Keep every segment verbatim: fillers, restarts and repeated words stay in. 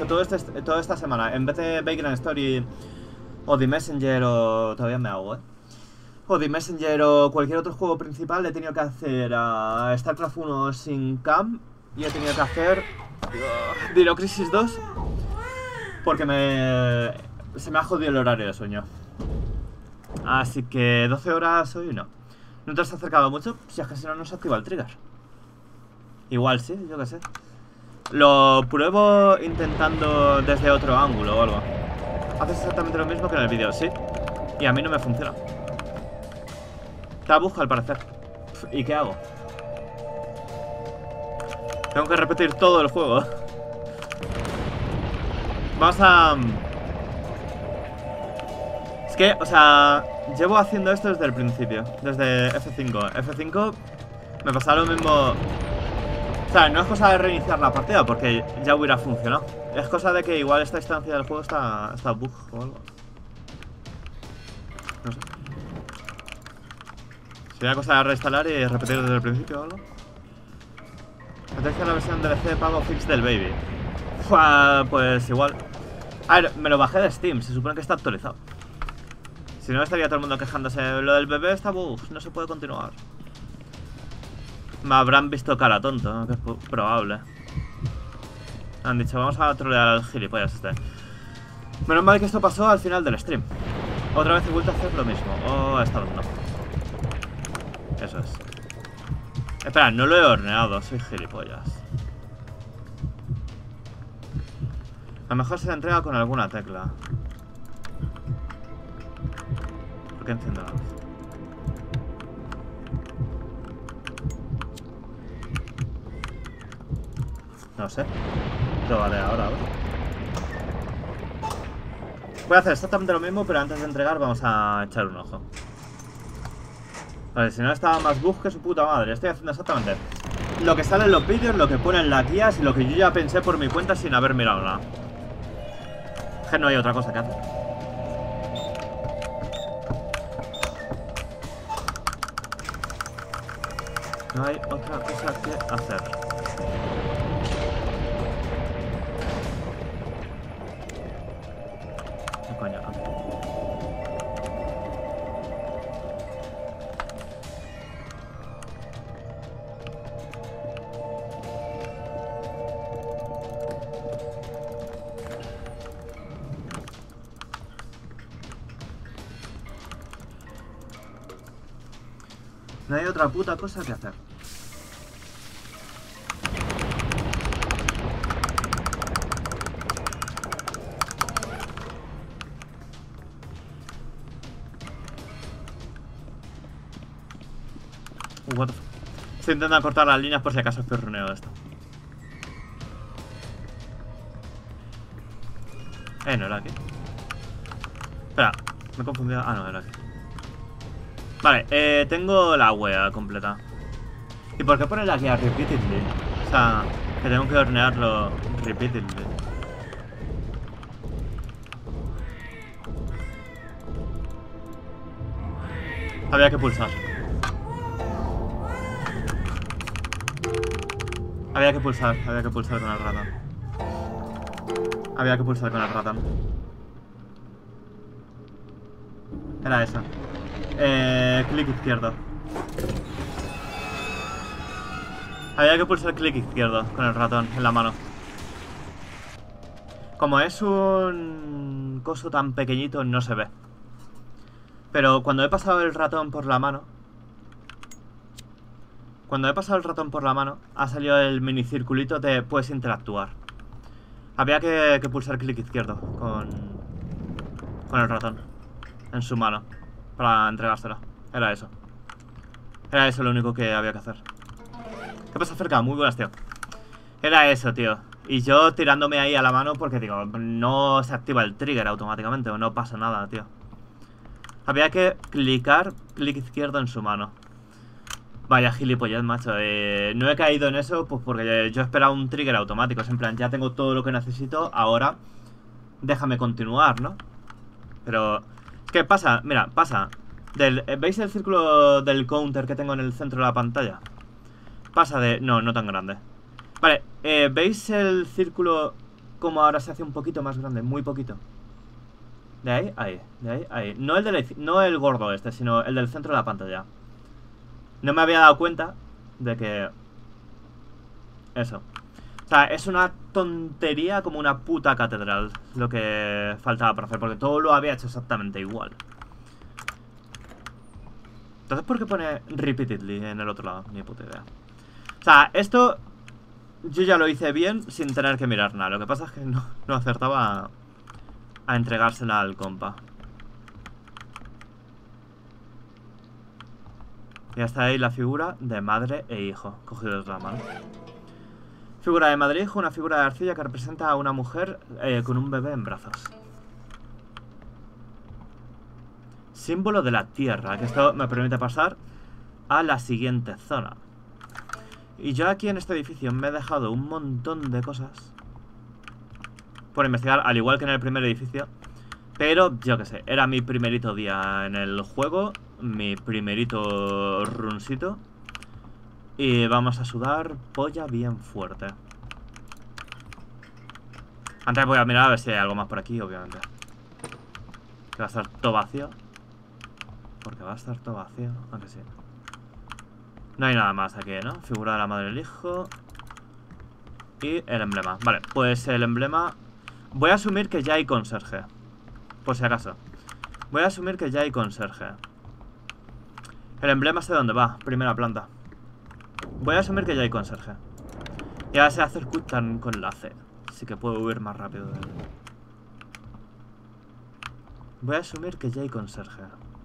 todo este, toda esta semana, en vez de Vagrant Story o The Messenger o... todavía me hago, ¿eh? O The Messenger o cualquier otro juego principal, he tenido que hacer a uh, StarCraft uno sin cam y he tenido que hacer uh, Dino Crisis dos porque me... se me ha jodido el horario de sueño. Así que doce horas hoy no. ¿No te has acercado mucho? Si es que si no, no se activa el trigger. Igual sí, yo qué sé. Lo pruebo intentando desde otro ángulo o algo. Haces exactamente lo mismo que en el vídeo, sí. Y a mí no me funciona. Está busca al parecer. ¿Y qué hago? Tengo que repetir todo el juego. Vamos a... Es que, o sea, llevo haciendo esto desde el principio. Desde F cinco. F cinco me pasaba lo mismo. O sea, no es cosa de reiniciar la partida porque ya hubiera funcionado. Es cosa de que igual esta instancia del juego está, está bug o algo. No sé. Sería cosa de reinstalar y repetir desde el principio o algo. Atención a la versión D L C de pago fix del Baby. Ufua, pues igual. A ver, me lo bajé de Steam, se supone que está actualizado. Si no estaría todo el mundo quejándose. Lo del bebé está bug, no se puede continuar. Me habrán visto cara tonto, ¿no? Que es probable. Han dicho, vamos a trolear al gilipollas este. Menos mal que esto pasó al final del stream. Otra vez he vuelto a hacer lo mismo. Oh, esta vez no. Eso es. Espera, no lo he horneado, soy gilipollas. A lo mejor se entrega con alguna tecla. ¿Por qué enciendo la luz? No sé. Probaré ahora, ahora. Voy a hacer exactamente lo mismo, pero antes de entregar vamos a echar un ojo. Vale, si no estaba más bug que su puta madre. Estoy haciendo exactamente lo que sale en los vídeos, lo que pone en las guías y lo que yo ya pensé por mi cuenta sin haber mirado nada. Es que no hay otra cosa que hacer. No hay otra cosa que hacer. ¿Qué coño? Okay. No hay otra puta cosa que hacer. Uh, what the f... Estoy intentando cortar las líneas por si acaso es perroneo esto. Eh, no era aquí. Espera, me he confundido. Ah, no, era aquí. Vale, eh, tengo la wea completa. ¿Y por qué pone aquí a repeatedly? O sea, que tengo que hornearlo repeatedly. Había que pulsar. Había que pulsar, había que pulsar con el ratón. Había que pulsar con el ratón. Era eso. Eh, clic izquierdo. Había que pulsar clic izquierdo con el ratón en la mano. Como es un coso tan pequeñito no se ve. Pero cuando he pasado el ratón por la mano Cuando he pasado el ratón por la mano ha salido el minicirculito de puedes interactuar. Había que, que pulsar clic izquierdo con, con el ratón en su mano para entregársela. Era eso. Era eso lo único que había que hacer. ¿Qué pasa, Ferca? Muy buenas, tío. Era eso, tío. Y yo tirándome ahí a la mano porque, digo, no se activa el trigger automáticamente o no pasa nada, tío. Había que clicar clic izquierdo en su mano. Vaya gilipollez, macho. Eh, no he caído en eso pues porque yo esperaba un trigger automático. Es en plan, ya tengo todo lo que necesito, ahora déjame continuar, ¿no? Pero... ¿qué pasa? Mira, pasa del, ¿veis el círculo del counter que tengo en el centro de la pantalla? Pasa de... no, no tan grande. Vale, eh, ¿veis el círculo como ahora se hace un poquito más grande, muy poquito. De ahí, ahí, de ahí, ahí. No el, de la, no el gordo este, sino el del centro de la pantalla. No me había dado cuenta de que... Eso. O sea, es una tontería como una puta catedral lo que faltaba por hacer, porque todo lo había hecho exactamente igual. Entonces, ¿por qué pone repeatedly en el otro lado? Ni puta idea. O sea, esto yo ya lo hice bien sin tener que mirar nada. Lo que pasa es que no, no acertaba a, a entregársela al compa. Y hasta ahí la figura de madre e hijo, cogidos de la mano. Figura de madre e hijo, una figura de arcilla que representa a una mujer eh, con un bebé en brazos. Símbolo de la tierra, que esto me permite pasar a la siguiente zona. Y yo aquí en este edificio me he dejado un montón de cosas por investigar, al igual que en el primer edificio. Pero, yo qué sé, era mi primerito día en el juego, mi primerito runcito. Y vamos a sudar polla bien fuerte. Antes voy a mirar a ver si hay algo más por aquí, obviamente. Que va a estar todo vacío. Porque va a estar todo vacío, aunque sí. No hay nada más aquí, ¿no? Figura de la madre del hijo. Y el emblema. Vale, pues el emblema... Voy a asumir que ya hay conserje. Por si acaso. Voy a asumir que ya hay conserje. El emblema sé dónde va. Primera planta. Voy a asumir que ya hay conserje. Y ahora se hace el quick turn con la C. Así que puedo huir más rápido de él. Voy a asumir que ya hay conserje.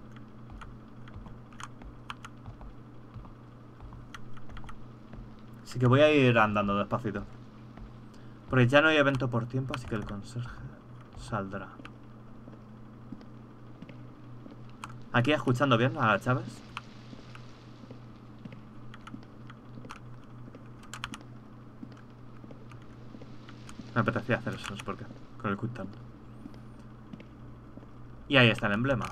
Así que voy a ir andando despacito. Porque ya no hay evento por tiempo, así que el conserje saldrá. Aquí escuchando bien a Chávez. Me apetecía hacer eso, no sé por qué. Con el quick turn. Y ahí está el emblema.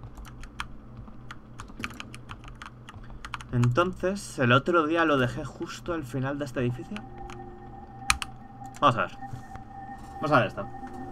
Entonces, el otro día lo dejé justo al final de este edificio. Vamos a ver. Vamos a ver esto.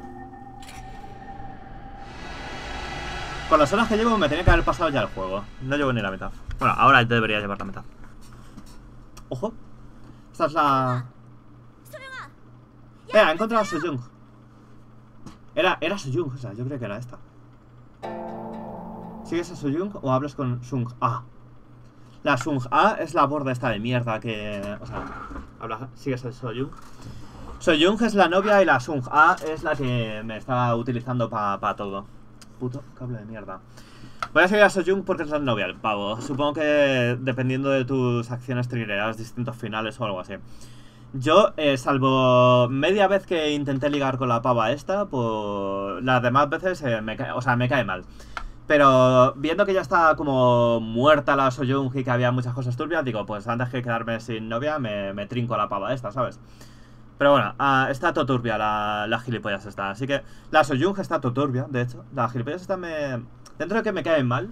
Con las horas que llevo me tenía que haber pasado ya el juego. No llevo ni la mitad. Bueno, ahora debería llevar la mitad. Ojo. Esta es la... Eh, he encontrado a Sojung. Era, era Sojung, o sea, yo creo que era esta. ¿Sigues a Sojung o hablas con Sung A? La Sung A es la borda esta de mierda que... O sea, habla, sigues a Sojung. Sojung es la novia y la Sung A es la que me estaba utilizando para pa todo. Puto cable de mierda. Voy a seguir a Sojung porque es la novia del pavo. Supongo que dependiendo de tus acciones triggerarás distintos finales o algo así. Yo, eh, salvo media vez que intenté ligar con la pava esta, pues las demás veces eh, me cae, o sea, me cae mal. Pero viendo que ya está como muerta la Sojung y que había muchas cosas turbias, digo, pues antes que quedarme sin novia, me, me trinco a la pava esta, ¿sabes? Pero bueno, uh, está todo turbia la, la gilipollas esta. Así que la Sojung está todo turbia, de hecho. La gilipollas esta me... Dentro de que me caen mal,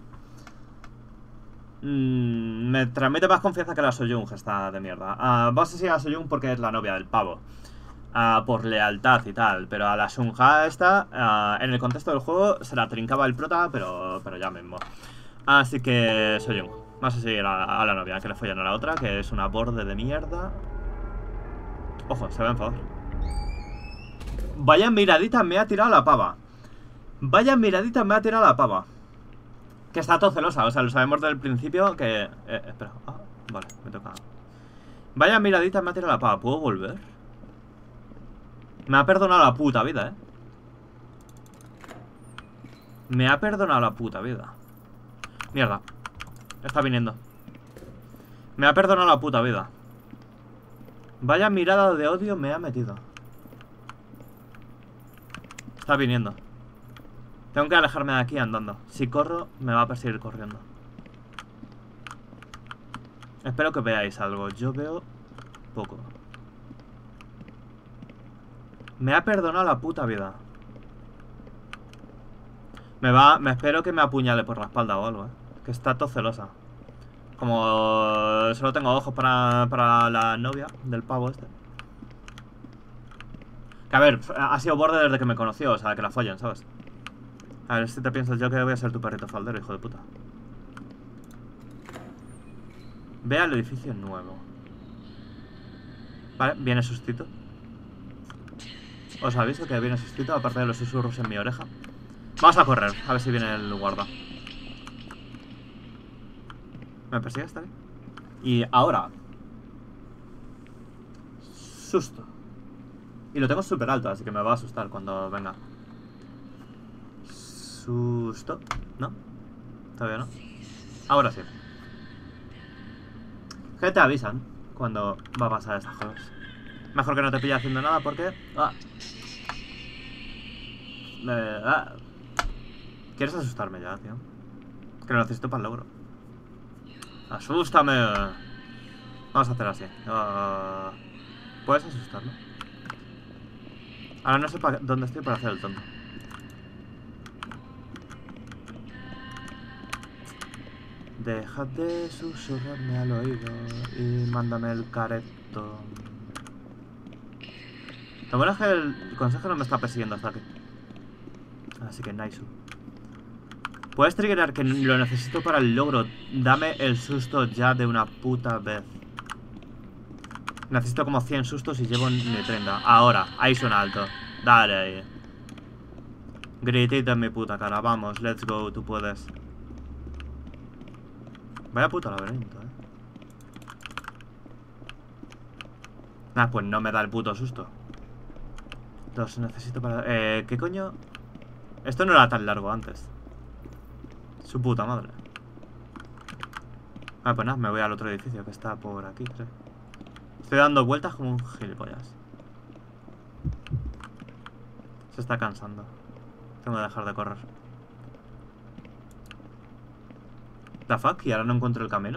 mmm, me transmite más confianza que la Sojung esta de mierda. Uh, vamos a seguir a Sojung porque es la novia del pavo. Uh, por lealtad y tal. Pero a la Sunja esta, uh, en el contexto del juego, se la trincaba el prota, pero, pero ya mismo. Así que Sojung. Vamos a seguir a, a la novia, que le follan a la otra, que es una borde de mierda. Ojo, se va a enfadar. Vaya miradita me ha tirado la pava. Vaya miradita me ha tirado la pava. Que está todo celosa, o sea, lo sabemos desde el principio que... Eh, espera, ah, vale, me toca. Vaya miradita me ha tirado la pava. ¿Puedo volver? Me ha perdonado la puta vida, eh. Me ha perdonado la puta vida. Mierda. Está viniendo. Me ha perdonado la puta vida. Vaya mirada de odio me ha metido. Está viniendo. Tengo que alejarme de aquí andando. Si corro, me va a perseguir corriendo. Espero que veáis algo. Yo veo poco. Me ha perdonado la puta vida. Me va... Me espero que me apuñale por la espalda o algo, eh. Que está todo celosa. Como solo tengo ojos para, para la novia del pavo este. Que a ver, ha sido borde desde que me conoció, o sea, que la follen, ¿sabes? A ver si te piensas yo que voy a ser tu perrito faldero, hijo de puta. Ve al edificio nuevo. Vale, viene sustito. Os aviso que viene sustito, aparte de los susurros en mi oreja. Vamos a correr, a ver si viene el guarda. ¿Me persigue? Está bien. Y ahora susto. Y lo tengo súper alto, así que me va a asustar cuando venga. Susto. ¿No? Todavía no. Ahora sí. Que te avisan cuando va a pasar estas cosas. Mejor que no te pille haciendo nada porque... Ah. Eh, ah. ¿Quieres asustarme ya, tío? Que lo necesito para el logro. ¡Asústame! Vamos a hacer así. Uh, ¿Puedes asustarme? Ahora no sé para dónde estoy para hacer el tonto. Deja de susurrarme al oído y mándame el careto. Lo bueno es que el consejo no me está persiguiendo hasta aquí. Así que nice. Puedes triggerar que lo necesito para el logro. Dame el susto ya de una puta vez. Necesito como cien sustos y llevo ni treinta. Ahora, ahí suena alto. Dale ahí. Gritito en mi puta cara. Vamos, let's go, tú puedes. Vaya puto laberinto, eh. Ah, pues no me da el puto susto. Dos necesito para... Eh, ¿qué coño? Esto no era tan largo antes. Su puta madre. Ah, pues nada, me voy al otro edificio que está por aquí, creo. Estoy dando vueltas como un gilipollas. Se está cansando. Tengo que dejar de correr. ¿The fuck? ¿Y ahora no encuentro el camino?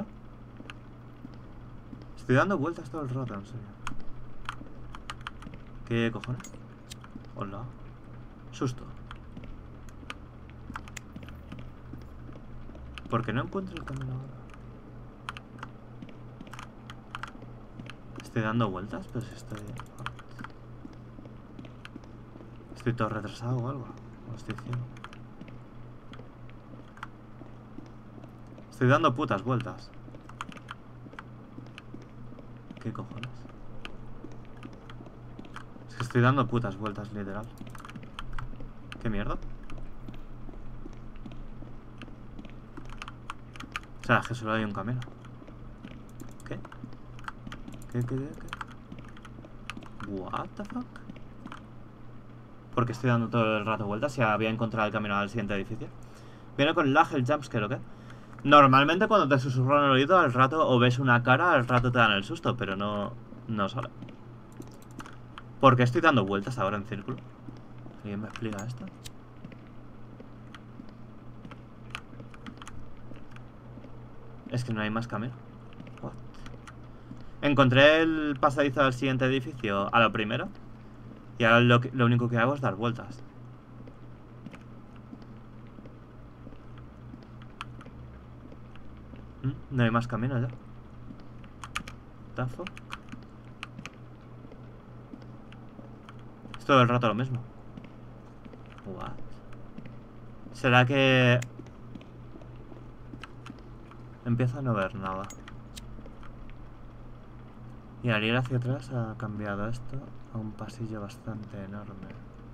Estoy dando vueltas todo el rato, en serio. ¿Qué cojones? Hola. Susto. ¿Por qué no encuentro el camino ahora? Estoy dando vueltas, pero si estoy... ¿Estoy todo retrasado o algo? ¿O estoy ciego? Estoy dando putas vueltas. ¿Qué cojones? Es que estoy dando putas vueltas, literal. ¿Qué mierda? O sea, es que solo hay un camino. ¿Qué? ¿Qué, qué, qué, qué? What the fuck? ¿Por qué estoy dando todo el rato vueltas si había encontrado el camino al siguiente edificio? Viene con lag el jumpscare, ¿o qué? Normalmente cuando te susurran el oído, al rato o ves una cara, al rato te dan el susto, pero no, no sale. ¿Por qué estoy dando vueltas ahora en círculo? ¿Alguien me explica esto? Es que no hay más camino. What? Encontré el pasadizo del siguiente edificio a lo primero. Y ahora lo, que, lo único que hago es dar vueltas. ¿Mm? No hay más camino ya. ¿The fuck? Es todo el rato lo mismo. What? ¿Será que... empiezo a no ver nada? Y al ir hacia atrás ha cambiado esto a un pasillo bastante enorme.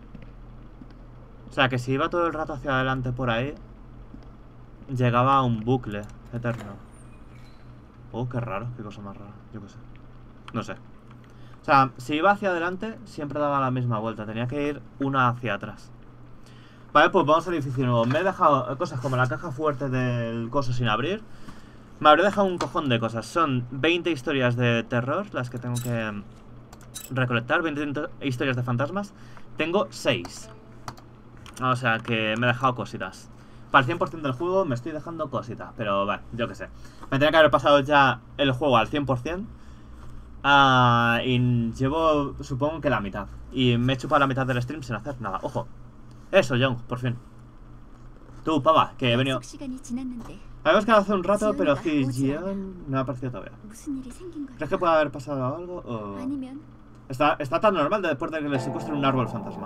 O sea que si iba todo el rato hacia adelante por ahí, llegaba a un bucle eterno. Oh, qué raro, qué cosa más rara, yo qué sé. No sé. O sea, si iba hacia adelante, siempre daba la misma vuelta. Tenía que ir una hacia atrás. Vale, pues vamos al edificio nuevo. Me he dejado cosas como la caja fuerte del coso sin abrir. Me habré dejado un cojón de cosas. Son veinte historias de terror las que tengo que recolectar. veinte historias de fantasmas. Tengo seis. O sea que me he dejado cositas. Para el cien por cien del juego me estoy dejando cositas. Pero bueno, yo qué sé. Me tenía que haber pasado ya el juego al cien por cien. Uh, y llevo, supongo que la mitad. Y me he chupado la mitad del stream sin hacer nada. Ojo. Eso, Young, por fin. Tú, pava, que he venido... Habíamos quedado hace un rato, pero Ji-yeon no ha aparecido todavía. ¿Crees que puede haber pasado algo o...? Está, está tan normal después de que le secuestren un árbol fantasma.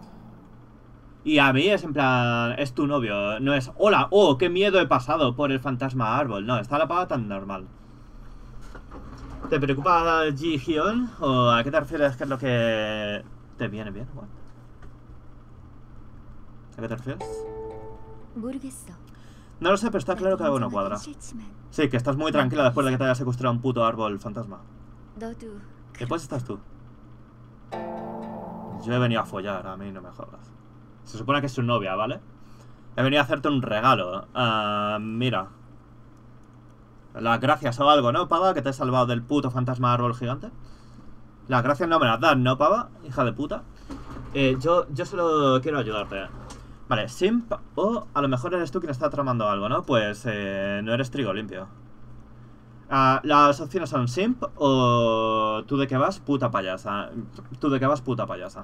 Y a mí es en plan, es tu novio, no es, hola, oh, qué miedo he pasado por el fantasma árbol. No, está la pava tan normal. ¿Te preocupa Ji Hyun? ¿O a qué te refieres? ¿Qué es lo que te viene bien? What? ¿A qué te refieres? No lo sé, pero está claro que algo no cuadra. Sí, que estás muy tranquila después de que te haya secuestrado un puto árbol fantasma. Después estás tú. Yo he venido a follar, a mí no me jodas. Se supone que es su novia, ¿vale? He venido a hacerte un regalo. Uh, mira. Las gracias o algo, ¿no, pava? Que te he salvado del puto fantasma árbol gigante. Las gracias no me las dan, ¿no, pava? Hija de puta. Eh, yo, yo solo quiero ayudarte. Vale, simp o a lo mejor eres tú quien está tramando algo, ¿no? Pues eh, no eres trigo limpio. Uh, las opciones son simp o tú de qué vas, puta payasa. Tú de qué vas, puta payasa.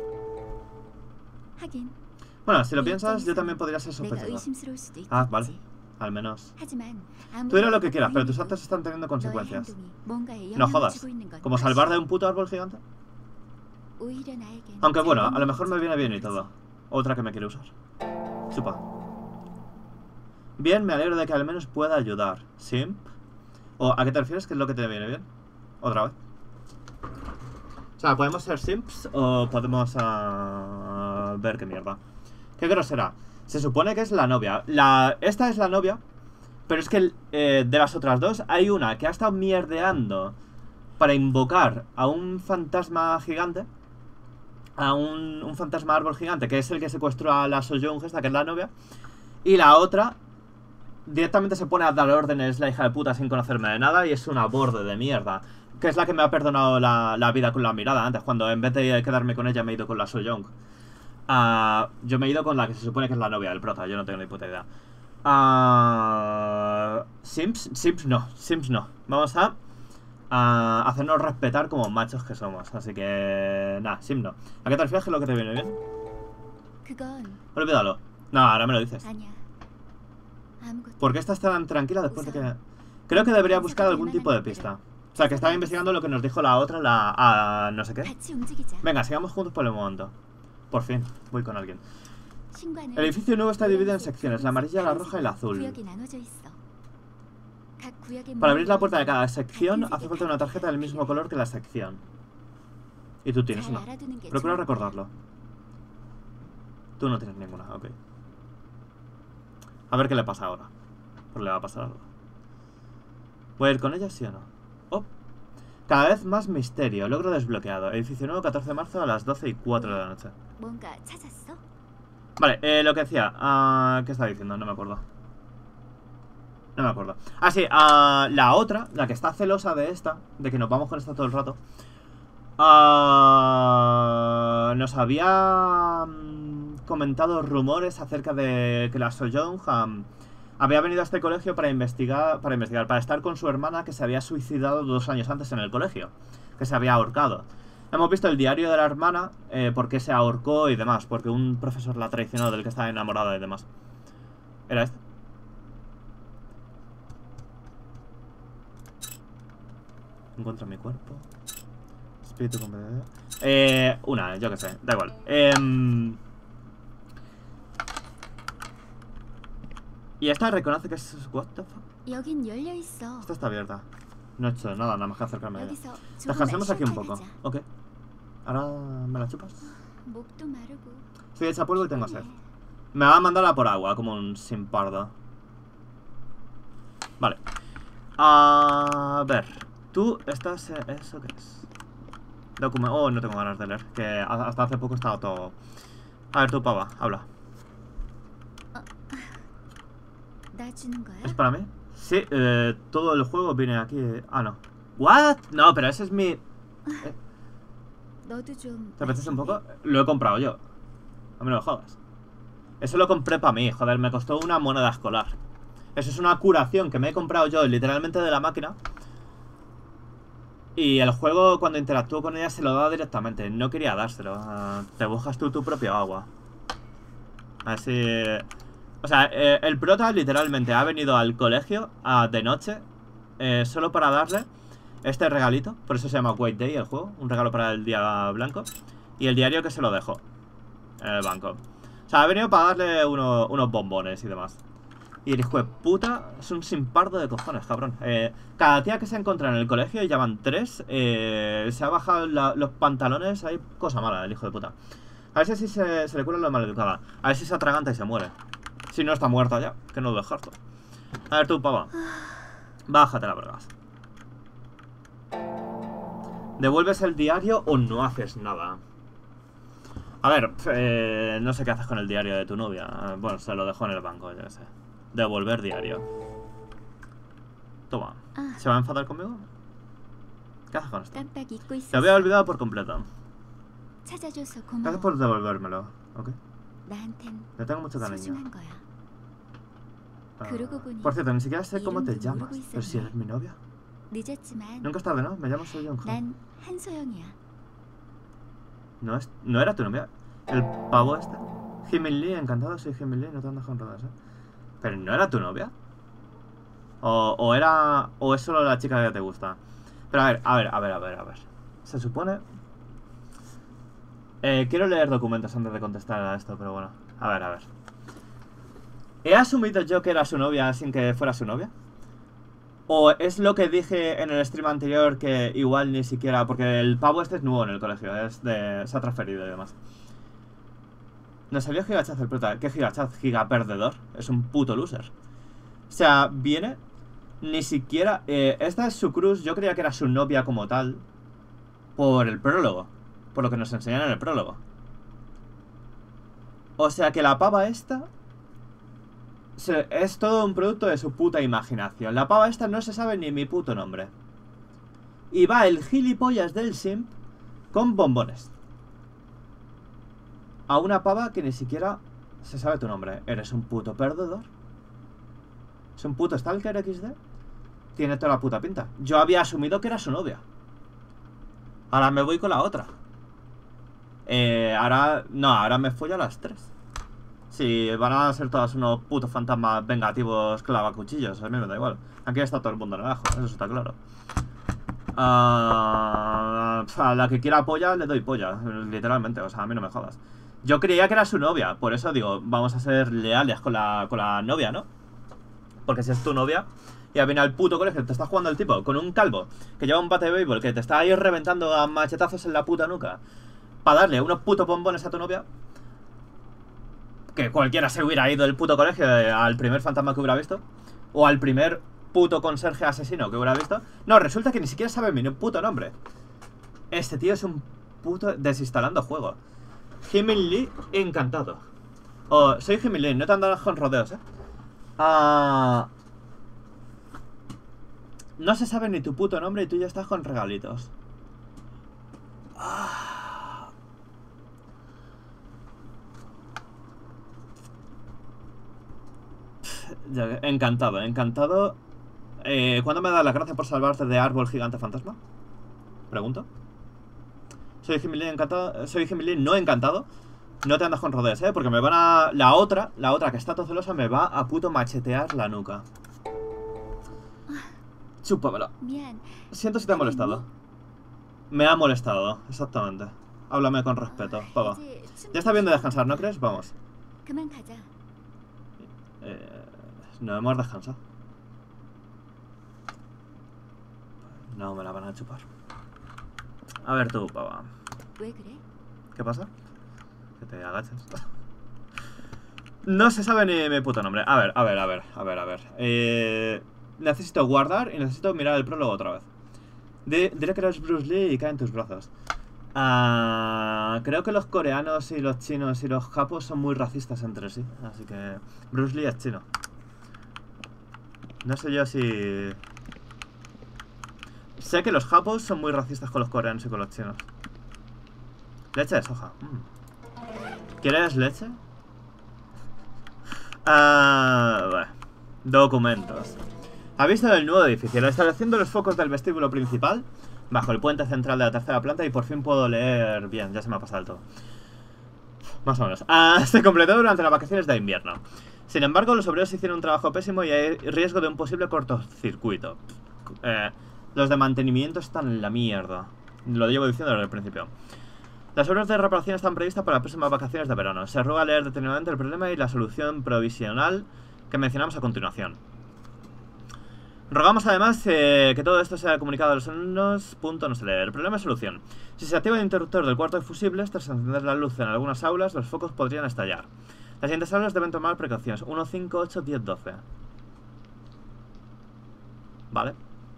Bueno, si lo piensas, yo también podría ser sospechosa. Ah, vale. Al menos. Tú dirás lo que quieras, pero tus actos están teniendo consecuencias. No jodas. ¿Como salvar de un puto árbol gigante? Aunque bueno, a lo mejor me viene bien y todo. Otra que me quiere usar. Chupa. Bien, me alegro de que al menos pueda ayudar. ¿Simp? ¿O a qué te refieres? ¿Qué es lo que te viene bien? Otra vez. O sea, podemos ser simps o podemos uh, ver qué mierda. ¿Qué grosera? Se supone que es la novia. La, esta es la novia. Pero es que eh, de las otras dos hay una que ha estado mierdeando para invocar a un fantasma gigante. A un, un fantasma árbol gigante, que es el que secuestró a la Soyoung, esta que es la novia. Y la otra directamente se pone a dar órdenes, la hija de puta, sin conocerme de nada. Y es una borde de mierda. Que es la que me ha perdonado la, la vida con la mirada antes, cuando en vez de quedarme con ella me he ido con la Soyoung. Uh, yo me he ido con la que se supone que es la novia del prota, yo no tengo ni puta idea. Uh, Sims, Sims no, Sims no. Vamos a uh, hacernos respetar como machos que somos. Así que nada, Sims no. ¿A qué te refieres? ¿Que es lo que te viene bien? Olvídalo. No, ahora me lo dices. ¿Por qué estás tan tranquila después de que...? Creo que debería buscar algún tipo de pista. O sea, que estaba investigando lo que nos dijo la otra, la... Uh, no sé qué. Venga, sigamos juntos por el momento. Por fin, voy con alguien. El edificio nuevo está dividido en secciones, la amarilla, la roja y la azul. Para abrir la puerta de cada sección hace falta una tarjeta del mismo color que la sección. Y tú tienes una. Procura recordarlo. Tú no tienes ninguna, ok. A ver qué le pasa ahora. Porque le va a pasar algo. ¿Voy a ir con ella, sí o no? Oh. Cada vez más misterio. Logro desbloqueado. Edificio nuevo, catorce de marzo a las doce y cuatro de la noche. Vale, eh, lo que decía. Uh, ¿Qué estaba diciendo? No me acuerdo. No me acuerdo. Ah, sí, uh, la otra, la que está celosa de esta, de que nos vamos con esta todo el rato, uh, nos había um, comentado rumores acerca de que la Soyoung um, había venido a este colegio para investigar, para investigar, para estar con su hermana que se había suicidado dos años antes en el colegio, que se había ahorcado. Hemos visto el diario de la hermana, eh, por qué se ahorcó y demás, porque un profesor la traicionó, del que estaba enamorada y demás. ¿Era este? Encuentra mi cuerpo. Espíritu competente. Eh, una, yo que sé, da igual. Eh, y esta reconoce que es... What the fuck? Esta está abierta. No he hecho nada, nada más que acercarme a ella. Descansemos aquí un poco. Ok. Ahora me la chupas. Estoy hecha polvo y tengo sed. Me va a mandar a por agua, como un simpardo. Vale. A ver. Tú estás... ¿Eso qué es? Documento... Oh, no tengo ganas de leer. Que hasta hace poco estaba todo... A ver, tú, pava, habla. ¿Es para mí? Sí, eh, todo el juego viene aquí... Ah, no. ¿What? No, pero ese es mi... Eh. ¿Te apetece un poco? Lo he comprado yo. A mí no me jodas. Eso lo compré para mí, joder, me costó una moneda escolar. Eso es una curación que me he comprado yo literalmente de la máquina. Y el juego, cuando interactúo con ella, se lo da directamente. No quería dárselo. Uh, te buscas tú tu propio agua. Así... O sea, eh, el prota literalmente ha venido al colegio uh, de noche, eh, solo para darle. este regalito, por eso se llama White Day el juego, un regalo para el día blanco. Y el diario que se lo dejó en el banco. O sea, ha venido para darle uno, unos bombones y demás. Y el hijo de puta es un simpardo de cojones, cabrón. Eh, cada tía que se encuentra en el colegio, y ya van tres, eh, se ha bajado la, los pantalones, hay cosa mala el hijo de puta. A ver si se, se le cura lo maleducada. A ver si se atraganta y se muere. Si no está muerta ya, que no lo dejarlo. A ver tú, pava. Bájate la bragas. ¿Devuelves el diario o no haces nada? A ver, eh, no sé qué haces con el diario de tu novia. Bueno, se lo dejó en el banco, yo qué sé. Devolver diario. Toma. ¿Se va a enfadar conmigo? ¿Qué haces con esto? Te había olvidado por completo. Gracias por devolvérmelo, ¿ok? Le tengo mucho cariño. Uh, por cierto, ni siquiera sé cómo te llamas. Pero si eres mi novia. Nunca es tarde, ¿no? Me llamo Soyeon. ¿No, es, ¿No era tu novia? ¿El pavo este? Jimin Lee, encantado, soy Jimin Lee, no te andas con rodas, ¿eh? ¿Pero no era tu novia? O, o era... O es solo la chica que te gusta. Pero a ver, a ver, a ver, a ver, a ver. Se supone... Eh, quiero leer documentos antes de contestar a esto, pero bueno. A ver, a ver. ¿He asumido yo que era su novia sin que fuera su novia? ¿O es lo que dije en el stream anterior que igual ni siquiera... Porque el pavo este es nuevo en el colegio, es de, se ha transferido y demás. Nos salió Gigachaz el prota. ¿Qué Gigachaz? Giga perdedor. Es un puto loser. O sea, viene... Ni siquiera... Eh, esta es su cruz. Yo creía que era su novia como tal. Por el prólogo. Por lo que nos enseñan en el prólogo. O sea que la pava esta... Se, es todo un producto de su puta imaginación. La pava esta no se sabe ni mi puto nombre. Y va el gilipollas del simp con bombones a una pava que ni siquiera se sabe tu nombre. ¿Eres un puto perdedor? ¿Es un puto stalker equis de? Tiene toda la puta pinta. Yo había asumido que era su novia. Ahora me voy con la otra. Eh, ahora... No, ahora me follo a las tres. Si van a ser todas unos putos fantasmas vengativos clavacuchillos, a mí me da igual. Aquí está todo el mundo abajo, eso está claro. Uh, a la que quiera polla le doy polla, literalmente, o sea, a mí no me jodas. Yo creía que era su novia, por eso digo, vamos a ser leales con la, con la novia, ¿no? Porque si es tu novia, ya viene al puto colegio, te está jugando el tipo con un calvo que lleva un bate de béisbol, que te está ahí reventando a machetazos en la puta nuca para darle unos putos bombones a tu novia. Que cualquiera se hubiera ido del puto colegio al primer fantasma que hubiera visto. O al primer puto conserje asesino que hubiera visto. No, resulta que ni siquiera sabe mi puto nombre. Este tío es un puto desinstalando juego. Jimin Lee, encantado. Oh, soy Jimin Lee, no te andas con rodeos, eh. Ah... No se sabe ni tu puto nombre y tú ya estás con regalitos. Ah... Encantado, encantado. eh, ¿Cuándo me da las gracias por salvarte de árbol gigante fantasma? Pregunto. Soy Jimin Lee, encantado. Soy Jimin Lee, no encantado. No te andas con rodeos, eh, porque me van a... La otra, la otra que está todo celosa me va a puto machetear la nuca. Chúpamela. Siento si te ha molestado. Me ha molestado, exactamente. Háblame con respeto, pava. Ya está bien de descansar, ¿no crees? Vamos. Eh... No hemos descansado. No me la van a chupar. A ver tú, pava. ¿Qué pasa? Que te agachas. No se sabe ni mi puto nombre. A ver, a ver, a ver, a ver, a ver. Eh, necesito guardar y necesito mirar el prólogo otra vez. Di, diré que eres Bruce Lee y cae en tus brazos. Uh, creo que los coreanos y los chinos y los japos son muy racistas entre sí. Así que Bruce Lee es chino. No sé yo si... Sé que los japos son muy racistas con los coreanos y con los chinos. Leche de soja. Mm. ¿Quieres leche? Ah, bueno. Documentos. ¿Ha visto el nuevo edificio? Lo estableciendo los focos del vestíbulo principal bajo el puente central de la tercera planta y por fin puedo leer bien. Ya se me ha pasado el todo. Más o menos. Ah, se completó durante las vacaciones de invierno. Sin embargo, los obreros hicieron un trabajo pésimo y hay riesgo de un posible cortocircuito. Eh, Los de mantenimiento están en la mierda. Lo llevo diciendo desde el principio. Las obras de reparación están previstas para las próximas vacaciones de verano. Se ruega leer detenidamente el problema y la solución provisional que mencionamos a continuación. Rogamos además eh, que todo esto sea comunicado a los alumnos. Punto no se lee. El problema es solución. Si se activa el interruptor del cuarto de fusibles, tras encender la luz en algunas aulas, los focos podrían estallar. Las siguientes aulas deben tomar precauciones. uno, cinco, ocho, diez, doce. Vale.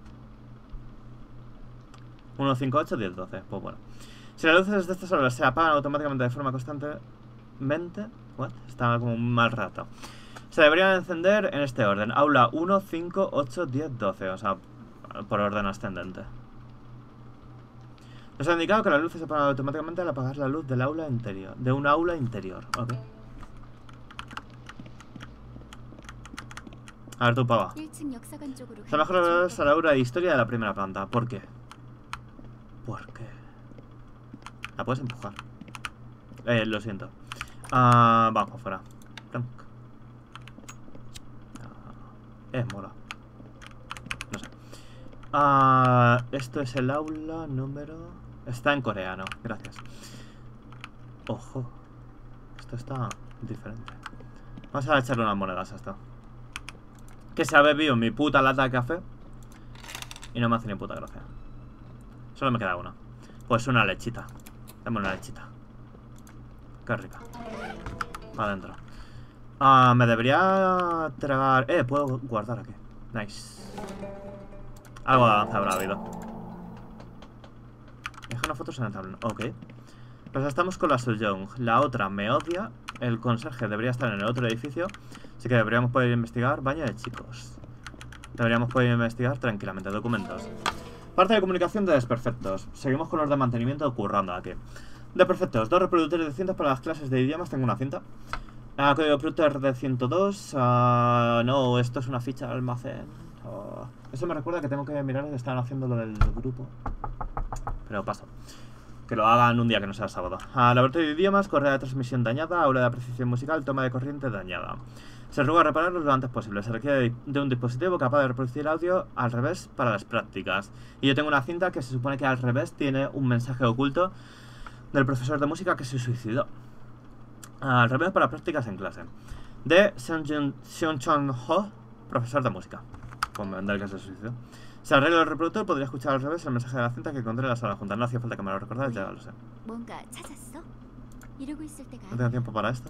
uno, cinco, ocho, diez, doce. Pues bueno. Si las luces de estas aulas se apagan automáticamente de forma constantemente... What? Está como un mal rato. Se deberían encender en este orden. Aula uno, cinco, ocho, diez, doce. O sea, por orden ascendente. Nos ha indicado que las luces se apagan automáticamente al apagar la luz del aula interior. De un aula interior. Ok. A ver tu pava. Se mejor a la aula de historia de la primera planta. ¿Por qué? ¿Por qué? La puedes empujar. Eh, lo siento. Uh, vamos afuera. Eh, mola. No sé. Uh, esto es el aula número... Está en coreano, gracias. Ojo. Esto está diferente. Vamos a echarle unas monedas a esto. Que se ha bebido mi puta lata de café y no me hace ni puta gracia. Solo me queda una. Pues una lechita. Dame una lechita. Qué rica. Para adentro. Ah, me debería tragar... Eh, puedo guardar aquí. Nice. Algo de avance habrá habido. Deja una foto en el tablón. Ok. Pues estamos con la Sejong. La otra me odia. El conserje debería estar en el otro edificio. Así que deberíamos poder investigar. Baño de chicos. Deberíamos poder investigar tranquilamente. Documentos. Parte de comunicación de desperfectos. Seguimos con los de mantenimiento currando aquí. Desperfectos. Dos reproductores de cintas para las clases de idiomas. Tengo una cinta. Uh, código reproductor de ciento dos. Uh, no, esto es una ficha de almacén. Uh, eso me recuerda que tengo que mirar que están haciendo lo del grupo. Pero paso. Que lo hagan un día que no sea sábado. Uh, laboratorio de idiomas. Correa de transmisión dañada. Aula de apreciación musical. Toma de corriente dañada. Se ruega repararlos lo antes posible. Se requiere de un dispositivo capaz de reproducir audio al revés para las prácticas. Y yo tengo una cinta que se supone que al revés tiene un mensaje oculto del profesor de música que se suicidó. Al revés para prácticas en clase. De Seon Chon Ho, profesor de música. Como del que se suicidó. Si arreglo el reproductor, podría escuchar al revés el mensaje de la cinta que encontré en la sala junta. No hacía falta que me lo recordaras, ya lo sé. No tengo tiempo para esto.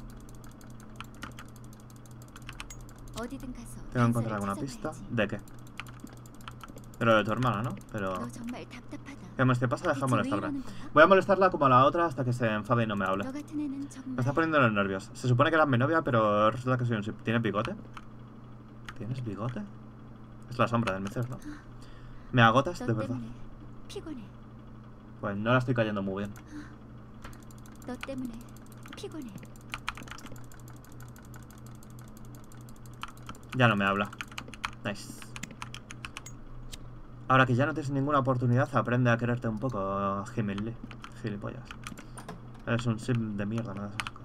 Tengo que encontrar alguna pista. ¿De qué? Pero de tu hermana, ¿no? Pero... ¿Qué pasa? Deja de molestarla. Voy a molestarla como a la otra hasta que se enfade y no me hable. Me está poniendo los nervios. Se supone que era mi novia, pero resulta que soy un... ¿Tienes bigote? ¿Tienes bigote? Es la sombra del Micer, ¿no? ¿Me agotas? De verdad. Pues no la estoy cayendo muy bien. Ya no me habla. Nice. Ahora que ya no tienes ninguna oportunidad, aprende a quererte un poco, Jimmy. Gilipollas. Eres un sim de mierda, no das asco.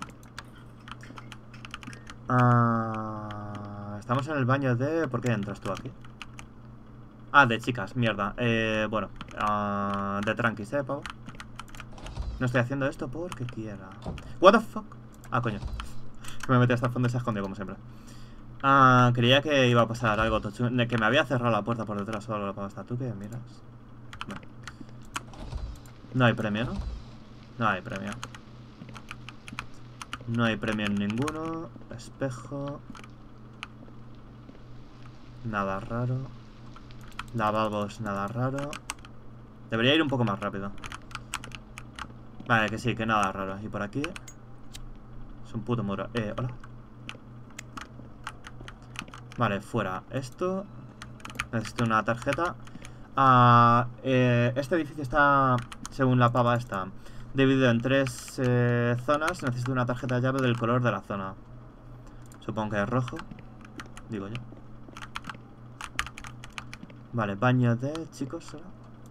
Ah, estamos en el baño de... ¿Por qué entras tú aquí? Ah, de chicas, mierda. Eh, bueno, uh, de tranquis, eh, pavo. No estoy haciendo esto porque quiera. What the fuck? Ah, coño. Me metí hasta el fondo y se ha escondido como siempre. Ah, creía que iba a pasar algo tocho, que me había cerrado la puerta por detrás o algo para estar. ¿Tú qué miras? No. No hay premio, ¿no? No hay premio. No hay premio en ninguno. Espejo. Nada raro. Lavabos, nada raro. Debería ir un poco más rápido. Vale, que sí, que nada raro. Y por aquí es un puto muro. Eh, hola. Vale, fuera esto. Necesito una tarjeta. Ah, eh, este edificio está, según la pava esta, dividido en tres eh, zonas. Necesito una tarjeta de llave del color de la zona. Supongo que es rojo. Digo yo. Vale, baño de chicos solo.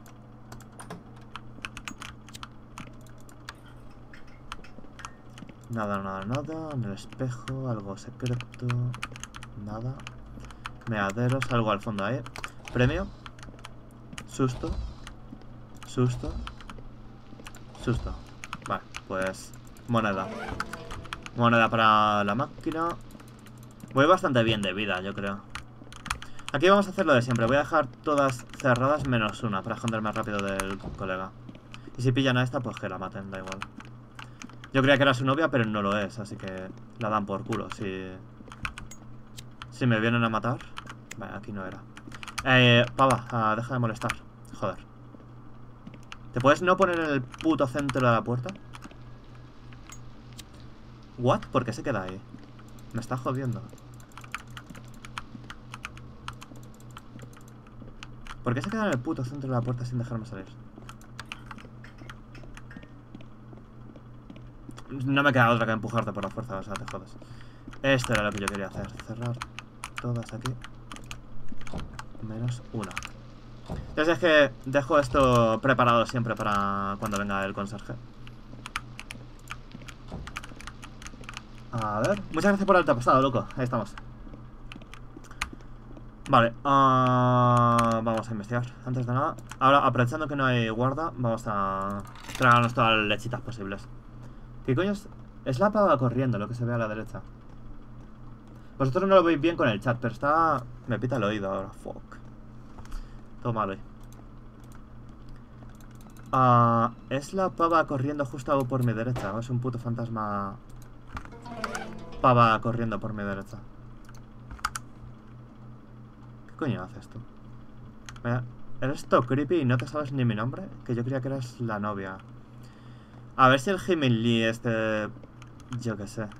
Nada, nada, nada. En el espejo, algo secreto. Nada. Meaderos, algo al fondo ahí. Premio. Susto. Susto. Susto. Vale, pues... moneda. Moneda para la máquina. Voy bastante bien de vida, yo creo. Aquí vamos a hacer lo de siempre. Voy a dejar todas cerradas menos una para esconderme más rápido del colega. Y si pillan a esta, pues que la maten, da igual. Yo creía que era su novia, pero no lo es, así que la dan por culo. Si, si me vienen a matar... Vale, aquí no era. Eh, pava, ah, deja de molestar. Joder. ¿Te puedes no poner en el puto centro de la puerta? ¿What? ¿Por qué se queda ahí? Me está jodiendo. ¿Por qué se queda en el puto centro de la puerta sin dejarme salir? No me queda otra que empujarte por la fuerza, o sea, te jodes. Esto era lo que yo quería hacer. Cerrar todas aquí. Menos una. Ya sabes que dejo esto preparado siempre para cuando venga el conserje. A ver. Muchas gracias por haberte pasado, loco. Ahí estamos. Vale. Uh, vamos a investigar. Antes de nada. Ahora, aprovechando que no hay guarda, vamos a tragarnos todas las lechitas posibles. ¿Qué coño es? Es la pava corriendo, lo que se ve a la derecha. Vosotros no lo veis bien con el chat, pero está... Me pita el oído ahora. Fuck. Todo mal hoy. Uh, ¿Es la pava corriendo justo por mi derecha? ¿O es un puto fantasma... pava corriendo por mi derecha? ¿Qué coño haces tú? Mira, ¿eres todo creepy y no te sabes ni mi nombre? Que yo creía que eras la novia. A ver si el Jimin Lee este... Yo qué sé.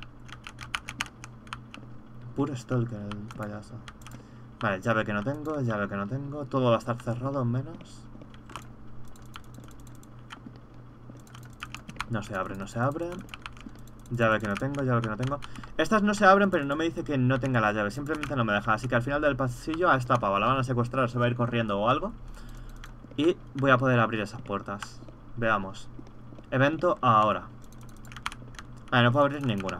Puro stalker el payaso. Vale, llave que no tengo, llave que no tengo. Todo va a estar cerrado menos. No se abre, no se abre. Llave que no tengo, llave que no tengo. Estas no se abren, pero no me dice que no tenga la llave. Simplemente no me deja. Así que al final del pasillo a esta pava la van a secuestrar, se va a ir corriendo o algo. Y voy a poder abrir esas puertas. Veamos. Evento ahora. Vale, no puedo abrir ninguna.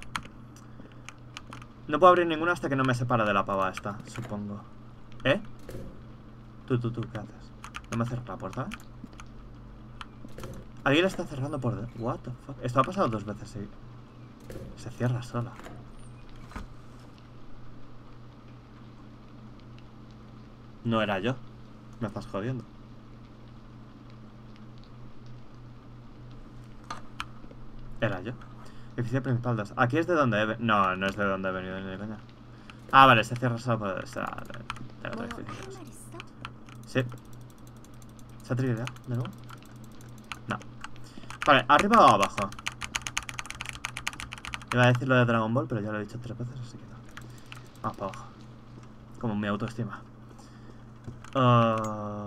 No puedo abrir ninguna hasta que no me separe de la pava esta, supongo. ¿Eh? Tú, tú, tú, ¿qué haces? ¿No me cierras la puerta? Alguien la está cerrando por... De... What the fuck? Esto ha pasado dos veces, sí. Se cierra sola. No era yo. Me estás jodiendo. Era yo. Edificio principal dos. Aquí es de donde he venido. No, no es de donde he venido ni de coña. Ah, vale, se cierra solo por... Será de otro edificio. Sí. ¿Se ha triggerado de nuevo? No. Vale, ¿arriba o abajo? Iba a decir lo de Dragon Ball, pero ya lo he dicho tres veces, así que no. Vamos para abajo. Como mi autoestima. Uh...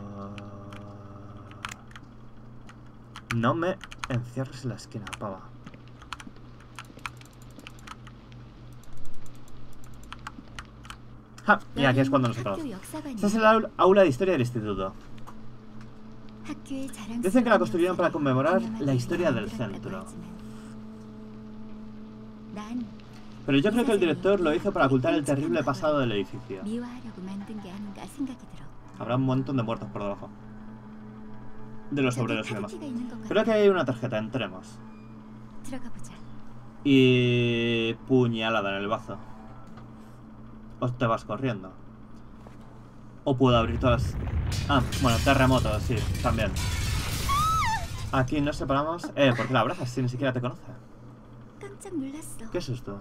No me encierres en la esquina, pava. Ja, y aquí es cuando nos acabamos. Esta es el aula de historia del instituto. Dicen que la construyeron para conmemorar la historia del centro. Pero yo creo que el director lo hizo para ocultar el terrible pasado del edificio. Habrá un montón de muertos por debajo. De los obreros y demás. Creo que hay una tarjeta, entremos. Y... puñalada en el bazo. O te vas corriendo. O puedo abrir todas... Ah, bueno, terremoto, sí, también. Aquí nos separamos. Eh, ¿por qué la abrazas si ni siquiera te conoce? ¿Qué es esto?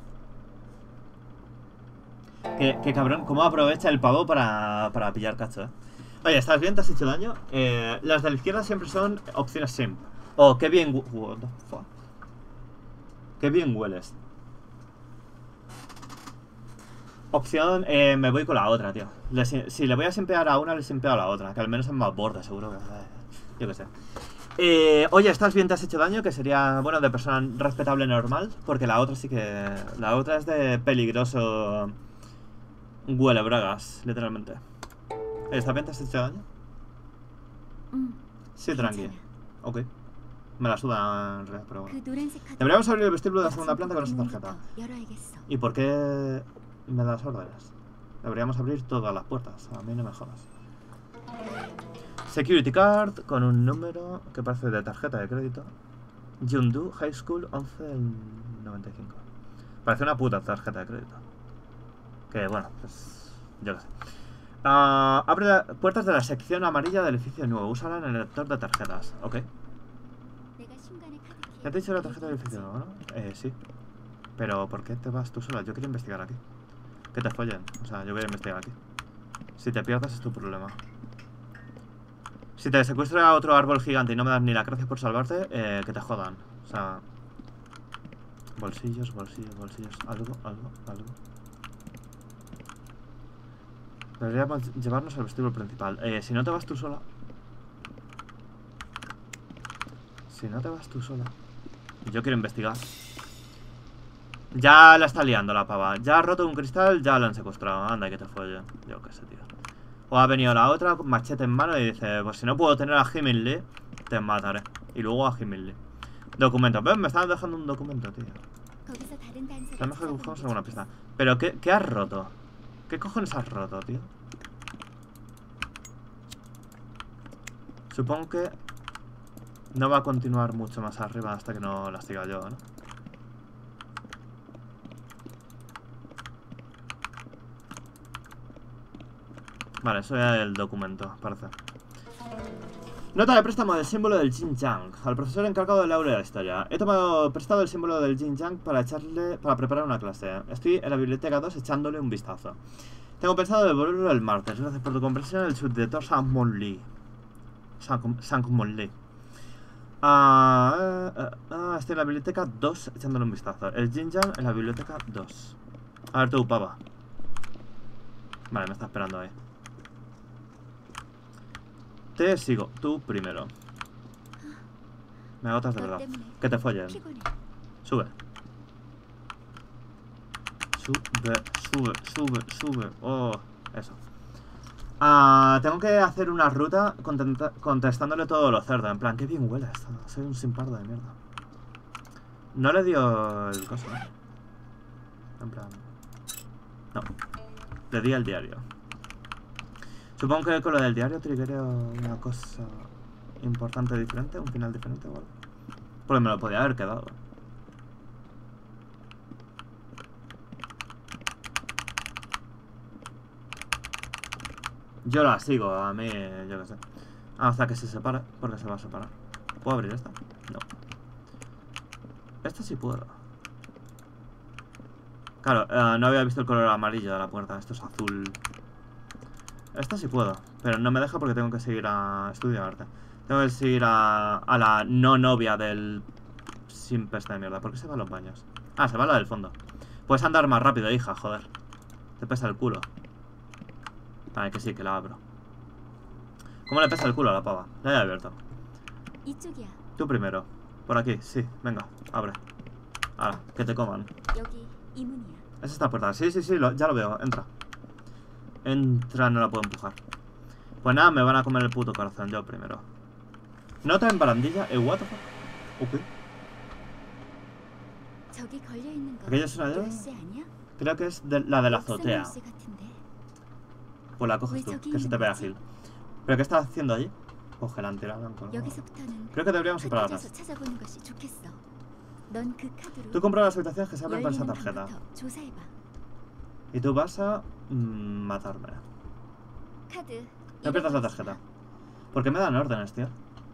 Qué, qué cabrón, cómo aprovecha el pavo para, para pillar cacho, eh. Oye, ¿estás bien? ¿Te has hecho daño? Eh, las de la izquierda siempre son opciones simp. Oh, qué bien... What the fuck? Qué bien hueles. Opción, eh, me voy con la otra, tío. Le, si le voy a simpear a una, le simpeo a la otra. Que al menos es más borde, seguro que... Eh, yo qué sé. Eh, oye, ¿estás bien? ¿Te has hecho daño? Que sería, bueno, de persona respetable normal. Porque la otra sí que... La otra es de peligroso... Huele bragas, literalmente. ¿Estás bien? ¿Te has hecho daño? Sí, tranqui. Ok. Me la suda en realidad, pero bueno. Deberíamos abrir el vestíbulo de la segunda planta con esa tarjeta. ¿Y por qué me das órdenes? Deberíamos abrir todas las puertas. A mí no me jodas. Security card con un número que parece de tarjeta de crédito. Yundu High School once del noventa y cinco. Parece una puta tarjeta de crédito. Que bueno, pues yo qué sé. Uh, abre las puertas de la sección amarilla del edificio nuevo. Úsala en el lector de tarjetas. Ok. ¿Ya te he dicho la tarjeta del edificio nuevo, no? Eh, sí. Pero ¿por qué te vas tú sola? Yo quiero investigar aquí. Que te follen. O sea, yo voy a investigar aquí. Si te pierdas es tu problema. Si te secuestra otro árbol gigante y no me das ni la gracia por salvarte, eh, que te jodan. O sea... Bolsillos, bolsillos, bolsillos. Algo, algo, algo. Deberíamos llevarnos al vestíbulo principal. Eh, si no te vas tú sola... Si no te vas tú sola... Yo quiero investigar. Ya la está liando la pava. Ya ha roto un cristal, ya la han secuestrado. Anda, que te folle. Yo qué sé, tío. O ha venido la otra con machete en mano y dice: pues si no puedo tener a Jimin Lee, te mataré. Y luego a Jimin Lee. Documento. ¿Ves? Me están dejando un documento, tío. Es mejor que buscamos alguna pista. Pero ¿qué, qué has roto? ¿Qué cojones has roto, tío? Supongo que no va a continuar mucho más arriba hasta que no las siga yo, ¿no? Vale, eso es el documento, parece. Nota de préstamo del símbolo del Yin Yang. Al profesor encargado del aula de la historia. He tomado prestado el símbolo del Yin Yang para echarle, para preparar una clase. Estoy en la biblioteca dos echándole un vistazo. Tengo pensado devolverlo el martes. Gracias por tu comprensión, el subdirector Sang-Mon Lee. Sang-Mon Lee. Ah, ah, ah, estoy en la biblioteca dos echándole un vistazo. El Yin Yang en la biblioteca dos. A ver tú, pava. Vale, me está esperando ahí. Te sigo, tú primero. Me agotas de verdad. Que te follen. Sube. Sube, sube, sube, sube. Oh, eso. Ah, tengo que hacer una ruta contestándole todo lo cerdo. En plan, qué bien huele esto. Soy un simpardo de mierda. No le dio el coso, ¿eh? En plan... No. Le di el diario. Supongo que con lo del diario triggeré una cosa importante diferente, un final diferente o algo. Porque me lo podía haber quedado. Yo la sigo, a mí, yo qué sé. Hasta que se separe, porque se va a separar. ¿Puedo abrir esta? No. Esta sí puedo. Claro, uh, no había visto el color amarillo de la puerta. Esto es azul. Esta sí puedo, pero no me deja porque tengo que seguir a estudio arte. Tengo que seguir a, a la no novia del sin pesta de mierda. ¿Por qué se va a los baños? Ah, se va a la del fondo. Puedes andar más rápido, hija, joder. Te pesa el culo. Vale, que sí, que la abro. ¿Cómo le pesa el culo a la pava? Ya he abierto. Tú primero. Por aquí, sí, venga, abre. Ahora, que te coman. Es esta puerta, sí, sí, sí, lo, ya lo veo, entra. Entra, no la puedo empujar. Pues nada, me van a comer el puto corazón, yo primero. Nota en barandilla, eh, what the fuck. Ok. ¿Aquella es una llave? Creo que es de, la de la azotea. Pues la coges tú, que se te vea Gil. ¿Pero qué estás haciendo allí? Cógela, tirada. Creo que deberíamos separarlas. Tú compras las habitaciones que se abren con esa tarjeta. Y tú vas a... Mmm, matarme. No pierdas la tarjeta. ¿Por qué me dan órdenes, tío?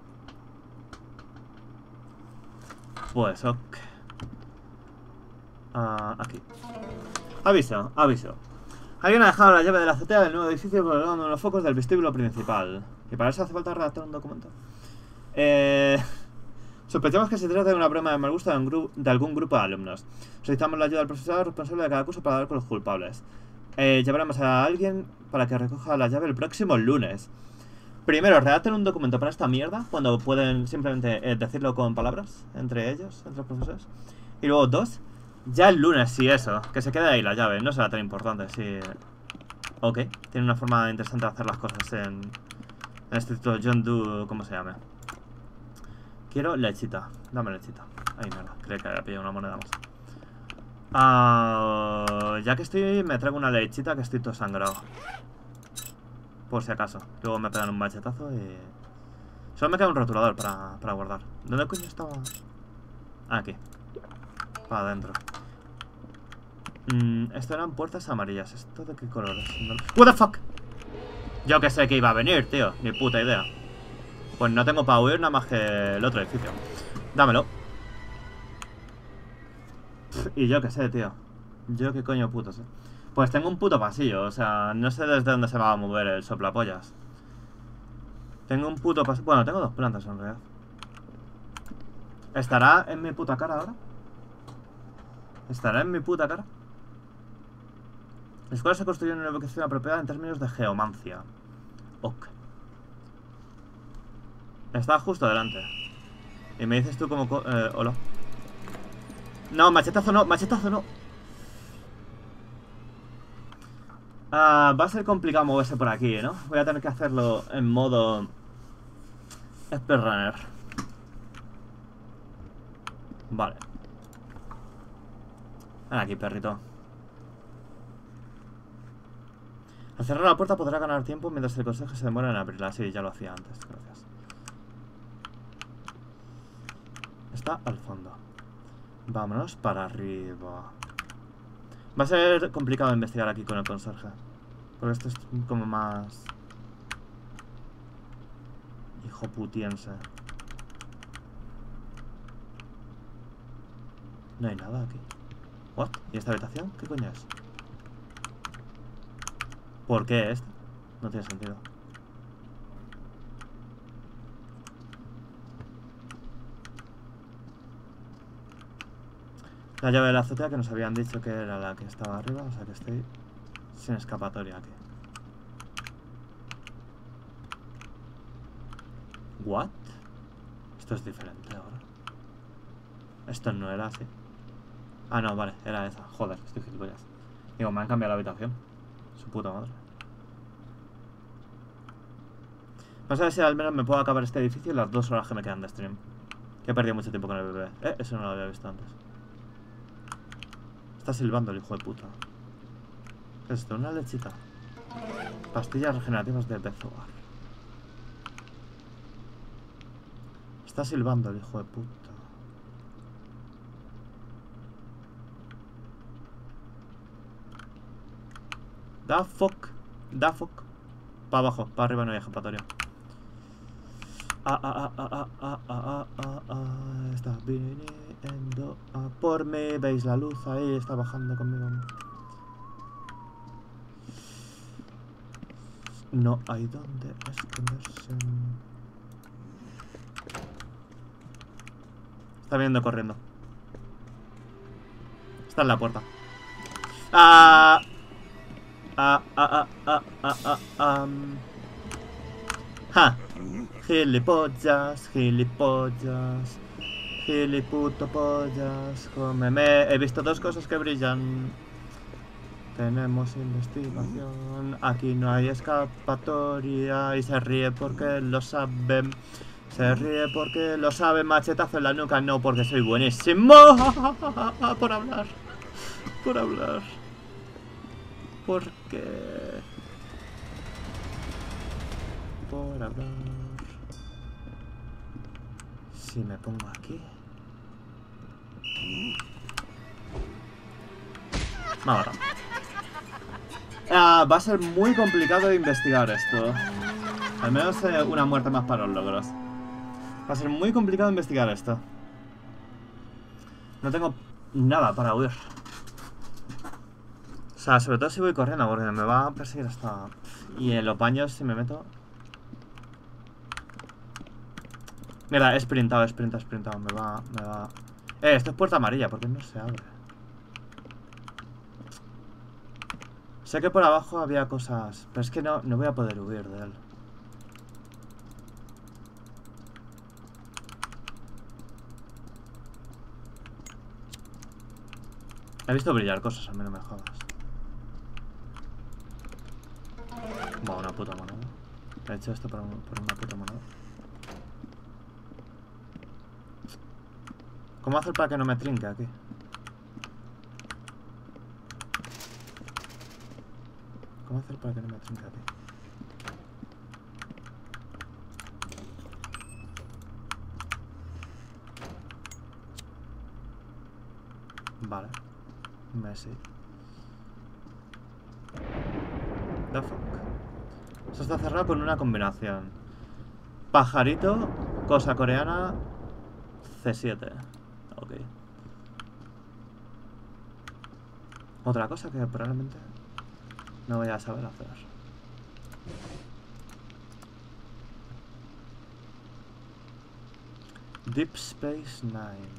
Pues ok. Uh, aquí. Aviso, aviso. Alguien ha dejado la llave de la azotea del nuevo edificio colgando en los focos del vestíbulo principal. Y para eso hace falta redactar un documento. Eh... Sospechamos que se trata de una broma de mal gusto de, un gru de algún grupo de alumnos. Solicitamos la ayuda del profesor responsable de cada curso para dar con los culpables. Eh, llevaremos a alguien para que recoja la llave el próximo lunes. Primero, redacten un documento para esta mierda, cuando pueden simplemente eh, decirlo con palabras, entre ellos, entre los profesores. Y luego, dos, ya el lunes, sí, eso, que se quede ahí la llave, no será tan importante, sí. Ok, tiene una forma interesante de hacer las cosas en, en el instituto John Doe, ¿cómo se llame? Quiero lechita. Dame lechita. Ay, mierda. Creo que había pillado una moneda más. Uh, ya que estoy, me traigo una lechita que estoy todo sangrado. Por si acaso. Luego me pegan un machetazo y... Solo me queda un rotulador para, para guardar. ¿Dónde coño estaba? Ah, aquí. Para adentro. Mm, esto eran puertas amarillas. ¿Esto de qué color es? What the fuck? Yo que sé que iba a venir, tío. Ni puta idea. Pues no tengo para huir nada más que el otro edificio. Dámelo. Y yo que sé, tío. Yo qué coño puto sé. Pues tengo un puto pasillo. O sea, no sé desde dónde se va a mover el soplapollas. Tengo un puto pasillo. Bueno, tengo dos plantas en realidad. ¿Estará en mi puta cara ahora? ¿Estará en mi puta cara? La escuela se construyó en una ubicación apropiada en términos de geomancia. Ok. Está justo delante. Y me dices tú como... Eh, hola. No, machetazo no, machetazo no. Ah, va a ser complicado moverse por aquí, ¿no? Voy a tener que hacerlo en modo... Speedrunner. Vale. Ven aquí, perrito. Al cerrar la puerta podrá ganar tiempo mientras el consejo se demora en abrirla. Sí, ya lo hacía antes, gracias. Está al fondo. Vámonos para arriba. Va a ser complicado investigar aquí con el conserje. Porque esto es como más... hijo putiense. No hay nada aquí. ¿What? ¿Y esta habitación? ¿Qué coño es? ¿Por qué esto? No tiene sentido. La llave de la azotea que nos habían dicho que era la que estaba arriba. O sea que estoy sin escapatoria aquí. ¿What? Esto es diferente ahora. Esto no era así. Ah, no, vale, era esa. Joder, estoy gilipollas. Digo, me han cambiado la habitación. Su puta madre. Vamos a ver si al menos me puedo acabar este edificio en las dos horas que me quedan de stream. Que he perdido mucho tiempo con el bebé. Eh, eso no lo había visto antes. Está silbando el hijo de puta. ¿Qué es esto? Una lechita. Pastillas regenerativas de Bezoar. Está silbando el hijo de puta. Da fuck. Da fuck. Para abajo, para arriba no hay escapatoria. Ah, ah, ah, ah, ah, ah, ah, ah, está viniendo a por mí. ¿Veis la luz ahí? Está bajando conmigo. No hay dónde esconderse. Está viendo corriendo. Está en la puerta. Ah. Ah, ah, ah, ah, ah, ah, um. Ja. Gilipollas, gilipollas, giliputopollas, cómeme. He visto dos cosas que brillan. Tenemos investigación. Aquí no hay escapatoria. Y se ríe porque lo saben. Se ríe porque lo sabe. Machetazo en la nuca. No, porque soy buenísimo. Por hablar. Por hablar. Porque... por hablar. Si me pongo aquí... me agarra. Ah, va a ser muy complicado investigar esto. Al menos eh, una muerte más para los logros. Va a ser muy complicado investigar esto. No tengo nada para huir. O sea, sobre todo si voy corriendo, porque me va a perseguir hasta... y en los baños si me meto... Mira, he sprintado, he sprintado, he sprintado. Me va, me va... Eh, esto es puerta amarilla, porque no se abre. Sé que por abajo había cosas, pero es que no, no voy a poder huir de él. He visto brillar cosas, al menos me jodas. Buah, una puta moneda. He hecho esto por, un, por una puta moneda. ¿Cómo hacer para que no me trinque aquí? ¿Cómo hacer para que no me trinque aquí? Vale. Messi. The fuck. Eso está cerrado con una combinación. Pajarito, cosa coreana, C siete. Ok. Otra cosa que probablemente no voy a saber hacer. Deep Space Nine.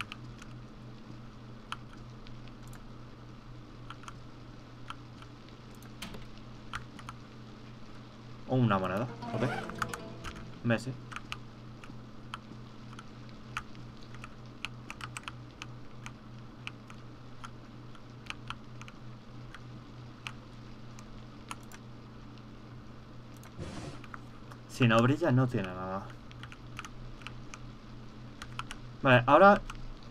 O una moneda, ok. Messi. Si no brilla, no tiene nada. Vale, ahora...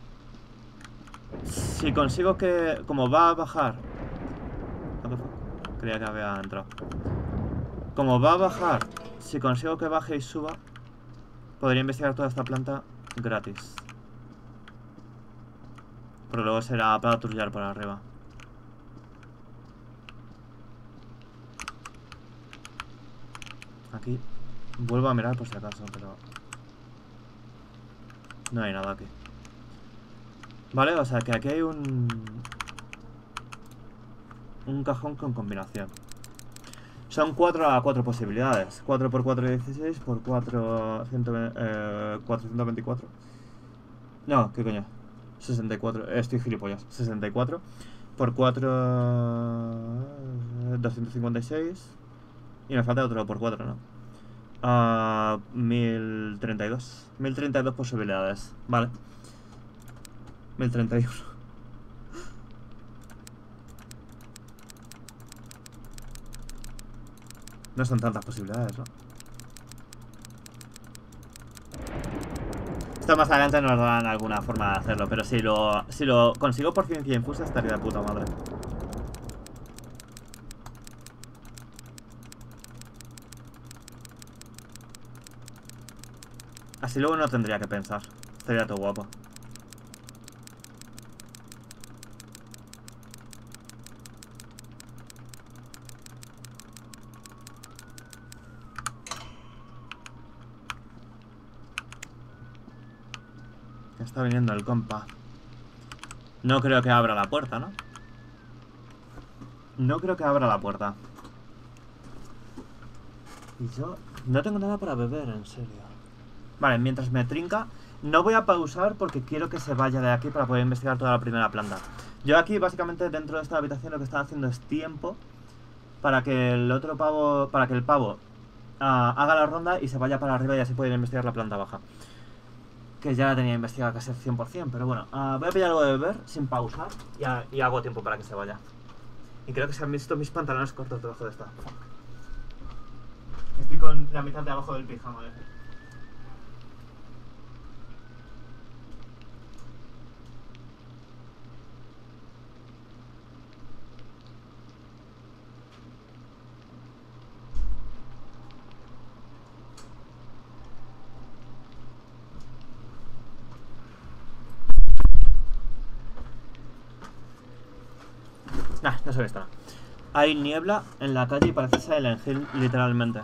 Si consigo que... Como va a bajar... Creía que había entrado. Como va a bajar... Si consigo que baje y suba... Podría investigar toda esta planta gratis. Pero luego será para patrullar por arriba. Aquí... Vuelvo a mirar por si acaso, pero... No hay nada aquí. Vale, o sea que aquí hay un... Un cajón con combinación. Son cuatro a cuatro posibilidades. cuatro por cuatro, dieciséis. Por cuatro, eh, cuatrocientos veinticuatro. No, ¿qué coño? sesenta y cuatro. Estoy gilipollas. sesenta y cuatro. Por cuatro... doscientos cincuenta y seis. Y me falta otro por cuatro, ¿no? Uh, mil treinta y dos. mil treinta y dos posibilidades. Vale. mil treinta y uno. No son tantas posibilidades, ¿no? Esto más adelante nos dan alguna forma de hacerlo, pero si lo, si lo consigo por ciencia infusa estaría de puta madre. Así luego no tendría que pensar. Estaría todo guapo. Está viniendo el compa. No creo que abra la puerta, ¿no? No creo que abra la puerta. Y yo no tengo nada para beber, en serio. Vale, mientras me trinca, no voy a pausar porque quiero que se vaya de aquí para poder investigar toda la primera planta. Yo aquí, básicamente, dentro de esta habitación lo que están haciendo es tiempo para que el otro pavo, para que el pavo uh, haga la ronda y se vaya para arriba y así pueden investigar la planta baja. Que ya la tenía investigada casi al cien por cien, pero bueno, uh, voy a pillar algo de beber sin pausar y, a, y hago tiempo para que se vaya. Y creo que se han visto mis pantalones cortos debajo de esta. Fuck. Estoy con la mitad de abajo del pijama, eh. Nah, no se ve esto, no. Hay niebla en la calle y parece Silent Hill, literalmente.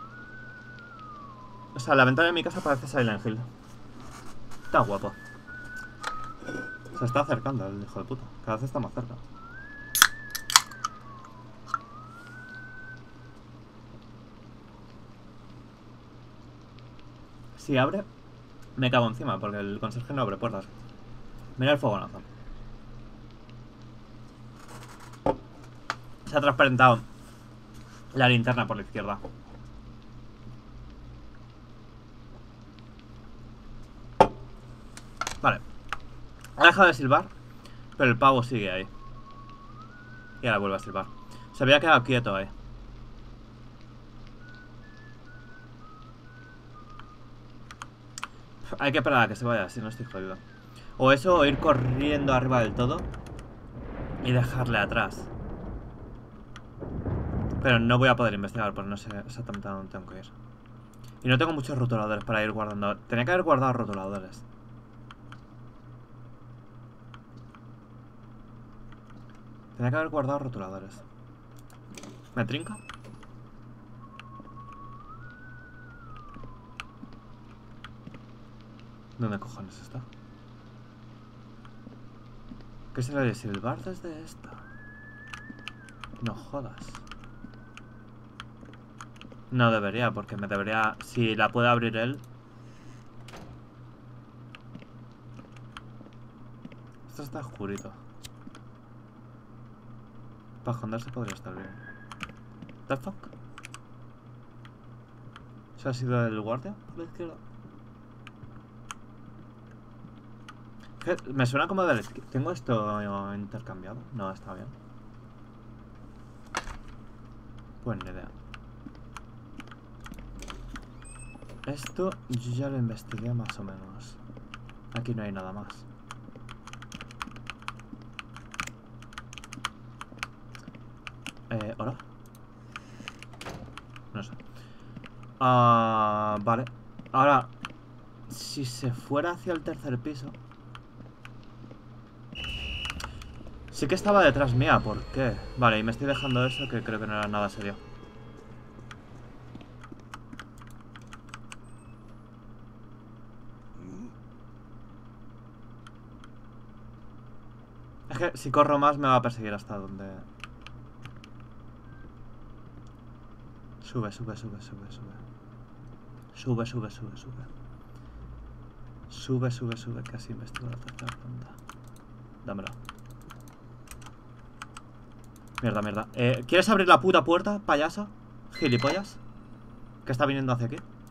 O sea, la ventana de mi casa parece Silent Hill. Está guapo. Se está acercando el hijo de puta. Cada vez está más cerca. Si abre, me cago encima, porque el conserje no abre puertas. Mira el fogonazo. Se ha transparentado la linterna por la izquierda. Vale. Ha dejado de silbar, pero el pavo sigue ahí. Y ahora vuelve a silbar. Se había quedado quieto ahí. Hay que esperar a que se vaya, si no estoy jodido. O eso, o ir corriendo arriba del todo y dejarle atrás. Pero no voy a poder investigar porque no sé exactamente a dónde tengo que ir. Y no tengo muchos rotuladores para ir guardando. Tenía que haber guardado rotuladores. Tenía que haber guardado rotuladores. ¿Me trinca? ¿Dónde cojones está? ¿Qué será de silbar desde esta? No jodas. No debería, porque me debería... Si la puede abrir él... Esto está oscurito. Para esconderse podría estar bien. ¿The fuck? ¿Se ha sido el guardia por la izquierda? Me suena como de la izquierda. ¿Tengo esto intercambiado? No, está bien. Pues ni idea. Esto yo ya lo investigué más o menos. Aquí no hay nada más. Eh, ¿hola? No sé. Ah, vale. Ahora, si se fuera hacia el tercer piso... Sí que estaba detrás mía, ¿por qué? Vale, y me estoy dejando eso que creo que no era nada serio. Es que si corro más me va a perseguir hasta donde... Sube, sube, sube, sube, sube. Sube, sube, sube, sube. Sube, sube, sube, casi investigo la tercera ronda. Dámelo. Mierda, mierda. Eh, ¿Quieres abrir la puta puerta, payaso? Gilipollas. ¿Qué está viniendo hacia aquí?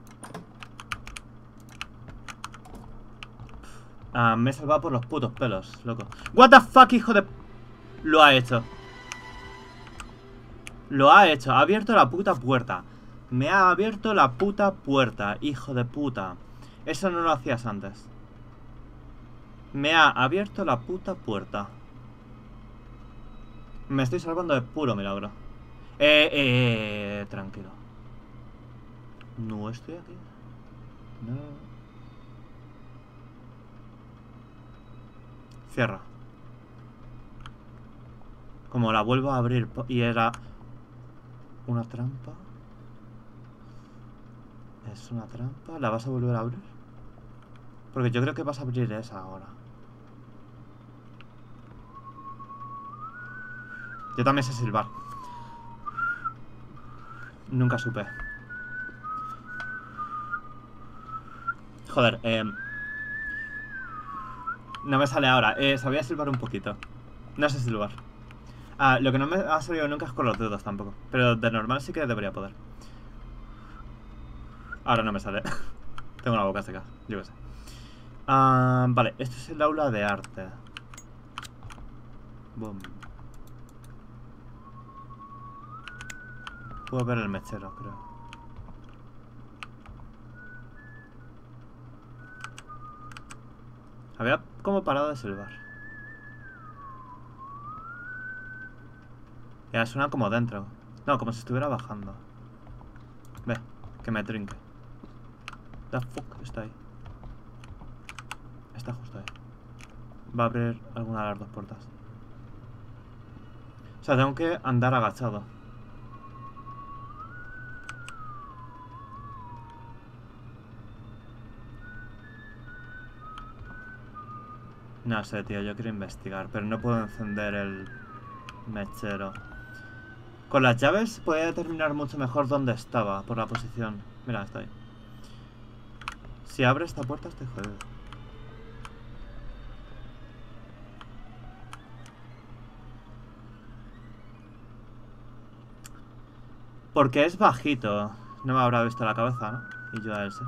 Ah, me he salvado por los putos pelos, loco. What the fuck, hijo de... Lo ha hecho. Lo ha hecho. Ha abierto la puta puerta. Me ha abierto la puta puerta, hijo de puta. Eso no lo hacías antes. Me ha abierto la puta puerta. Me estoy salvando de puro milagro. Eh, eh, eh, tranquilo. No estoy aquí. No. Cierra. Como la vuelvo a abrir y era una trampa. ¿Es una trampa? ¿La vas a volver a abrir? Porque yo creo que vas a abrir esa ahora. Yo también sé silbar. Nunca supe. Joder, eh... no me sale ahora. Eh, sabía silbar un poquito. No sé silbar. Ah, lo que no me ha salido nunca es con los dedos tampoco. Pero de normal sí que debería poder. Ahora no me sale. Tengo la boca seca, yo qué sé. Ah, vale, esto es el aula de arte. Boom. Puedo ver el mechero, creo. Había como parado de silbar. Ya suena como dentro. No, como si estuviera bajando. Ve, que me trinque. The fuck, está ahí. Está justo ahí. Va a abrir alguna de las dos puertas. O sea, tengo que andar agachado. No sé, tío, yo quiero investigar, pero no puedo encender el mechero. Con las llaves podía determinar mucho mejor dónde estaba, por la posición. Mira, está ahí. Si abre esta puerta estoy jodido. Porque es bajito. No me habrá visto la cabeza, ¿no? Y yo a él sí.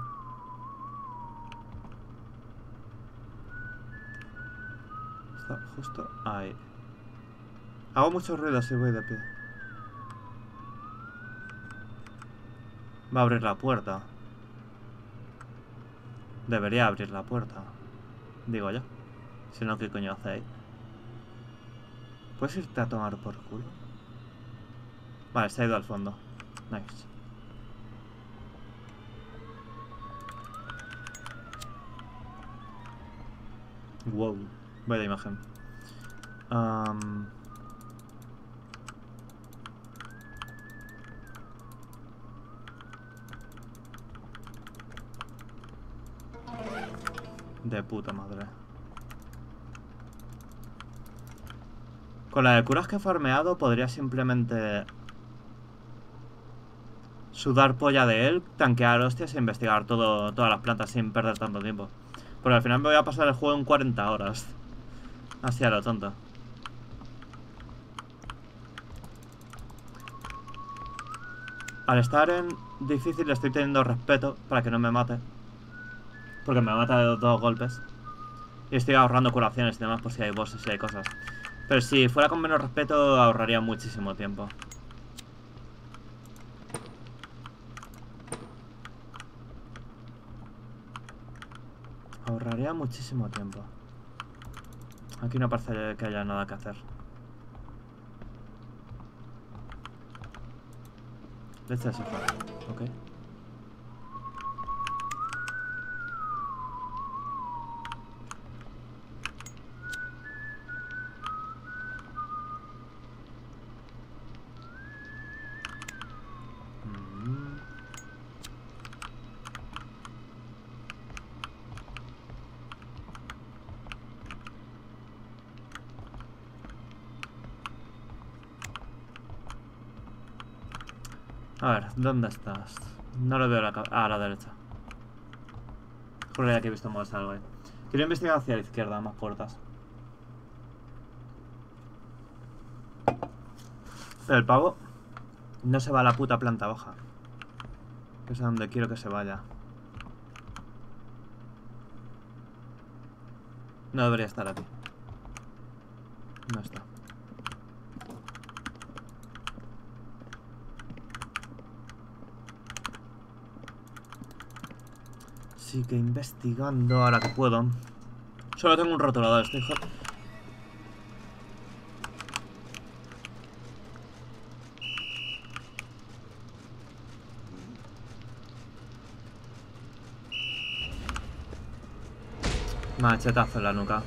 Está justo ahí. Hago mucho ruido si voy de pie. Va a abrir la puerta. Debería abrir la puerta. Digo yo. Si no, ¿qué coño hace ahí? ¿Puedes irte a tomar por culo? Vale, se ha ido al fondo. Nice. Wow. Vaya imagen. Um, De puta madre. Con la de curas que he farmeado podría simplemente sudar polla de él, tanquear hostias e investigar todo, todas las plantas sin perder tanto tiempo. Porque al final me voy a pasar el juego en cuarenta horas. Así a lo tonto. Al estar en difícil le estoy teniendo respeto para que no me mate. Porque me mata de dos, dos golpes. Y estoy ahorrando curaciones y demás por si hay bosses y hay cosas. Pero si fuera con menos respeto ahorraría muchísimo tiempo. Ahorraría muchísimo tiempo. Aquí no parece que haya nada que hacer. Leche de sofá. Ok. Mm. A ver, ¿dónde estás? No lo veo a la, a la derecha. Juraría que he visto moverse algo ahí. Quiero investigar hacia la izquierda, más puertas. Pero el pavo no se va a la puta planta baja. Que es a donde quiero que se vaya. No debería estar aquí. No está. Sigue investigando ahora que puedo. Solo tengo un rotulador, estoy jodido. Machetazo en la nuca.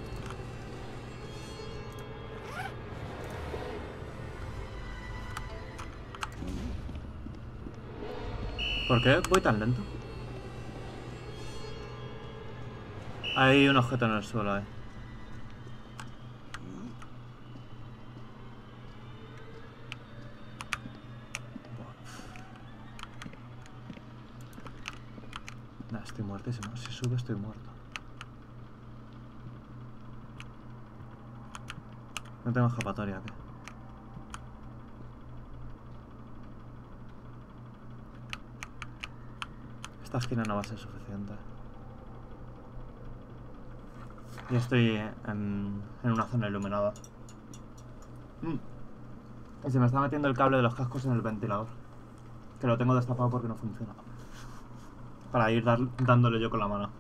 ¿Por qué voy tan lento? Hay un objeto en el suelo, eh. Nah, estoy muertísimo. Si sube estoy muerto. No tengo escapatoria aquí. Esta esquina no va a ser suficiente. Y estoy en, en una zona iluminada. Mm. Y se me está metiendo el cable de los cascos en el ventilador. Que lo tengo destapado porque no funciona. Para ir dar, dándole yo con la mano.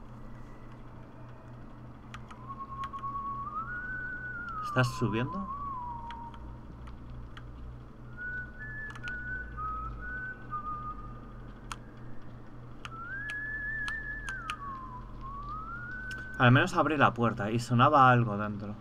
¿Estás subiendo? Al menos abrí la puerta y sonaba algo dentro.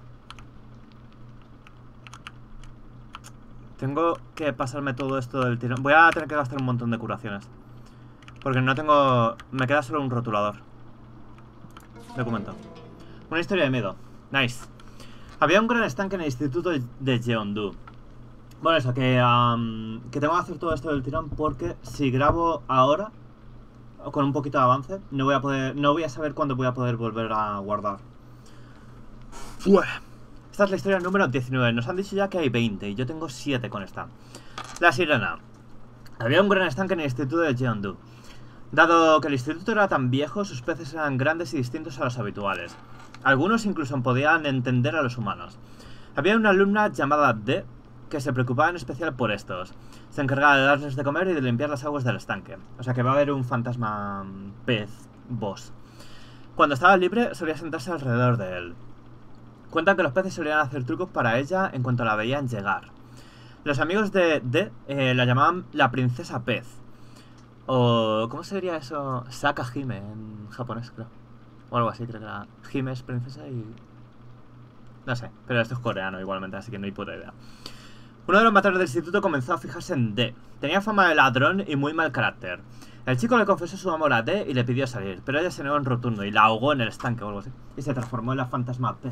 Tengo que pasarme todo esto del tirón. Voy a tener que gastar un montón de curaciones. Porque no tengo... Me queda solo un rotulador. Documento. Una historia de miedo. Nice. Había un gran estanque en el instituto de Jeondu. Bueno, eso, que, um, que tengo que hacer todo esto del tirón porque si grabo ahora, con un poquito de avance, no voy a poder, no voy a saber cuándo voy a poder volver a guardar. Uf. Esta es la historia número diecinueve. Nos han dicho ya que hay veinte y yo tengo siete con esta. La sirena. Había un gran estanque en el instituto de Jeondu. Dado que el instituto era tan viejo, sus peces eran grandes y distintos a los habituales. Algunos incluso podían entender a los humanos. Había una alumna llamada D que se preocupaba en especial por estos. Se encargaba de darles de comer y de limpiar las aguas del estanque. O sea que va a haber un fantasma pez boss. Cuando estaba libre solía sentarse alrededor de él. Cuentan que los peces solían hacer trucos para ella en cuanto la veían llegar. Los amigos de D eh, la llamaban la princesa pez. O... ¿cómo sería eso? Saka Hime en japonés, creo. O algo así, creo que era. Hime es princesa y... no sé, pero esto es coreano igualmente, así que no hay puta idea. Uno de los matadores del instituto comenzó a fijarse en D. Tenía fama de ladrón y muy mal carácter. El chico le confesó su amor a D y le pidió salir, pero ella se negó en rotundo y la ahogó en el estanque o algo así. Y se transformó en la fantasma pez.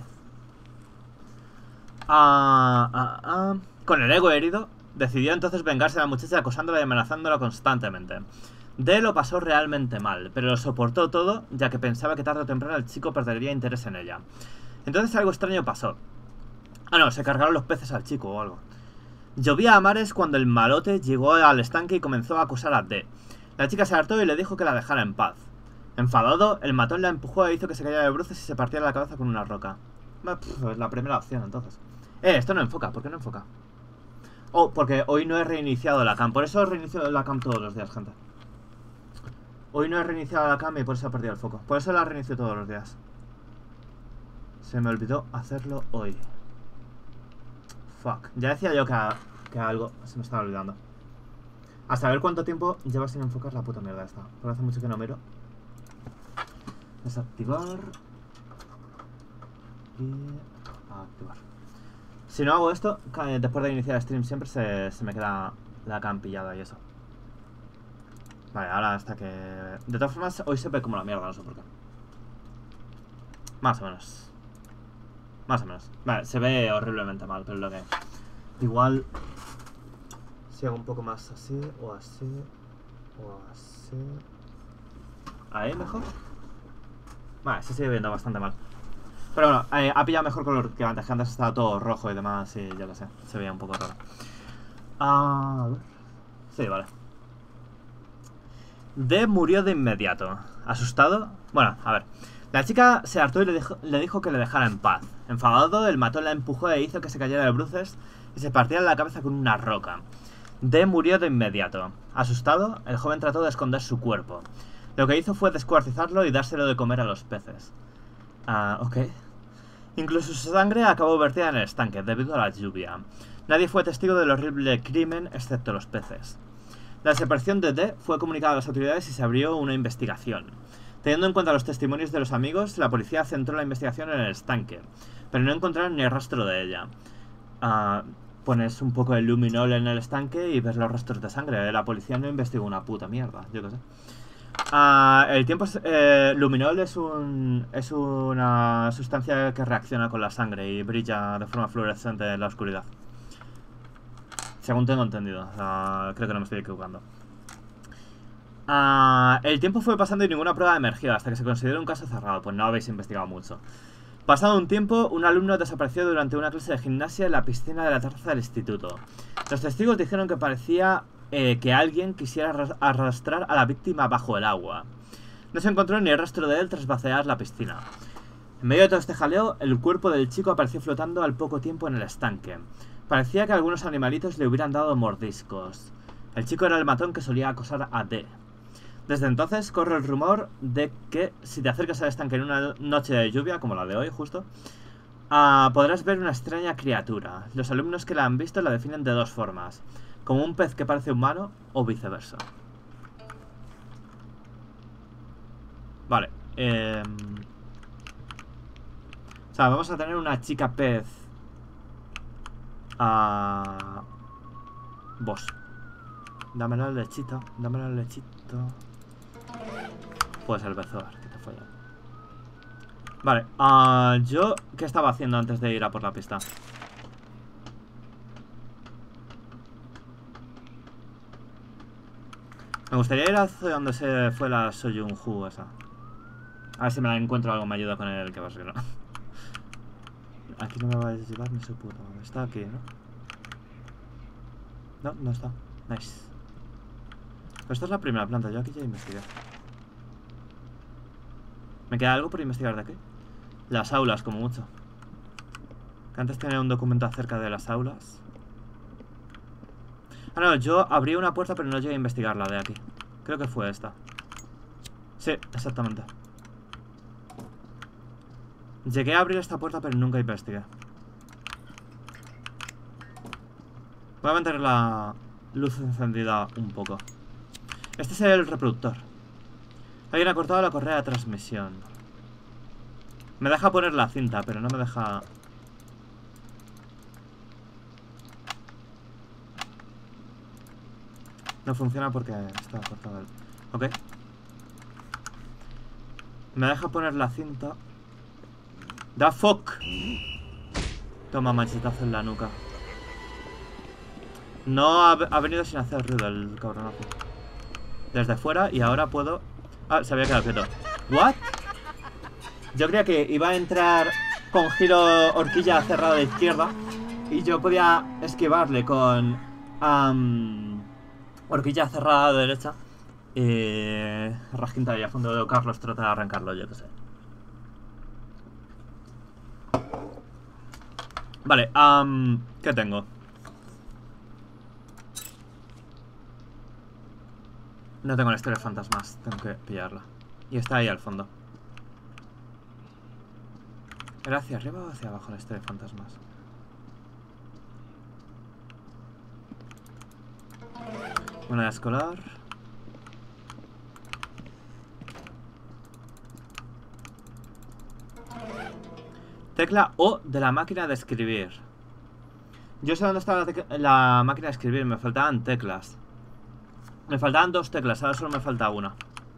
Ah, ah, ah. Con el ego herido, decidió entonces vengarse de la muchacha acosándola y amenazándola constantemente. D lo pasó realmente mal, pero lo soportó todo, ya que pensaba que tarde o temprano el chico perdería interés en ella. Entonces algo extraño pasó. Ah, no, se cargaron los peces al chico o algo. Llovía a mares cuando el malote llegó al estanque y comenzó a acosar a D. La chica se hartó y le dijo que la dejara en paz. Enfadado, el matón la empujó e hizo que se cayera de bruces y se partiera la cabeza con una roca. Pues la primera opción, entonces. Eh, esto no enfoca, ¿por qué no enfoca? Oh, porque hoy no he reiniciado la cam. Por eso he reiniciado la cam todos los días, gente. Hoy no he reiniciado la cam y por eso he perdido el foco. Por eso la reinicio todos los días. Se me olvidó hacerlo hoy. Fuck. Ya decía yo que, a, que algo se me estaba olvidando. A saber cuánto tiempo lleva sin enfocar la puta mierda esta. Porque hace mucho que no miro. Desactivar. Y activar. Si no hago esto, después de iniciar el stream siempre se, se me queda la cam pillada y eso. Vale, ahora hasta que... De todas formas, hoy se ve como la mierda, no sé por qué. Más o menos. Más o menos. Vale, se ve horriblemente mal, pero lo que... Igual... Si hago un poco más así, o así, o así... Ahí mejor. Vale, se sigue viendo bastante mal. Pero bueno, eh, ha pillado mejor color que antes, que antes estaba todo rojo y demás, y ya lo sé, se veía un poco raro. Ah, a ver. Sí, vale. D murió de inmediato. ¿Asustado? Bueno, a ver. La chica se hartó y le dijo, le dijo que le dejara en paz. Enfadado, el matón la empujó e hizo que se cayera de bruces y se partiera la cabeza con una roca. D murió de inmediato. Asustado, el joven trató de esconder su cuerpo. Lo que hizo fue descuartizarlo y dárselo de comer a los peces. Ah, ok. Incluso su sangre acabó vertida en el estanque debido a la lluvia. Nadie fue testigo del horrible crimen excepto los peces. La desaparición de D fue comunicada a las autoridades y se abrió una investigación. Teniendo en cuenta los testimonios de los amigos, la policía centró la investigación en el estanque, pero no encontraron ni rastro de ella. Uh, pones un poco de luminol en el estanque y ves los rastros de sangre. La policía no investigó una puta mierda, yo qué sé. Uh, el tiempo es, eh, luminol es un es una sustancia que reacciona con la sangre y brilla de forma fluorescente en la oscuridad. Según tengo entendido, uh, creo que no me estoy equivocando. Uh, el tiempo fue pasando y ninguna prueba emergió hasta que se consideró un caso cerrado, pues no habéis investigado mucho. Pasado un tiempo, un alumno desapareció durante una clase de gimnasia en la piscina de la terraza del instituto. Los testigos dijeron que parecía eh, que alguien quisiera arrastrar a la víctima bajo el agua. No se encontró ni el rastro de él tras vaciar la piscina. En medio de todo este jaleo, el cuerpo del chico apareció flotando al poco tiempo en el estanque. Parecía que algunos animalitos le hubieran dado mordiscos. El chico era el matón que solía acosar a D. Desde entonces corre el rumor de que si te acercas al estanque en una noche de lluvia, como la de hoy justo, uh, podrás ver una extraña criatura. Los alumnos que la han visto la definen de dos formas, como un pez que parece humano o viceversa. Vale. Eh... O sea, vamos a tener una chica pez a... Uh... boss. Dámelo el lechito, dámelo el lechito. Pues el bezoar, que te follan. Vale, uh, yo... ¿Qué estaba haciendo antes de ir a por la pista? Me gustaría ir hacia donde se fue la Soyunju esa. A ver si me la encuentro algo, me ayuda con el que va a ser, ¿no? Aquí no me va a llevar ni su puta. Está aquí, ¿no? No, no está. Nice. Pero esta es la primera planta, yo aquí ya investigué. ¿Me queda algo por investigar de aquí? Las aulas, como mucho. Que antes tenía un documento acerca de las aulas. Ah, no, yo abrí una puerta pero no llegué a investigar la de aquí. Creo que fue esta. Sí, exactamente. Llegué a abrir esta puerta pero nunca investigué. Voy a mantener la luz encendida un poco. Este es el reproductor. Alguien ha cortado la correa de transmisión. Me deja poner la cinta, pero no me deja... No funciona porque está cortado el... Ok. Me deja poner la cinta. ¡Da fuck! Toma machetazo en la nuca. No ha, ha venido sin hacer ruido el cabronazo. Desde fuera y ahora puedo... Ah, se había quedado quieto. ¿What? Yo creía que iba a entrar con giro horquilla cerrado de izquierda y yo podía esquivarle con um, horquilla cerrada de derecha. Y rasquinta ahí a fondo de Carlos trata de arrancarlo, yo que sé. Vale, um, ¿qué tengo? No tengo la historia de fantasmas, tengo que pillarla. Y está ahí al fondo. ¿Era hacia arriba o hacia abajo la historia de fantasmas? Moneda escolar. Tecla O de la máquina de escribir. Yo sé dónde está la, la máquina de escribir, me faltaban teclas. Me faltaban dos teclas, ahora solo me falta una.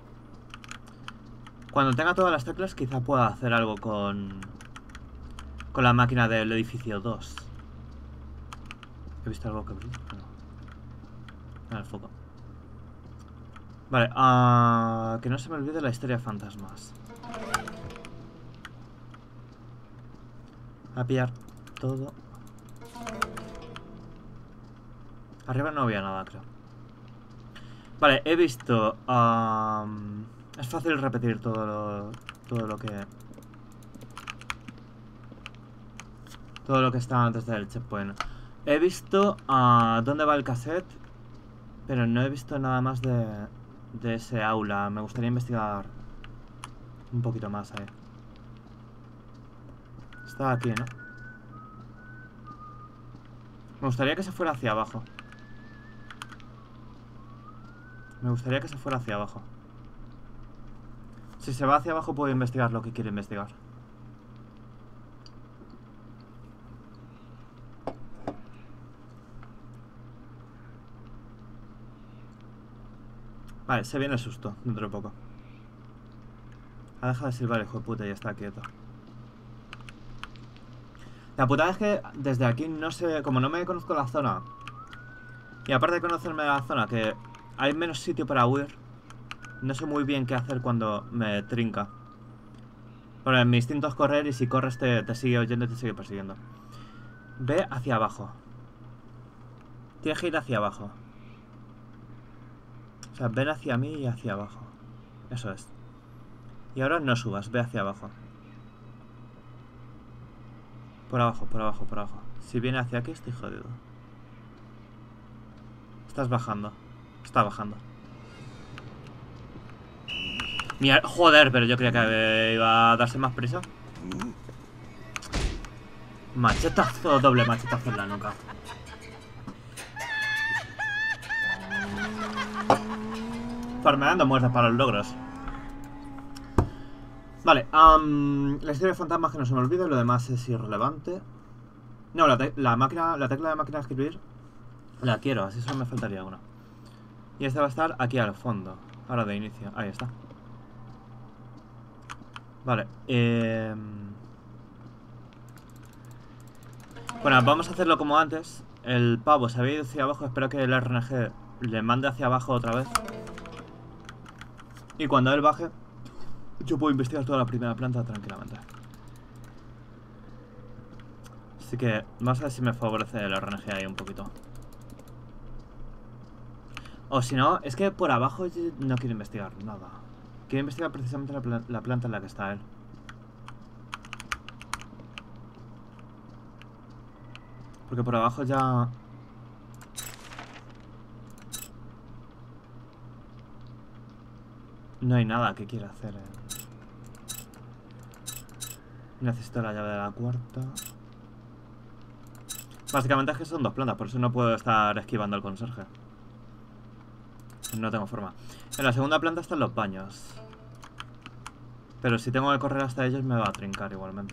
Cuando tenga todas las teclas quizá pueda hacer algo con... Con la máquina del edificio dos. ¿He visto algo que brilla? No. Ah, el foco. Vale, uh, que no se me olvide la historia de fantasmas. A pillar todo. Arriba no había nada, creo. Vale, he visto... Um, es fácil repetir todo lo, todo lo que... Todo lo que estaba antes del checkpoint. He visto uh, dónde va el cassette, pero no he visto nada más de, de ese aula. Me gustaría investigar un poquito más ahí. Está aquí, ¿no? Me gustaría que se fuera hacia abajo. Me gustaría que se fuera hacia abajo. Si se va hacia abajo puedo investigar lo que quiere investigar. Vale, se viene el susto dentro de poco. Ha dejado de silbar, hijo de puta, y está quieto. La putada es que desde aquí no sé... Como no me conozco la zona, y aparte de conocerme la zona, que hay menos sitio para huir, no sé muy bien qué hacer cuando me trinca. Bueno, mi instinto es correr y si corres te, te sigue oyendo y te sigue persiguiendo. Ve hacia abajo. Tienes que ir hacia abajo. O sea, ven hacia mí y hacia abajo. Eso es. Y ahora no subas, ve hacia abajo. Por abajo, por abajo, por abajo. Si viene hacia aquí estoy jodido. Estás bajando. Está bajando. Mira, joder, pero yo creía que iba a darse más prisa. Machetazo, doble machetazo en la nuca. Farmeando muertes para los logros. Vale, um, la historia de fantasmas que no se me olvide, lo demás es irrelevante. No, la, la máquina, la tecla de máquina de escribir la quiero, así solo me faltaría una. Y esta va a estar aquí al fondo. Ahora de inicio, ahí está. Vale, eh... bueno, vamos a hacerlo como antes. El pavo se había ido hacia abajo, espero que el R N G le mande hacia abajo otra vez. Y cuando él baje, yo puedo investigar toda la primera planta tranquilamente. Así que vamos a ver si me favorece el R N G ahí un poquito. O si no, es que por abajo yo no quiero investigar nada. Quiero investigar precisamente la, pla la planta en la que está él. Porque por abajo ya... no hay nada que quiera hacer. Eh. Necesito la llave de la cuarta. Básicamente es que son dos plantas, por eso no puedo estar esquivando al conserje. No tengo forma. En la segunda planta están los baños. Pero si tengo que correr hasta ellos me va a trincar igualmente.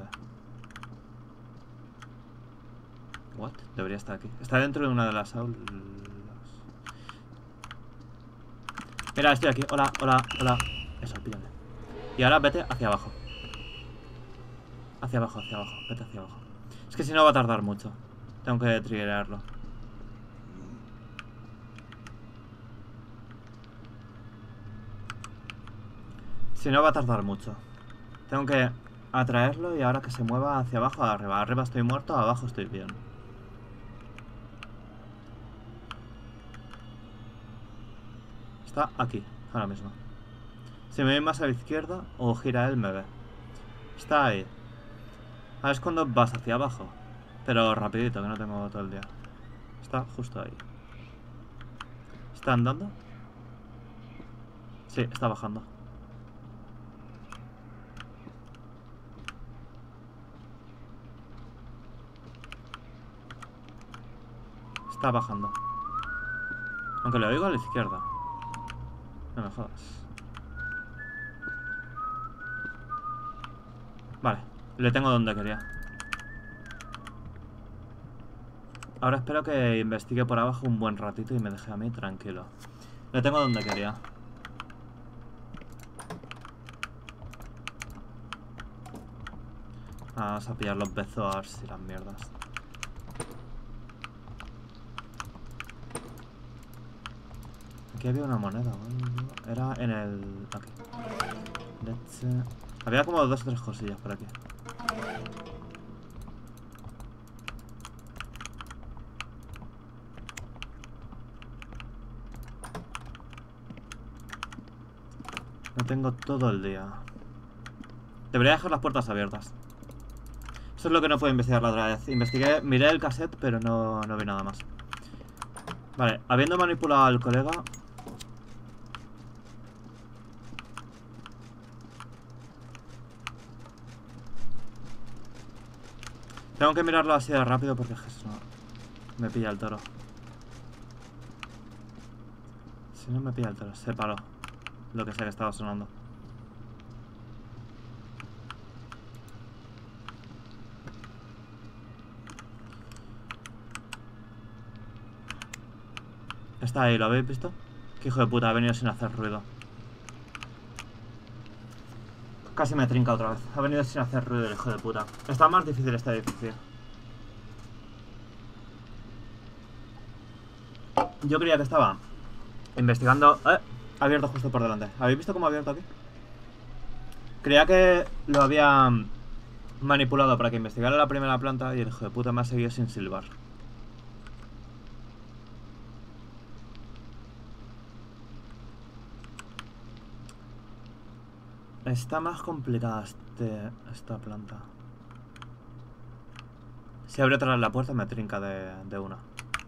What? Debería estar aquí. Está dentro de una de las aulas. Mira, estoy aquí. Hola, hola, hola. Eso, píllame. Y ahora vete hacia abajo. Hacia abajo, hacia abajo. Vete hacia abajo. Es que si no va a tardar mucho. Tengo que triggerarlo. Si no va a tardar mucho. Tengo que atraerlo y ahora que se mueva hacia abajo, arriba. Arriba estoy muerto, abajo estoy bien. Está aquí, ahora mismo. Si me voy más a la izquierda o gira él, me ve. Está ahí. Ahora es cuando vas hacia abajo. Pero rapidito, que no tengo todo el día. Está justo ahí. ¿Está andando? Sí, está bajando. Está bajando. Aunque lo oigo a la izquierda. No me jodas. Vale, le tengo donde quería. Ahora espero que investigue por abajo un buen ratito y me deje a mí tranquilo. Le tengo donde quería. Vamos a pillar los bezoars y las mierdas. Aquí había una moneda, ¿no? Era en el... aquí. Leche... Había como dos o tres cosillas por aquí. No tengo todo el día. Debería dejar las puertas abiertas. Eso es lo que no puedo investigar la otra vez. Investigué, miré el cassette, pero no, no vi nada más. Vale, habiendo manipulado al colega... Tengo que mirarlo así de rápido porque eso, me pilla el toro. Si no me pilla el toro, se paró. Lo que sea que estaba sonando. Está ahí, ¿lo habéis visto? Qué hijo de puta, ha venido sin hacer ruido. Casi me trinca otra vez. Ha venido sin hacer ruido el hijo de puta. Está más difícil este edificio. Yo creía que estaba investigando... Eh, abierto justo por delante. ¿Habéis visto cómo ha abierto aquí? Creía que lo había manipulado para que investigara la primera planta y el hijo de puta me ha seguido sin silbar. Está más complicada este, esta planta. Si abre otra vez la puerta me trinca de, de una.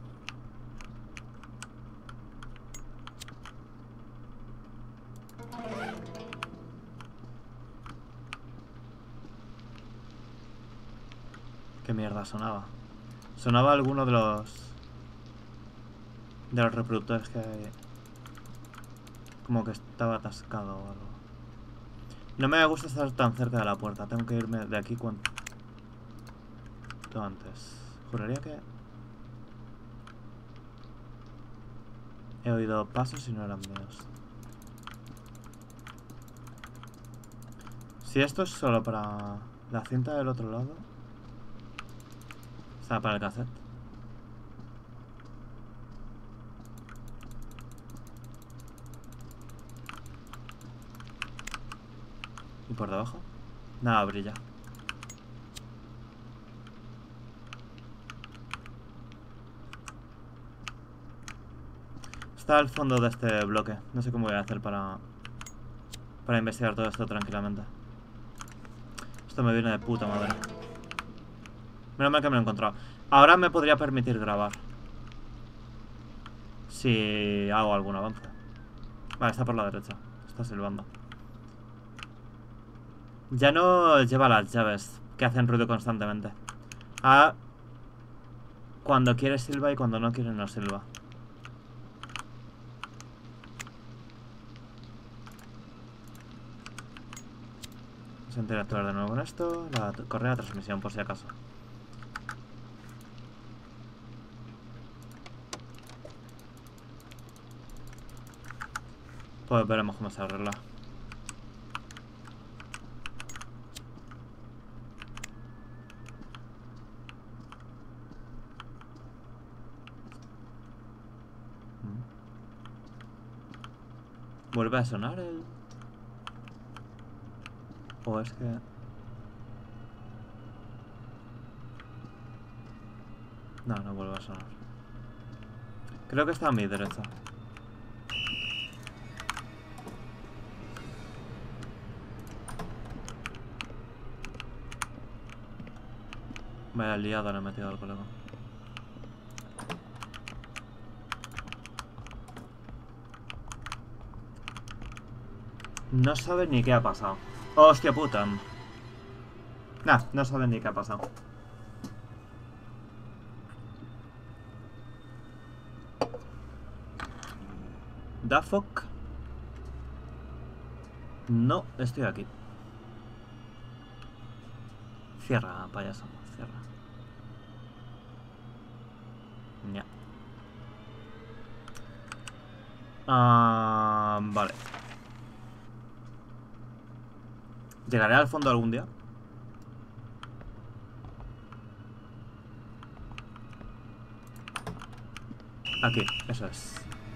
¿Qué mierda sonaba? Sonaba alguno de los... de los reproductores que hay. Como que estaba atascado o algo. No me gusta estar tan cerca de la puerta. Tengo que irme de aquí cuanto antes. Juraría que... he oído pasos y no eran míos. Si esto es solo para la cinta del otro lado... o sea, para el cassette. ¿Y por debajo? Nada, brilla. Está al fondo de este bloque. No sé cómo voy a hacer para... para investigar todo esto tranquilamente. Esto me viene de puta madre. Menos mal que me lo he encontrado. Ahora me podría permitir grabar. Si hago algún avance. Vale, está por la derecha. Está silbando. Ya no lleva las llaves que hacen ruido constantemente. Ah, cuando quiere silba y cuando no quiere no silba. Vamos a interactuar de nuevo con esto. La correa de transmisión, por si acaso. Pues veremos cómo se arregla. ¿Vuelve a sonar el...? ¿O es que...? No, no vuelve a sonar. Creo que está a mi derecha. Vaya liada le he metido al colega. No sabe ni qué ha pasado. Hostia puta. Nah, no sabe ni qué ha pasado. ¿Da fuck? No, estoy aquí. Cierra, payaso, cierra. Ya. Ah, vale. ¿Llegaré al fondo algún día? Aquí, eso es.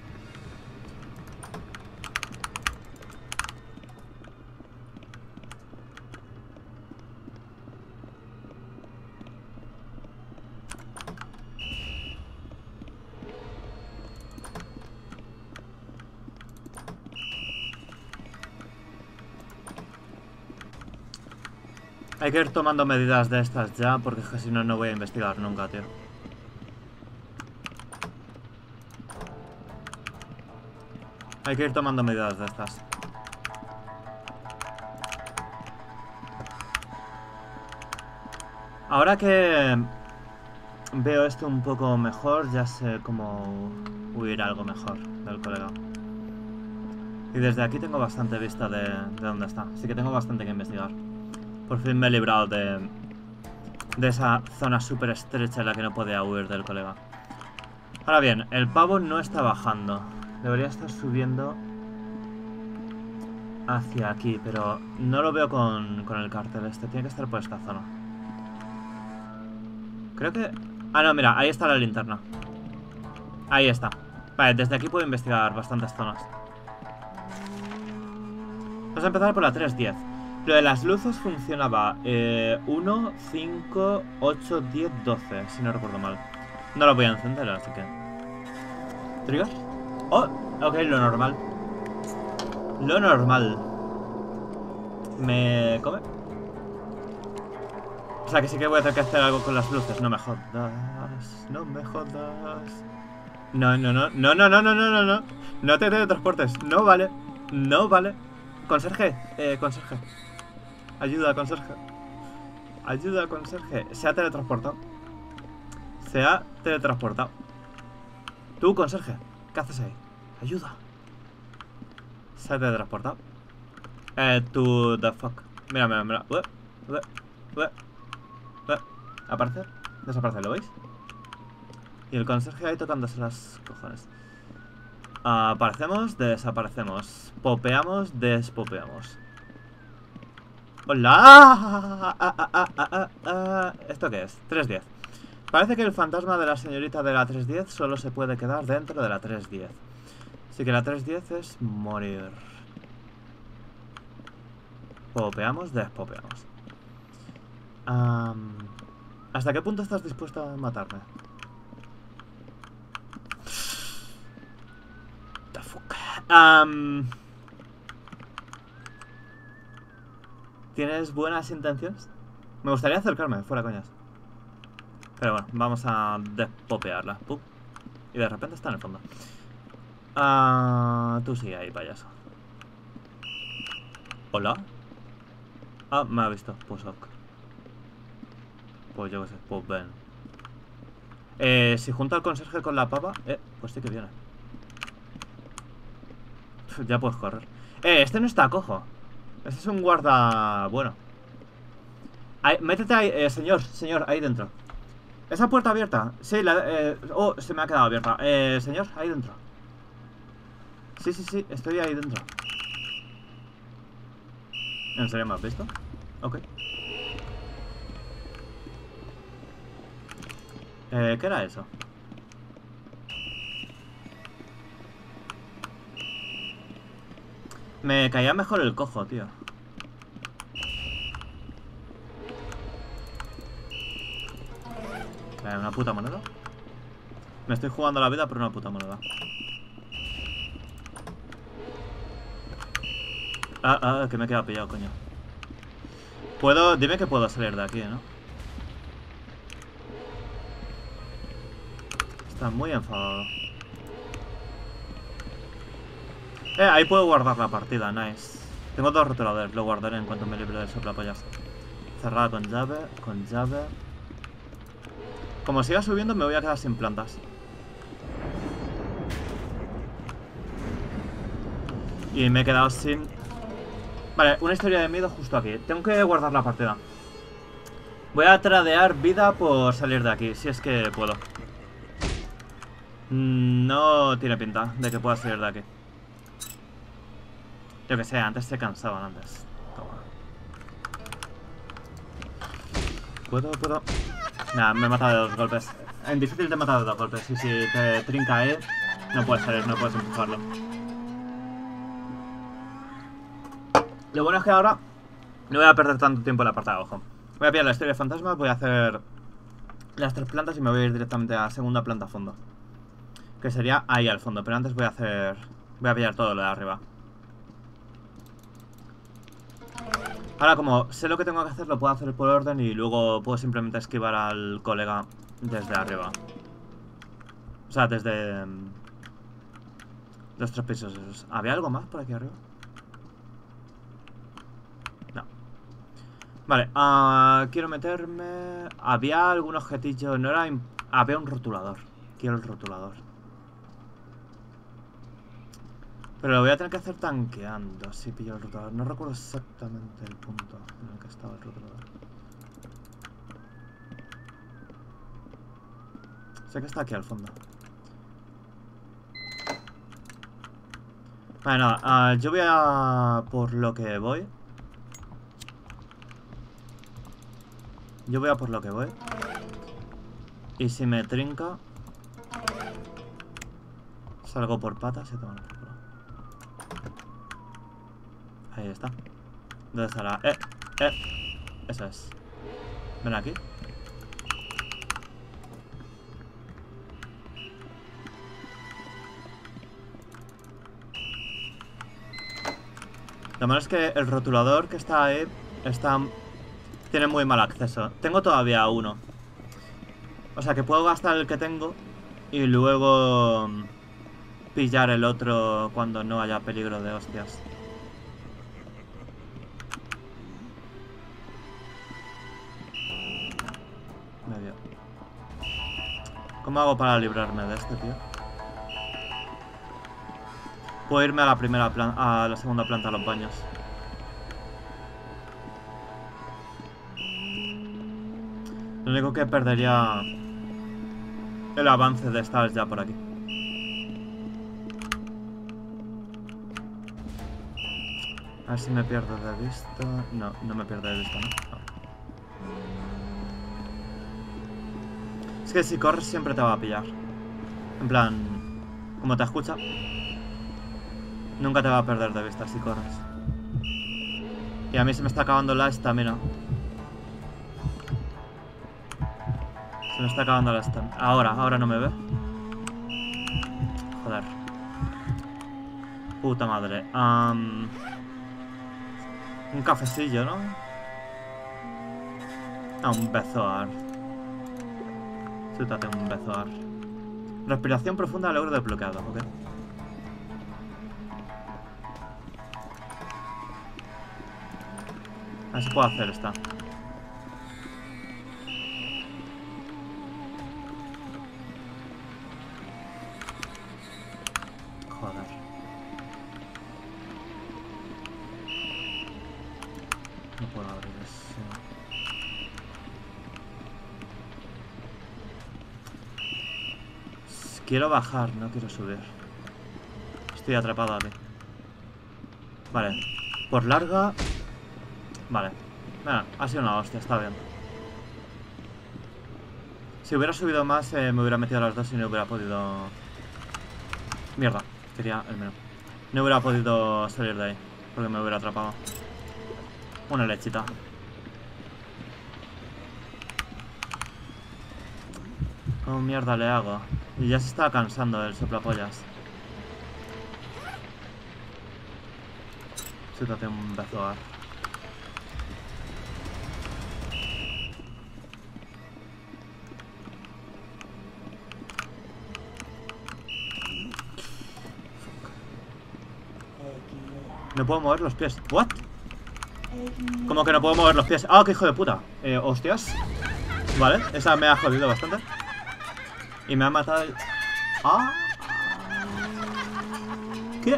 Hay que ir tomando medidas de estas ya, porque es que si no, no voy a investigar nunca, tío. Hay que ir tomando medidas de estas. Ahora que veo esto un poco mejor, ya sé cómo huir algo mejor del colega. Y desde aquí tengo bastante vista de, de dónde está, así que tengo bastante que investigar. Por fin me he librado de, de esa zona súper estrecha en la que no podía huir del colega. Ahora bien, el pavo no está bajando. Debería estar subiendo hacia aquí, pero no lo veo con, con el cartel este. Tiene que estar por esta zona. Creo que... Ah, no, mira, ahí está la linterna. Ahí está. Vale, desde aquí puedo investigar bastantes zonas. Vamos a empezar por la tres diez. Lo de las luces funcionaba eh, uno, cinco, ocho, diez, doce, si no recuerdo mal. No lo voy a encender, así que... ¿Trigger? Oh, ok, lo normal. Lo normal. ¿Me come? O sea que sí que voy a tener que hacer algo con las luces. No me jodas. No me jodas. No, no, no. No, no, no, no, no, no, no. No te teletransportes. No vale. No vale. Conserje. Eh, conserje. Ayuda, conserje. Ayuda, conserje. Se ha teletransportado. Se ha teletransportado. Tú, conserje. ¿Qué haces ahí? Ayuda. Se ha teletransportado. Eh, tú, the fuck. Mira, mira, mira. Uh, uh, uh, uh. Aparece. Desaparece, ¿lo veis? Y el conserje ahí tocándose las cojones. Aparecemos, desaparecemos. Popeamos, despopeamos. ¡Hola! Ah, ah, ah, ah, ah, ah. ¿Esto qué es? tres diez. Parece que el fantasma de la señorita de la tres diez solo se puede quedar dentro de la tres diez. Así que la tres diez es morir. Popeamos, despopeamos. Um, ¿Hasta qué punto estás dispuesto a matarme? The fuck. Um, ¿Tienes buenas intenciones? Me gustaría acercarme, fuera coñas. Pero bueno, vamos a despopearla. Pup. Y de repente está en el fondo. Uh, tú sigue ahí, payaso. ¿Hola? Ah, me ha visto. Pues ok. Pues yo qué sé. Pues ven. Eh, si junto al conserje con la pava... Eh, pues sí que viene. Ya puedes correr. Eh, este no está cojo. Este es un guarda... Bueno. Ahí, métete ahí, eh, señor, señor, ahí dentro. ¿Esa puerta abierta? Sí, la... Eh, oh, se me ha quedado abierta. Eh, señor, ahí dentro. Sí, sí, sí, estoy ahí dentro. ¿En serio me has visto? Ok. Eh, ¿qué era eso? Me caía mejor el cojo, tío. Eh, una puta moneda. Me estoy jugando la vida por una puta moneda. Ah, ah, que me he quedado pillado, coño. Puedo... Dime que puedo salir de aquí, ¿no? Está muy enfadado. Eh, ahí puedo guardar la partida, nice. Tengo dos rotuladores, lo guardaré en cuanto me libre del soplapollas. Cerrada con llave, con llave. Como siga subiendo me voy a quedar sin plantas. Y me he quedado sin... Vale, una historia de miedo justo aquí. Tengo que guardar la partida. Voy a tradear vida por salir de aquí, si es que puedo. No tiene pinta de que pueda salir de aquí. Yo que sé, antes se cansaban antes. Toma. ¿Puedo? ¿Puedo? Nah, me he matado de dos golpes. En difícil te he matado de dos golpes. Y si te trinca E, no puedes salir, no puedes empujarlo. Lo bueno es que ahora no voy a perder tanto tiempo en la parte de abajo. Voy a pillar la historia de fantasmas, voy a hacer las tres plantas y me voy a ir directamente a la segunda planta a fondo. Que sería ahí al fondo, pero antes voy a hacer... Voy a pillar todo lo de arriba. Ahora como sé lo que tengo que hacer, lo puedo hacer por orden y luego puedo simplemente esquivar al colega desde arriba. O sea, desde... Los tres pisos esos. ¿Había algo más por aquí arriba? No. Vale, uh, quiero meterme... Había algún objetillo, no era... Había un rotulador. Quiero el rotulador. Pero lo voy a tener que hacer tanqueando si pillo el rotulador. No recuerdo exactamente el punto en el que estaba el rotulador. Sé que está aquí al fondo. Vale, nada, uh, yo voy a... Por lo que voy. Yo voy a por lo que voy. Y si me trinca... Salgo por patas y tomo el culo. Ahí está. ¿Dónde estará? Eh, eh. Eso es. Ven aquí. Lo malo es que el rotulador que está ahí está... Tiene muy mal acceso. Tengo todavía uno. O sea que puedo gastar el que tengo y luego pillar el otro cuando no haya peligro de hostias. Me vio. ¿Cómo hago para librarme de este, tío? Puedo irme a la primera planta, a la segunda planta a los baños. Lo único que perdería el avance de estar ya por aquí. A ver si me pierdo de vista. No, no me pierdo de vista, ¿no? No. Es que si corres siempre te va a pillar. En plan, como te escucha, nunca te va a perder de vista si corres. Y a mí se me está acabando la estamina. Se me está acabando la estamina. Ahora, ahora no me ve. Joder. Puta madre. Um, un cafecillo, ¿no? Ah, un bezoar. Chútate un bezoar. Respiración profunda, logro desbloqueado, ok. A ver si puedo hacer esta. Joder. No puedo abrir eso. Quiero bajar, no quiero subir. Estoy estoy atrapado aquí. Vale. Por larga. Vale. Nada, ha sido una hostia, está bien. Si hubiera subido más, eh, me hubiera metido a las dos y no hubiera podido... Mierda, quería el menú. No hubiera podido salir de ahí, porque me hubiera atrapado. Una lechita. ¿Cómo mierda le hago? Y ya se está cansando el soplapollas. Sútate un bezoar. No puedo mover los pies. ¿What? ¿Cómo que no puedo mover los pies? ¡Ah, qué hijo de puta! Eh, hostias. Vale, esa me ha jodido bastante. Y me ha matado el... ¡Ah! ¿Qué?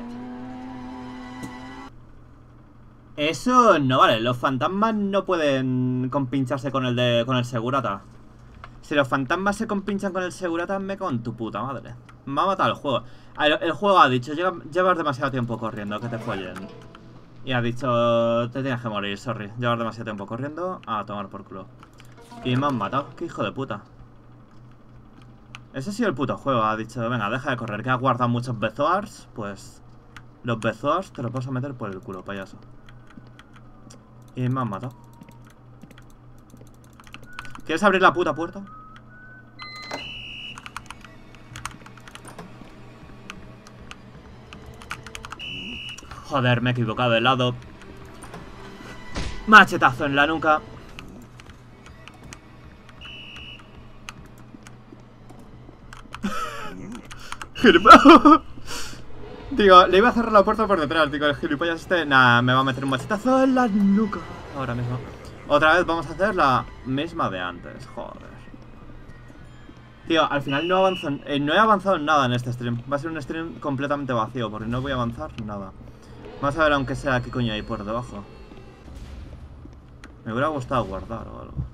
Eso no vale. Los fantasmas no pueden compincharse con el de con el segurata. Si los fantasmas se compinchan con el segurata, me cago en tu puta madre. Me ha matado el juego. El, el juego ha dicho, llevas demasiado tiempo corriendo, que te follen. Y ha dicho, te tienes que morir, sorry. Llevas demasiado tiempo corriendo, a tomar por culo. Y me han matado, qué hijo de puta. Ese ha sido el puto juego, ha dicho, venga, deja de correr, que has guardado muchos bezoars. Pues los bezoars te los vas a meter por el culo, payaso. Y me han matado. ¿Quieres abrir la puta puerta? Joder, me he equivocado de lado. Machetazo en la nuca. Digo, le iba a cerrar la puerta por detrás. Digo, el gilipollas este... Nah, me va a meter un machetazo en la nuca. Ahora mismo. Otra vez vamos a hacer la misma de antes. Joder. Tío, al final no, avanzo, eh, no he avanzado en nada en este stream. Va a ser un stream completamente vacío, porque no voy a avanzar nada. Vamos a ver aunque sea qué coño hay por debajo. Me hubiera gustado guardar o algo.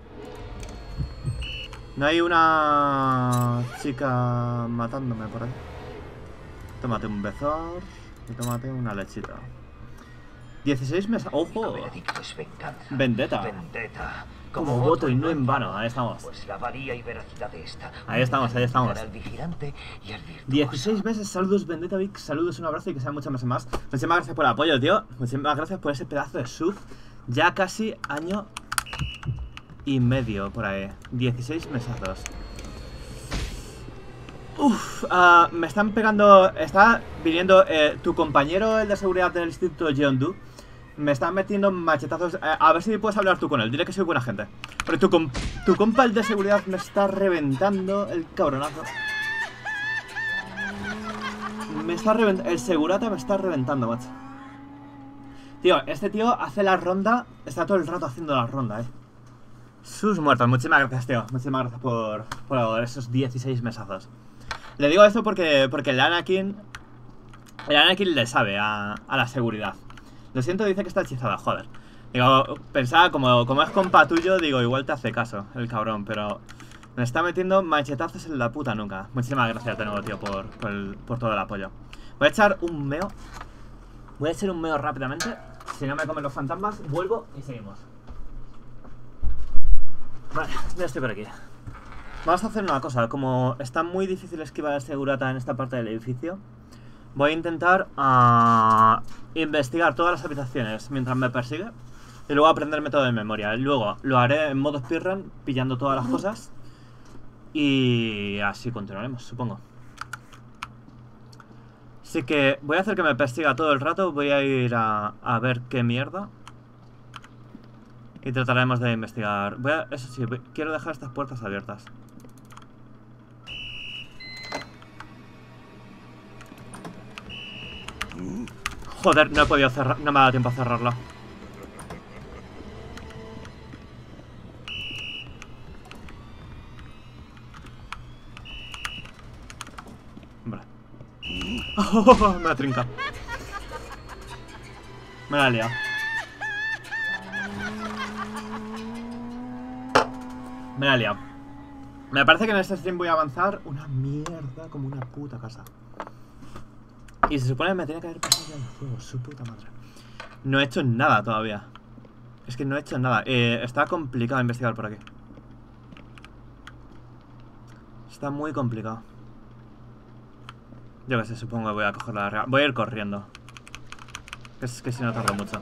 No hay una chica matándome por ahí. Tómate un bezor y tómate una lechita. dieciséis meses. ¡Ojo! Vendetta. Vendetta. Como voto y no en vano. Ahí estamos. Pues la valía y veracidad de esta. Ahí estamos, ahí estamos. Al vigilante y al virtuoso. dieciséis meses, saludos Vendetta Vic, saludos, un abrazo y que sean muchas meses más. Muchísimas gracias por el apoyo, tío. Muchísimas gracias por ese pedazo de sub. Ya casi año y medio por ahí. dieciséis mesazos. Uff, uh, me están pegando. Está viniendo eh, tu compañero, el de seguridad del instituto Jeondu. Me están metiendo machetazos. eh, A ver si puedes hablar tú con él, dile que soy buena gente. Pero tu, comp tu compa, el de seguridad, me está reventando el cabronazo. Me está reventando. El segurata me está reventando, macho. Tío, este tío hace la ronda. Está todo el rato haciendo la ronda, eh. Sus muertos, muchísimas gracias, tío. Muchísimas gracias por, por esos dieciséis mesazos. Le digo esto porque, porque el Anakin. El Anakin le sabe a, a la seguridad. Lo siento, dice que está hechizada, joder. Digo, pensaba, como, como es compa tuyo, digo, igual te hace caso, el cabrón, pero me está metiendo machetazos en la puta nuca. Muchísimas gracias de nuevo, tío, por, por, el, por todo el apoyo. Voy a echar un meo. Voy a echar un meo rápidamente. Si no me comen los fantasmas, vuelvo y seguimos. Vale, ya estoy por aquí. Vamos a hacer una cosa, como está muy difícil esquivar el segurata en esta parte del edificio, voy a intentar uh, investigar todas las habitaciones mientras me persigue y luego aprenderme todo de memoria. Luego lo haré en modo speedrun, pillando todas las cosas y así continuaremos, supongo. Así que voy a hacer que me persiga todo el rato, voy a ir a, a ver qué mierda y trataremos de investigar. Voy a, eso sí, voy, quiero dejar estas puertas abiertas. Joder, no he podido cerrar, no me ha dado tiempo a cerrarla. Vale. Oh, me ha trincado. Me la he liado. Me la he liado. Me parece que en este stream voy a avanzar una mierda como una puta casa. Y se supone que me tenía que haber pasado ya el juego, su puta madre. No he hecho nada todavía. Es que no he hecho nada. Eh, está complicado investigar por aquí. Está muy complicado. Yo que sé, supongo que voy a coger la regla. Voy a ir corriendo. Es que si no tardo mucho.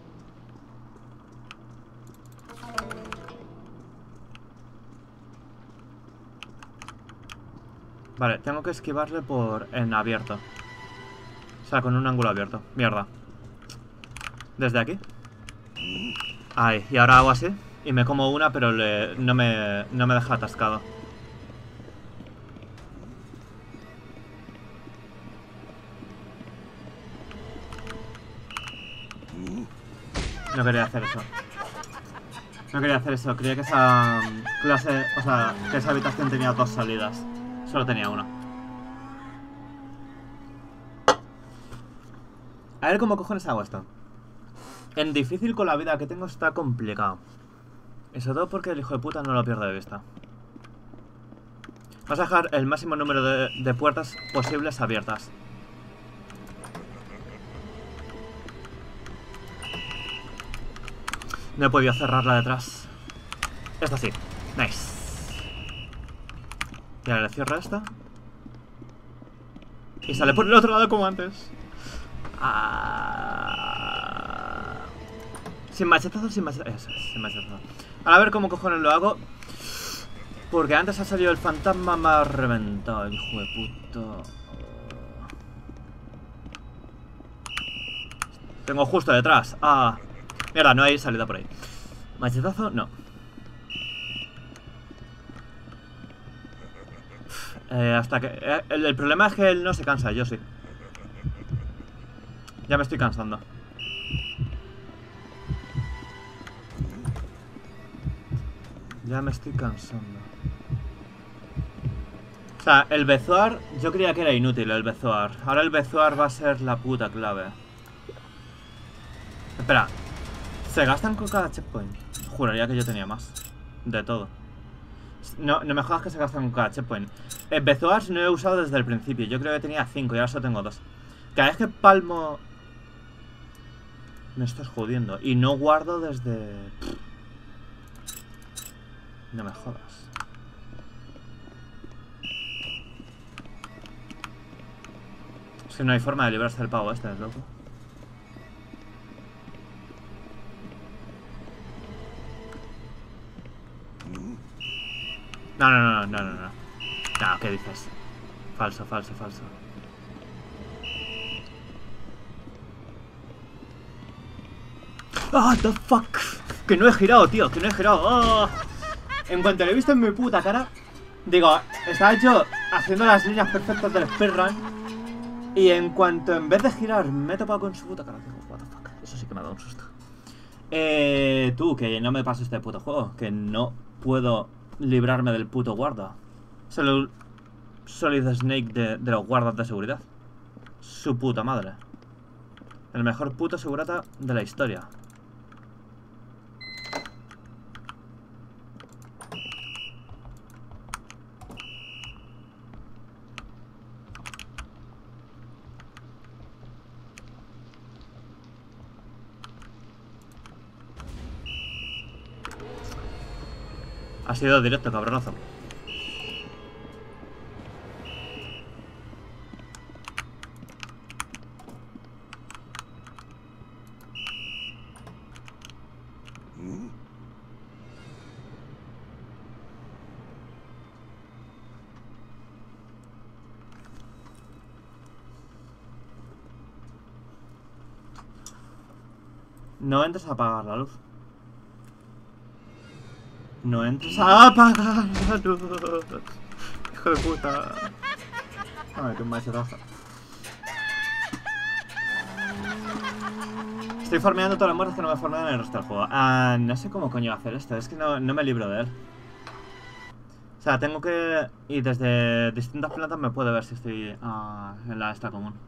Vale, tengo que esquivarle por en abierto. O sea, con un ángulo abierto. Mierda. Desde aquí. Ahí, y ahora hago así. Y me como una, pero le, no, me, no me deja atascado. No quería hacer eso. No quería hacer eso. Creía que esa clase, o sea, que esa habitación tenía dos salidas. Solo tenía una. A ver cómo cojones hago esto. En difícil con la vida que tengo está complicado. Y sobre todo porque el hijo de puta no lo pierde de vista. Vamos a dejar el máximo número de, de puertas posibles abiertas. No he podido cerrarla detrás. Esta sí. Nice. Y ahora le cierro esta. Y sale por el otro lado como antes. Ah... Sin machetazo, sin machetazo. Eso es, sin machetazo. Ahora a ver cómo cojones lo hago. Porque antes ha salido el fantasma, me ha reventado el hijo de puto. Tengo justo detrás. Ah. Mierda, no hay salida por ahí. Machetazo, no. Eh, hasta que... Eh, el, el problema es que él no se cansa, yo sí. Ya me estoy cansando. Ya me estoy cansando. O sea, el bezoar, yo creía que era inútil el bezoar. Ahora el bezoar va a ser la puta clave. Espera. ¿Se gastan con cada checkpoint? Juraría que yo tenía más. De todo. No, no me jodas que se gastan con cada checkpoint. El bezoars no he usado desde el principio. Yo creo que tenía cinco y ahora solo tengo dos. Cada vez que palmo... Me estás jodiendo. Y no guardo desde... No me jodas. Es que no hay forma de librarse del pavo este, es loco. No, no, no, no, no, no. No, ¿qué dices? Falso, falso, falso. Ah, the fuck. Que no he girado, tío, que no he girado. Oh. En cuanto lo he visto en mi puta cara, digo, estaba yo haciendo las líneas perfectas del speedrun. Y en cuanto en vez de girar me he topado con su puta cara, digo, what the fuck. Eso sí que me ha dado un susto. Eh, tú, que no me paso este puto juego. Que no puedo librarme del puto guarda. Solo Solid Snake de, de los guardas de seguridad. Su puta madre. El mejor puto segurata de la historia. Ha sido directo, cabronazo. No entres a apagar la luz. No entres a apagar la luz. Hijo de puta. Ay, qué machetazo. Estoy farmeando todas las muertes que no me farmean en el resto del juego. Ah, no sé cómo coño hacer esto. Es que no, no me libro de él. O sea, tengo que... Y desde distintas plantas me puedo ver si estoy uh, en la esta común.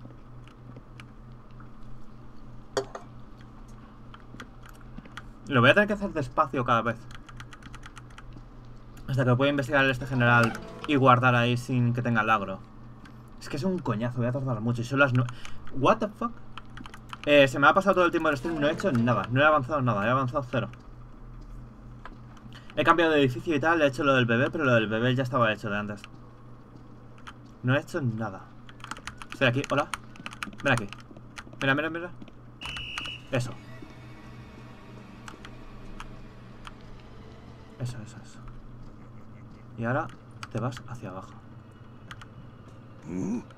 Lo voy a tener que hacer despacio cada vez. Hasta que pueda investigar el este general y guardar ahí sin que tenga lagro. Es Es que es un coñazo, voy a tardar mucho. Y son las nueve. What the fuck? Eh, se me ha pasado todo el tiempo del stream, no he hecho nada. No he avanzado nada, he avanzado cero. He cambiado de edificio y tal, he hecho lo del bebé, pero lo del bebé ya estaba hecho de antes. No he hecho nada. Estoy aquí, hola. Ven aquí. Mira, mira, mira. Eso. Eso, eso, eso. Y ahora te vas hacia abajo. Me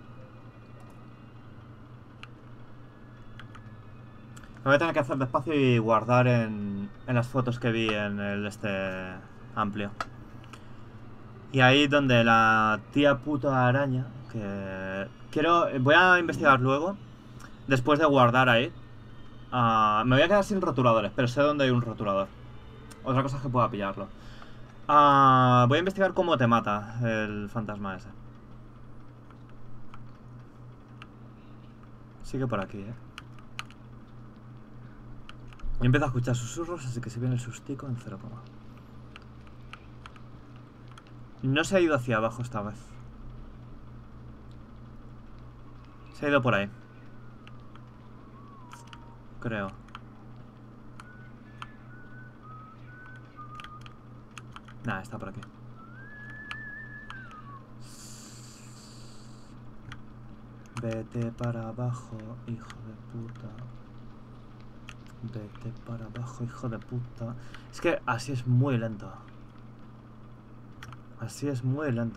voy a tener que hacer despacio y guardar en, en las fotos que vi en el este amplio. Y ahí donde la tía puta araña, que quiero, voy a investigar luego, después de guardar ahí. Uh, me voy a quedar sin rotuladores, pero sé dónde hay un rotulador. Otra cosa es que pueda pillarlo. Uh, voy a investigar cómo te mata el fantasma ese. Sigue por aquí, eh. Y empiezo a escuchar susurros, así que si viene el sustico en cero coma. No se ha ido hacia abajo esta vez. Se ha ido por ahí. Creo. Nah, está por aquí. Vete para abajo, hijo de puta. Vete para abajo, hijo de puta. Es que así es muy lento. Así es muy lento.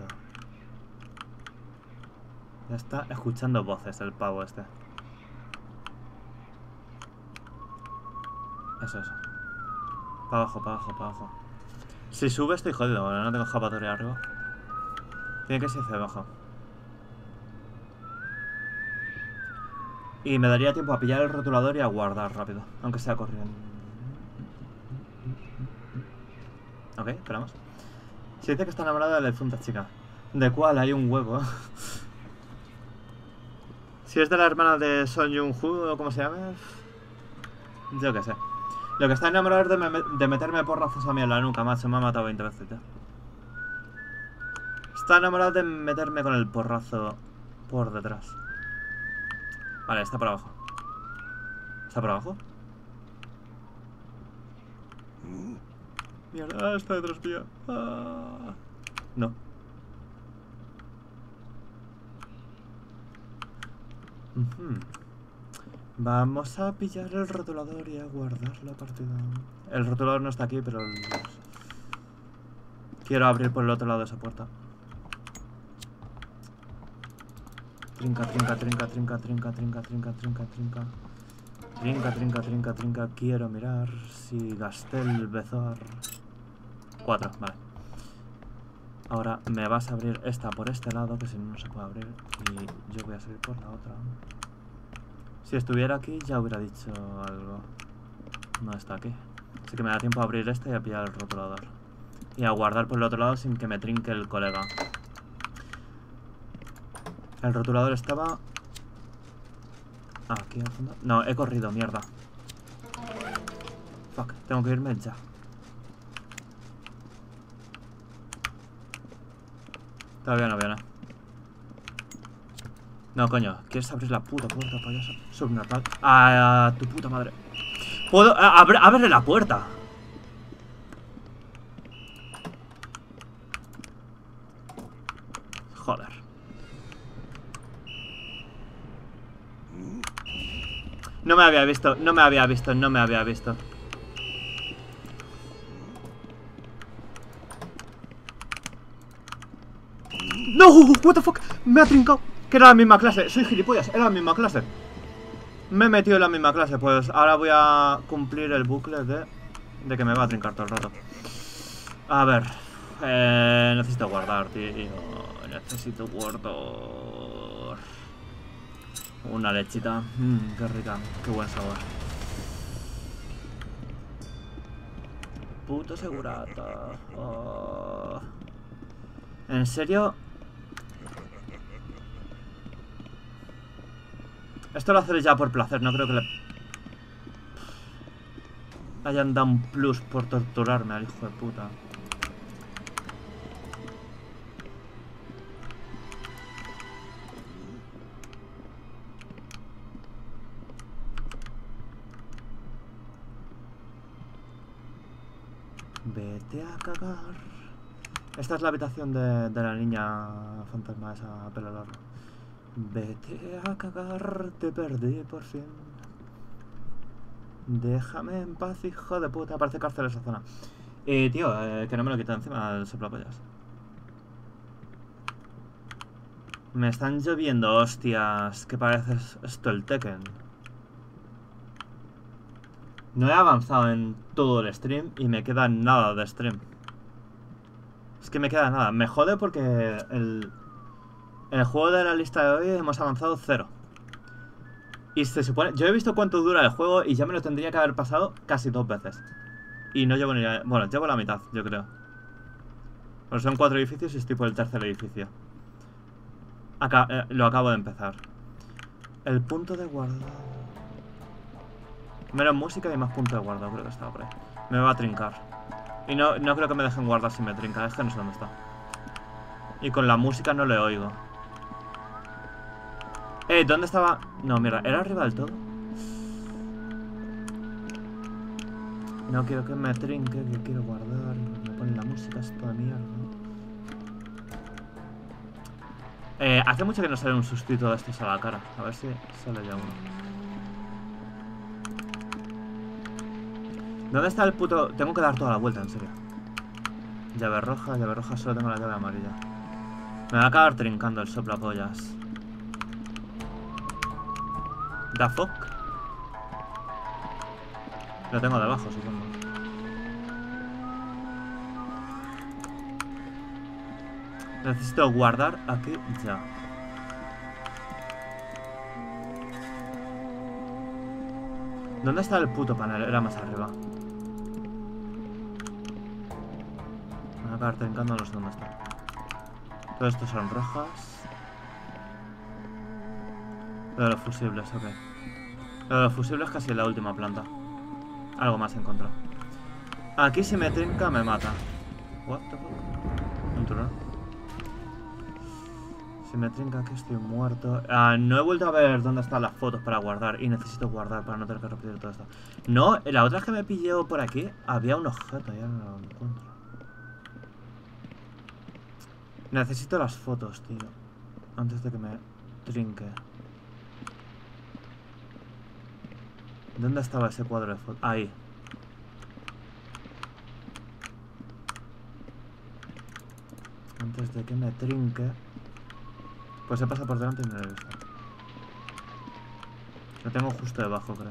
Ya está escuchando voces el pavo este. Eso, eso. Para abajo, para abajo, para abajo. Si sube estoy jodido, ahora no tengo escapatoria arriba. Tiene que ser hacia abajo. Y me daría tiempo a pillar el rotulador y a guardar rápido, aunque sea corriendo. Ok, esperamos. Se dice que está enamorada de la difunta chica. ¿De cuál? Hay un huevo. Si es de la hermana de Son Jung-Hoo o como se llame. Yo qué sé. Lo que está enamorado es de, me de meterme porrazos a mí en la nuca, macho. Me ha matado veinte veces ya. Está enamorado de meterme con el porrazo por detrás. Vale, está por abajo. ¿Está por abajo? Mierda, está detrás mío. Ah. No. Uh-huh. Vamos a pillar el rotulador y a guardar la partida. El rotulador no está aquí, pero... El... Quiero abrir por el otro lado de esa puerta. Trinca, trinca, trinca, trinca, trinca, trinca, trinca, trinca, trinca. Trinca, trinca, trinca, trinca. Quiero mirar si gasté el bezor. Cuatro, vale. Ahora me vas a abrir esta por este lado, que si no, no se puede abrir. Y yo voy a salir por la otra. Si estuviera aquí ya hubiera dicho algo. No está aquí. Así que me da tiempo a abrir esta y a pillar el rotulador. Y a guardar por el otro lado sin que me trinque el colega. El rotulador estaba... aquí al fondo. No, he corrido, mierda. Fuck, tengo que irme ya. Todavía no veo nada. No, coño, ¿quieres abrir la puta puerta, payaso? Subnormal. Ah, tu puta madre. Puedo... Abre, ábrele la puerta. Joder. No me había visto, no me había visto, no me había visto. ¡No! ¡What the fuck! Me ha trincado. Que era la misma clase. Soy gilipollas, era la misma clase. Me he metido en la misma clase. Pues ahora voy a cumplir el bucle de... De que me va a trincar todo el rato. A ver. Eh, necesito guardar, tío. Necesito guardar. Una lechita. Mmm, qué rica. Qué buen sabor. Puto segurata. Oh. ¿En serio? Esto lo hace ya por placer. No creo que le hayan dado un plus por torturarme al hijo de puta. Vete a cagar. Esta es la habitación de, de la niña fantasma esa pelo largo. Vete a cagar, te perdí por fin. Déjame en paz, hijo de puta. Parece cárcel esa zona. Y tío, eh, que no me lo quita encima el soplapollas. Me están lloviendo hostias. Que parece esto el Tekken. No he avanzado en todo el stream y me queda nada de stream. Es que me queda nada. Me jode porque el, el juego de la lista de hoy hemos avanzado cero. Y se supone... Yo he visto cuánto dura el juego y ya me lo tendría que haber pasado casi dos veces. Y no llevo ni... Bueno, llevo la mitad, yo creo. Bueno, son cuatro edificios y estoy por el tercer edificio. Acá, eh, lo acabo de empezar. El punto de guardado. Menos música y más punto de guardado, creo que estaba por ahí. Me va a trincar. Y no, no creo que me dejen guardar si me trinca, es que no sé dónde está. Y con la música no le oigo. Eh, ¿dónde estaba? No, mira, ¿era arriba del todo? No quiero que me trinque, que quiero guardar. Me pone la música, es toda mierda. Eh, hace mucho que no sale un sustituto de estos a la cara. A ver si sale ya uno. ¿Dónde está el puto...? Tengo que dar toda la vuelta, en serio. Llave roja, llave roja, solo tengo la llave amarilla. Me va a acabar trincando el soplapollas. ¿The fuck? Lo tengo debajo, supongo. Necesito guardar aquí ya. ¿Dónde está el puto panel? Era más arriba. Me voy a acabar trincando, no sé dónde está. Todo esto son rojas. Lo de los fusibles, ok. Lo de los fusibles casi en la última planta. Algo más encontró. Aquí si me trinca me mata. What the fuck? Un turno. Si me trinca aquí estoy muerto. Ah, no he vuelto a ver dónde están las fotos para guardar. Y necesito guardar para no tener que repetir todo esto. No, la otra que me pillé por aquí había un objeto, ya no lo encuentro. Necesito las fotos, tío. Antes de que me trinque. ¿Dónde estaba ese cuadro de fotos? Ahí. Antes de que me trinque. Pues se pasa por delante y no lo he visto. Lo tengo justo debajo, creo.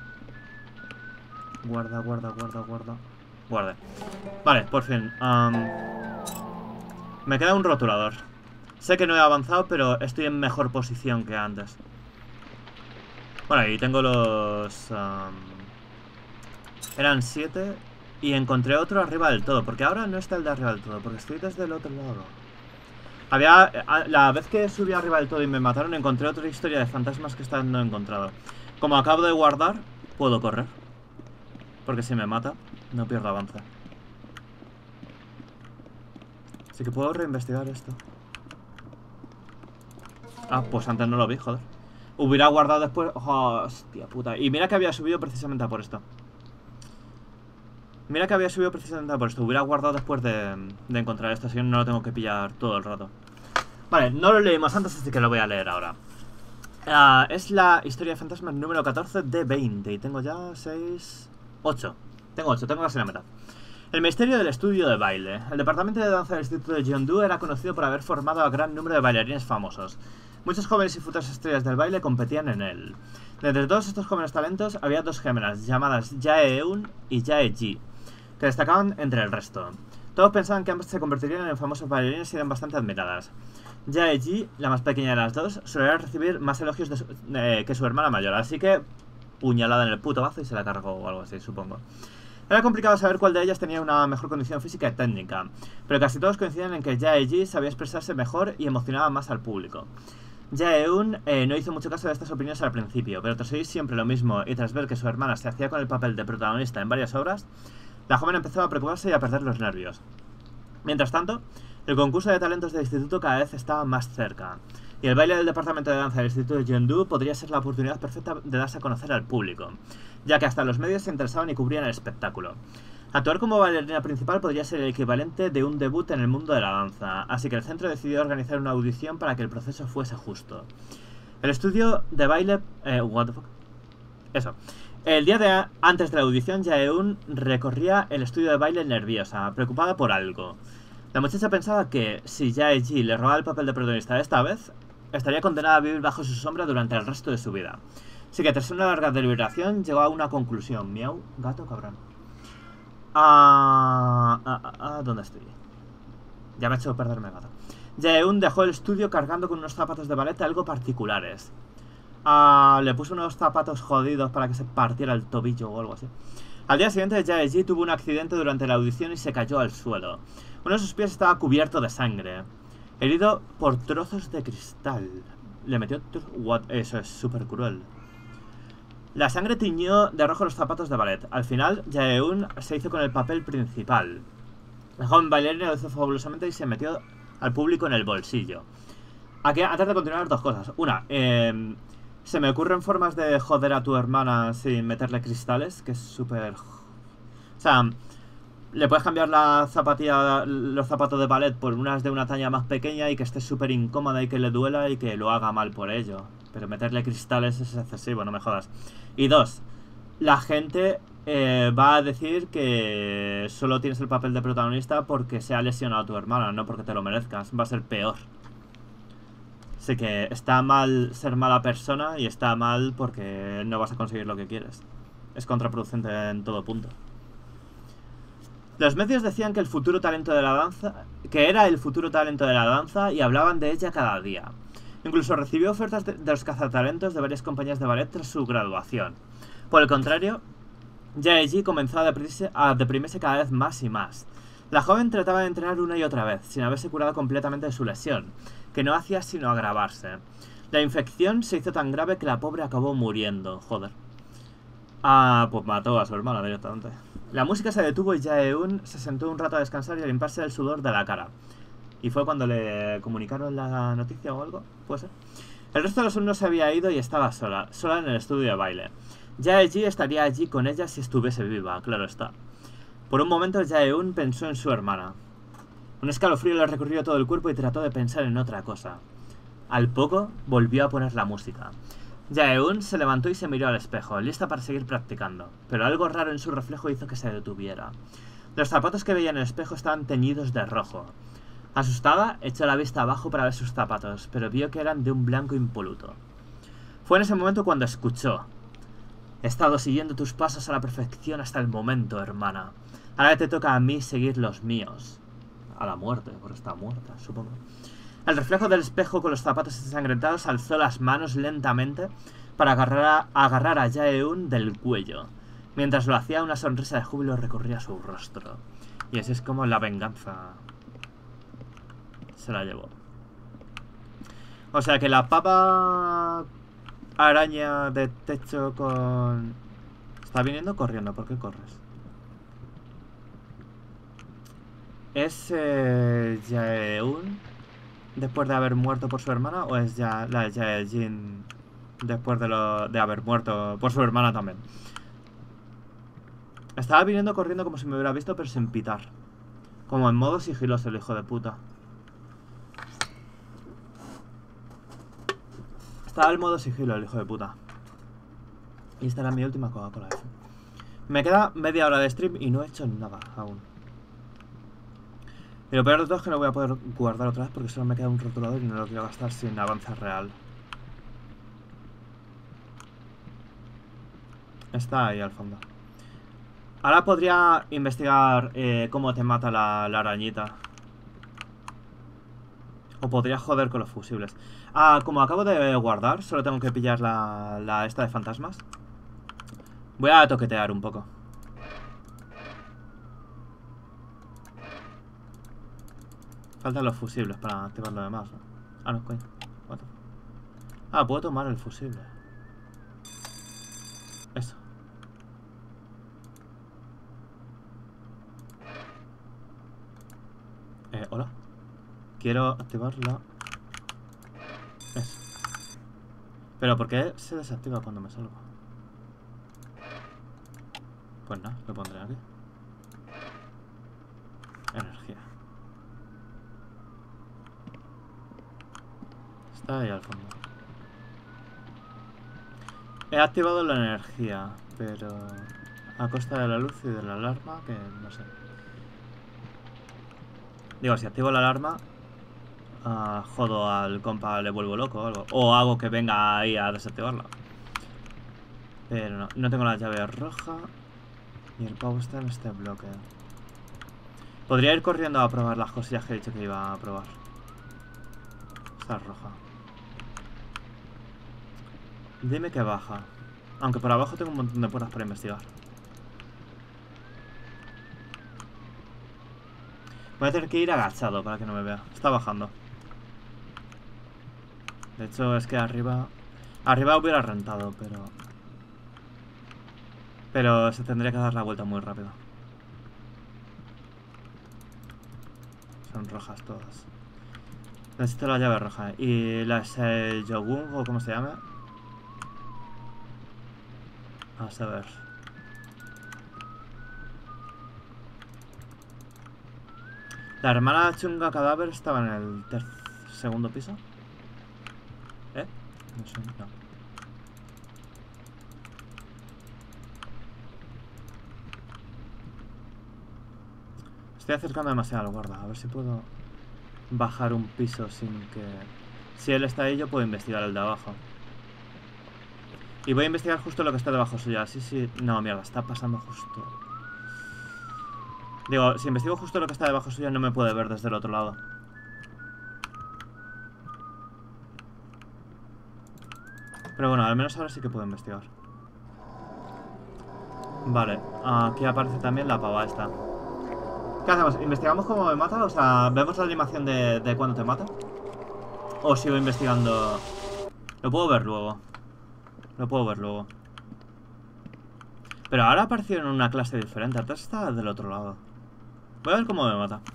Guarda, guarda, guarda, guarda. Guarde. Vale, por fin. Um, me queda un rotulador. Sé que no he avanzado, pero estoy en mejor posición que antes. Bueno, y tengo los... Um, eran siete. Y encontré otro arriba del todo. Porque ahora no está el de arriba del todo. Porque estoy desde el otro lado. Había... La vez que subí arriba del todo y me mataron, encontré otra historia de fantasmas que esta vez no he encontrado. Como acabo de guardar, puedo correr. Porque si me mata, no pierdo avance. Así que puedo reinvestigar esto. Ah, pues antes no lo vi, joder. Hubiera guardado después... Oh, hostia puta. Y mira que había subido precisamente a por esto. Mira que había subido precisamente a por esto. Hubiera guardado después de, de encontrar esto. Así que no lo tengo que pillar todo el rato. Vale, no lo leímos antes, así que lo voy a leer ahora. Uh, es la historia de fantasmas número catorce de veinte. Y tengo ya seis... ocho. Tengo ocho, tengo casi la mitad. El misterio del estudio de baile. El departamento de danza del Instituto de Jeondu era conocido por haber formado a gran número de bailarines famosos. Muchos jóvenes y futuras estrellas del baile competían en él. De entre todos estos jóvenes talentos había dos gemelas llamadas Jae-eun y Jae-ji, que destacaban entre el resto. Todos pensaban que ambas se convertirían en famosos bailarines y eran bastante admiradas. Jae-ji, la más pequeña de las dos, solía recibir más elogios de su, eh, que su hermana mayor, así que puñalada en el puto bazo y se la cargó o algo así, supongo. Era complicado saber cuál de ellas tenía una mejor condición física y técnica, pero casi todos coincidían en que Jae-ji sabía expresarse mejor y emocionaba más al público. Jae-eun eh, no hizo mucho caso de estas opiniones al principio, pero tras oír siempre lo mismo y tras ver que su hermana se hacía con el papel de protagonista en varias obras, la joven empezó a preocuparse y a perder los nervios. Mientras tanto, el concurso de talentos del instituto cada vez estaba más cerca, y el baile del departamento de danza del Instituto de Jeondu podría ser la oportunidad perfecta de darse a conocer al público, ya que hasta los medios se interesaban y cubrían el espectáculo. Actuar como bailarina principal podría ser el equivalente de un debut en el mundo de la danza, así que el centro decidió organizar una audición para que el proceso fuese justo. El estudio de baile... Eh, what the fuck? Eso. El día de antes de la audición, Jae-eun recorría el estudio de baile nerviosa, preocupada por algo. La muchacha pensaba que si Jae-ji le robaba el papel de protagonista esta vez, estaría condenada a vivir bajo su sombra durante el resto de su vida. Así que tras una larga deliberación llegó a una conclusión. Miau, gato cabrón. Ah, ah, ah, ah, ¿dónde estoy? Ya me he hecho perderme el gato. Jae-eun dejó el estudio cargando con unos zapatos de ballet algo particulares. Ah, le puso unos zapatos jodidos para que se partiera el tobillo o algo así. Al día siguiente, Jae-ji tuvo un accidente durante la audición y se cayó al suelo. Uno de sus pies estaba cubierto de sangre, herido por trozos de cristal. Le metió... What? Eso es súper cruel. La sangre tiñó de rojo los zapatos de ballet. Al final, Jae-eun se hizo con el papel principal. La joven bailarina lo hizo fabulosamente y se metió al público en el bolsillo. Aquí, antes de continuar, dos cosas. Una, eh, se me ocurren formas de joder a tu hermana sin meterle cristales, que es súper... O sea, le puedes cambiar la zapatilla, los zapatos de ballet por unas de una talla más pequeña y que esté súper incómoda y que le duela y que lo haga mal por ello. Pero meterle cristales es excesivo, no me jodas. Y dos, la gente eh, va a decir que solo tienes el papel de protagonista porque se ha lesionado a tu hermana, no porque te lo merezcas. Va a ser peor. Así que está mal ser mala persona y está mal porque no vas a conseguir lo que quieres. Es contraproducente en todo punto. Los medios decían que el futuro talento de la danza, que era el futuro talento de la danza y hablaban de ella cada día. Incluso recibió ofertas de, de los cazatalentos de varias compañías de ballet tras su graduación. Por el contrario, Jae-ji comenzó a deprimirse, a deprimirse cada vez más y más. La joven trataba de entrenar una y otra vez, sin haberse curado completamente de su lesión, que no hacía sino agravarse. La infección se hizo tan grave que la pobre acabó muriendo. Joder. Ah, pues mató a su hermana directamente. La música se detuvo y Jae-eun se sentó un rato a descansar y a limpiarse el sudor de la cara. ¿Y fue cuando le comunicaron la noticia o algo? Puede ser. El resto de los alumnos se había ido y estaba sola, sola en el estudio de baile. Jae-ji estaría allí con ella si estuviese viva, claro está. Por un momento Jae-eun pensó en su hermana. Un escalofrío le recorrió todo el cuerpo y trató de pensar en otra cosa. Al poco volvió a poner la música. Jae-eun se levantó y se miró al espejo, lista para seguir practicando, pero algo raro en su reflejo hizo que se detuviera. Los zapatos que veía en el espejo estaban teñidos de rojo. Asustada, echó la vista abajo para ver sus zapatos, pero vio que eran de un blanco impoluto. Fue en ese momento cuando escuchó: he estado siguiendo tus pasos a la perfección hasta el momento, hermana. Ahora te toca a mí seguir los míos. A la muerte, porque está muerta, supongo. El reflejo del espejo con los zapatos ensangrentados alzó las manos lentamente para agarrar a, agarrar a Jae-eun del cuello. Mientras lo hacía, una sonrisa de júbilo recorría su rostro. Y así es como la venganza se la llevó. O sea que la papa araña de techo con... Está viniendo corriendo, ¿por qué corres? ¿Es eh, Jae-eun después de haber muerto por su hermana o es ya la Jae-jin después de, lo, de haber muerto por su hermana también? Estaba viniendo corriendo como si me hubiera visto, pero sin pitar. Como en modo sigiloso el hijo de puta. Estaba en modo sigilo el hijo de puta. Y esta era mi última Coca-Cola. Me queda media hora de stream y no he hecho nada aún. Y lo peor de todo es que no voy a poder guardar otra vez porque solo me queda un rotulador y no lo quiero gastar sin avance real. Está ahí al fondo. Ahora podría investigar eh, cómo te mata la, la arañita. O podría joder con los fusibles. Ah, como acabo de guardar, solo tengo que pillar la, la esta de fantasmas. Voy a toquetear un poco. Faltan los fusibles para activar lo demás, ¿no? Ah, no, coño. What the... Ah, puedo tomar el fusible. Eso. Eh, hola. Quiero activarla. Eso. Pero ¿por qué se desactiva cuando me salgo? Pues nada, lo pondré aquí. Energía. Está ahí al fondo. He activado la energía, pero a costa de la luz y de la alarma, que no sé. Digo, si activo la alarma, uh, jodo al compa, le vuelvo loco o algo. O hago que venga ahí a desactivarla. Pero no, no tengo la llave roja. Y el pavo está en este bloque. Podría ir corriendo a probar las cosillas que he dicho que iba a probar. Está roja. Dime que baja. Aunque por abajo tengo un montón de puertas para investigar. Voy a tener que ir agachado para que no me vea. Está bajando. De hecho, es que arriba... Arriba hubiera rentado, pero... Pero se tendría que dar la vuelta muy rápido. Son rojas todas. Necesito la llave roja. Y las eh, Yogun, o como se llama. A saber. La hermana chunga cadáver estaba en el segundo piso. ¿Eh? No sé, no. Estoy acercando demasiado al guarda. A ver si puedo bajar un piso sin que... Si él está ahí, yo puedo investigar el de abajo. Y voy a investigar justo lo que está debajo suya. Sí, sí. No, mierda, está pasando justo. Digo, si investigo justo lo que está debajo suya, no me puede ver desde el otro lado. Pero bueno, al menos ahora sí que puedo investigar. Vale, aquí aparece también la pava esta. ¿Qué hacemos? ¿Investigamos cómo me mata? O sea, ¿vemos la animación de, de cuando te mata? ¿O sigo investigando? Lo puedo ver luego. Lo puedo ver luego. Pero ahora apareció en una clase diferente. Antes está del otro lado. Voy a ver cómo me mata.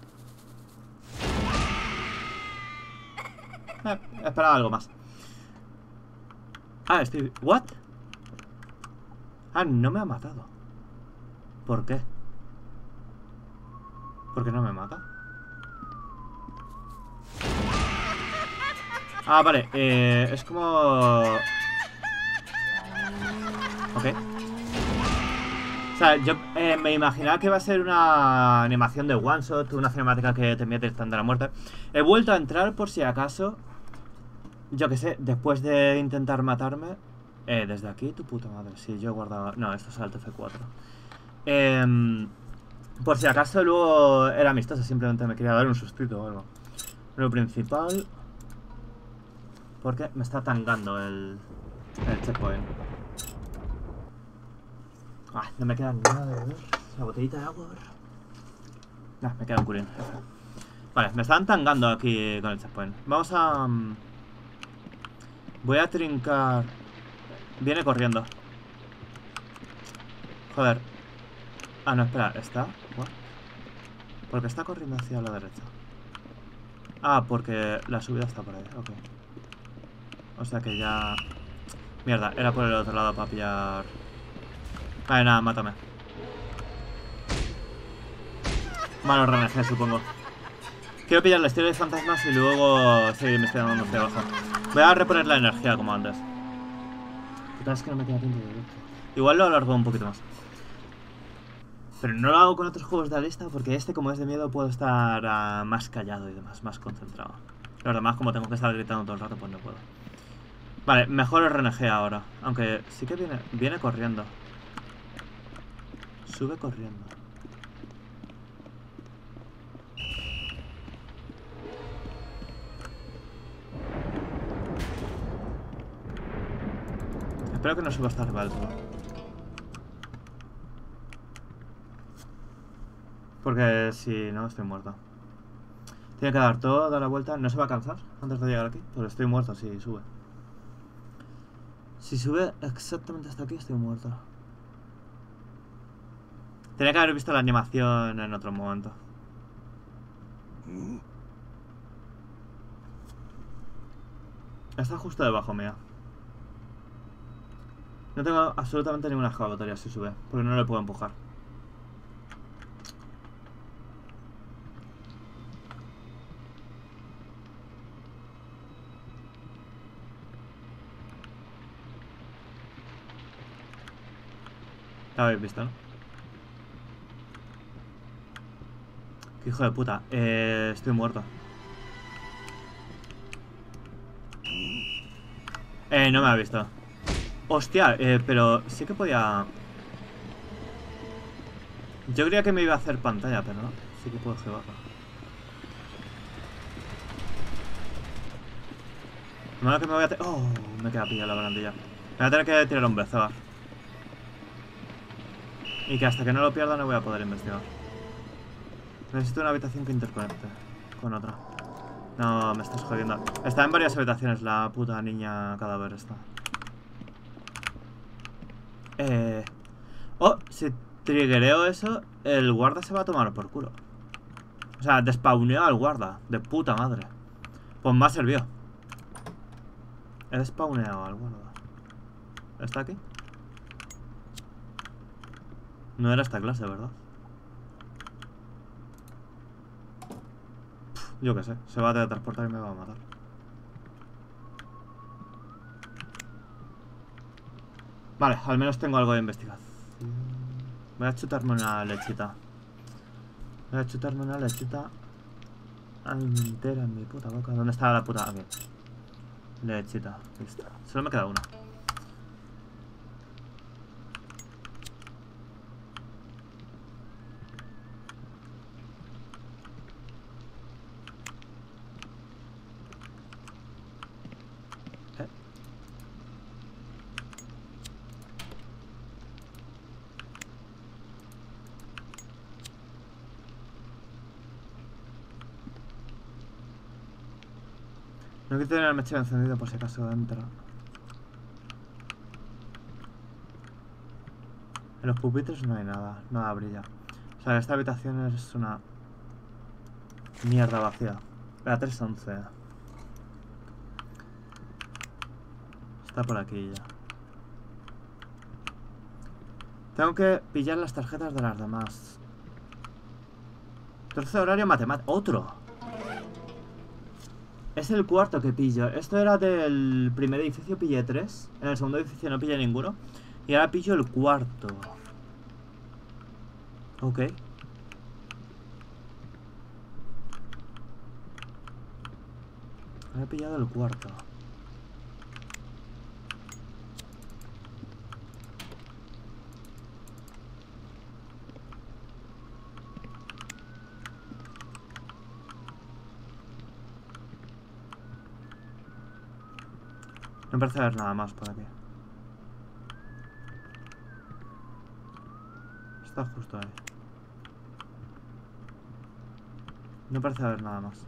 Eh, esperaba algo más. Ah, estoy... ¿What? Ah, no me ha matado. ¿Por qué? ¿Por qué no me mata? Ah, vale. Eh, es como... Ok. O sea, yo eh, me imaginaba que iba a ser una animación de one shot, una cinemática que te mete stand de la muerte. He vuelto a entrar por si acaso. Yo que sé, después de intentar matarme. Eh, desde aquí, tu puta madre. Sí, yo he guardado... No, esto es Alt F cuatro. Eh, por si acaso luego era amistoso, simplemente me quería dar un sustito o algo. Lo principal... Porque me está tangando el, el checkpoint. Ah, no me queda nada de beber. La botellita de agua. Nah, me queda un curín. Vale, me están tangando aquí con el checkpoint. Vamos a... Um, voy a trincar... Viene corriendo. Joder. Ah, no, espera, ¿está? ¿What? Porque está corriendo hacia la derecha. Ah, porque la subida está por ahí, ok. O sea que ya... Mierda, era por el otro lado para pillar... Vale, nada, mátame. Malo R N G, supongo. Quiero pillar el estilo de fantasmas y luego seguir investigando hacia abajo. Voy a reponer la energía como antes. Puta, es que no me queda tiempo de directo. Igual lo alargo un poquito más. Pero no lo hago con otros juegos de la lista porque este, como es de miedo, puedo estar uh, más callado y demás, más concentrado. Los demás, como tengo que estar gritando todo el rato, pues no puedo. Vale, mejor R N G ahora. Aunque sí que viene, viene corriendo. Sube corriendo. Espero que no suba hasta arriba del todo. Porque si no, estoy muerto. Tiene que dar toda la vuelta. ¿No se va a cansar antes de llegar aquí? Pues estoy muerto si sube. Si sube exactamente hasta aquí, estoy muerto. Tenía que haber visto la animación en otro momento. Está justo debajo mía. No tengo absolutamente ninguna escapatoria si sube, porque no le puedo empujar. La habéis visto, ¿no? Qué hijo de puta. Eh, estoy muerto. Eh, no me ha visto. Hostia, eh, pero sí que podía... Yo creía que me iba a hacer pantalla, pero no. Sí que puedo esquivarlo. No, que me voy a... Oh, me queda pillado la barandilla. Me voy a tener que tirar un Brezabar. Y que hasta que no lo pierda no voy a poder investigar. Necesito una habitación que interconecte con otra. No, me estás jodiendo. Está en varias habitaciones la puta niña cadáver esta. Eh... Oh, si triggereo eso, el guarda se va a tomar por culo. O sea, despawneó al guarda. De puta madre. Pues me ha servido. He despawneado al guarda. ¿Está aquí? No era esta clase, ¿verdad? Pff, yo qué sé. Se va a teletransportar y me va a matar. Vale, al menos tengo algo de investigación. Voy a chutarme una lechita. Voy a chutarme una lechita entera en mi puta boca. ¿Dónde está la puta? Aquí. Lechita. Listo. Solo me queda una. ¿Eh? No quiero tener el mechero encendido por si acaso entra. En los pupitres no hay nada, nada brilla. O sea, esta habitación es una mierda vacía. La tres once. Está por aquí ya. Tengo que pillar las tarjetas de las demás. Tercer horario matemático. ¡Otro! Es el cuarto que pillo. Esto era del primer edificio, pillé tres. En el segundo edificio no pillé ninguno. Y ahora pillo el cuarto. Ok. He pillado el cuarto. No parece haber nada más por aquí. Está justo ahí. No parece haber nada más.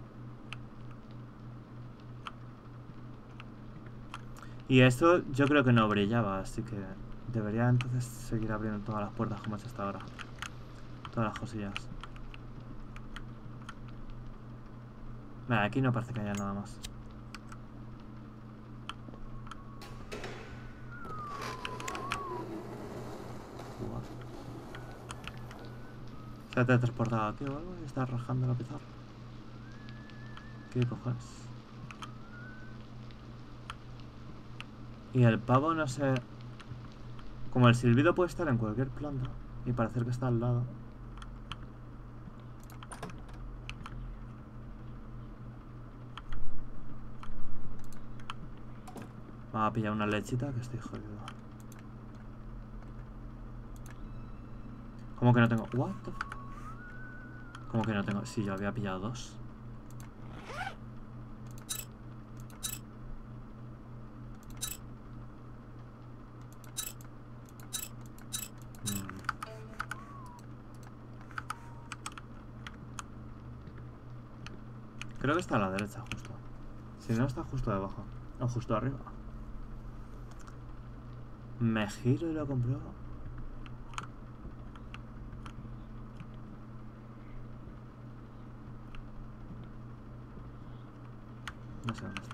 Y esto yo creo que no brillaba, así que debería entonces seguir abriendo todas las puertas como es hasta ahora. Todas las cosillas. Vale, aquí no parece que haya nada más. Se ha teletransportado aquí o algo y está rajando la pizarra. ¿Qué cojones? Y el pavo no sé... Como el silbido puede estar en cualquier planta y parecer que está al lado. Vamos a pillar una lechita que estoy jodido. ¿Cómo que no tengo? What the fuck? ¿Cómo que no tengo? Sí, yo había pillado dos. Mm. Creo que está a la derecha justo. Si no, está justo debajo. O justo arriba. Me giro y lo compruebo. No sé dónde está.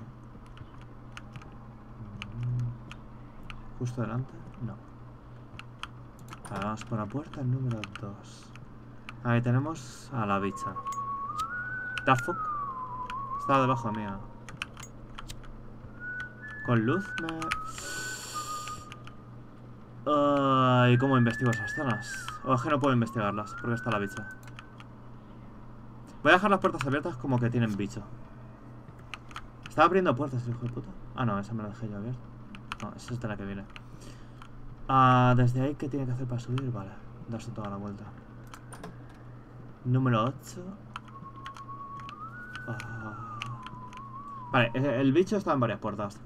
Justo delante. No. Ahora vamos por la puerta número dos. Ahí tenemos a la bicha. ¿The fuck? Está debajo mía. Con luz me... Uh, ¿Y cómo investigo esas zonas? O es que no puedo investigarlas, porque está la bicha. Voy a dejar las puertas abiertas como que tienen bicho. Estaba abriendo puertas, hijo de puta. Ah, no, esa me la dejé yo abierta. No, esa es de la que viene. Ah, desde ahí, ¿qué tiene que hacer para subir? Vale, darse toda la vuelta. Número ocho. Ah. Vale, el, el bicho está en varias puertas.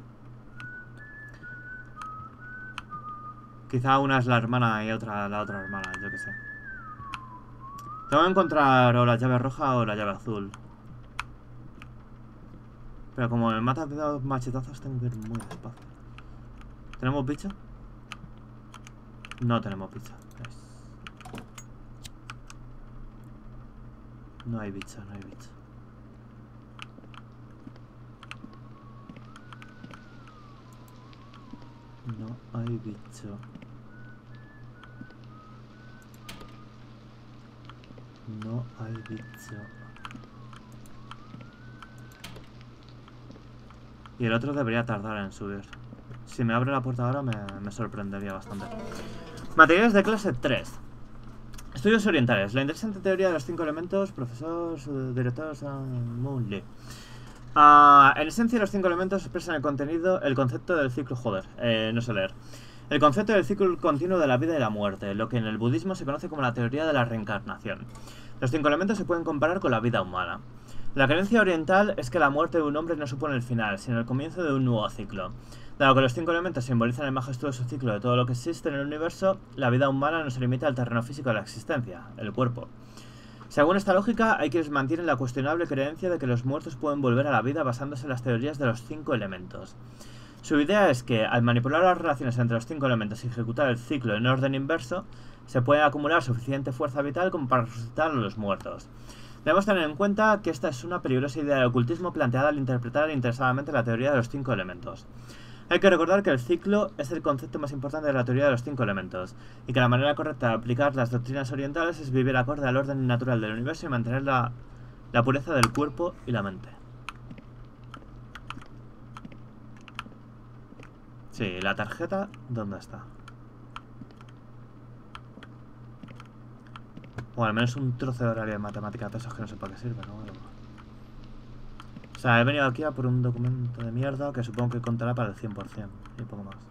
Quizá una es la hermana y otra la otra hermana, yo que sé. Tengo que encontrar o la llave roja o la llave azul. Pero como me mata de dos machetazos, tengo que ir muy despacio. ¿Tenemos bicho? No tenemos bicho. No hay bicho, no hay bicho. No hay bicho. No hay bicho. Y el otro debería tardar en subir. Si me abre la puerta ahora me, me sorprendería bastante. Materiales de clase tres. Estudios orientales. La interesante teoría de los cinco elementos. Profesor, director Moon Lee. Uh, en esencia, los cinco elementos expresan el contenido, el concepto del ciclo. Joder, eh, no sé leer. El concepto del ciclo continuo de la vida y la muerte, lo que en el budismo se conoce como la teoría de la reencarnación. Los cinco elementos se pueden comparar con la vida humana. La creencia oriental es que la muerte de un hombre no supone el final, sino el comienzo de un nuevo ciclo. Dado que los cinco elementos simbolizan el majestuoso ciclo de todo lo que existe en el universo, la vida humana no se limita al terreno físico de la existencia, el cuerpo. Según esta lógica, hay quienes mantienen la cuestionable creencia de que los muertos pueden volver a la vida basándose en las teorías de los cinco elementos. Su idea es que, al manipular las relaciones entre los cinco elementos y ejecutar el ciclo en orden inverso, se puede acumular suficiente fuerza vital como para resucitar a los muertos. Debemos tener en cuenta que esta es una peligrosa idea de ocultismo planteada al interpretar interesadamente la teoría de los cinco elementos. Hay que recordar que el ciclo es el concepto más importante de la teoría de los cinco elementos, y que la manera correcta de aplicar las doctrinas orientales es vivir acorde al orden natural del universo y mantener la, la pureza del cuerpo y la mente. Sí, la tarjeta, ¿dónde está? O al menos un trozo de horario de matemáticas de esos que no sé para qué sirve, ¿no? O sea, he venido aquí a por un documento de mierda que supongo que contará para el cien por cien y poco más.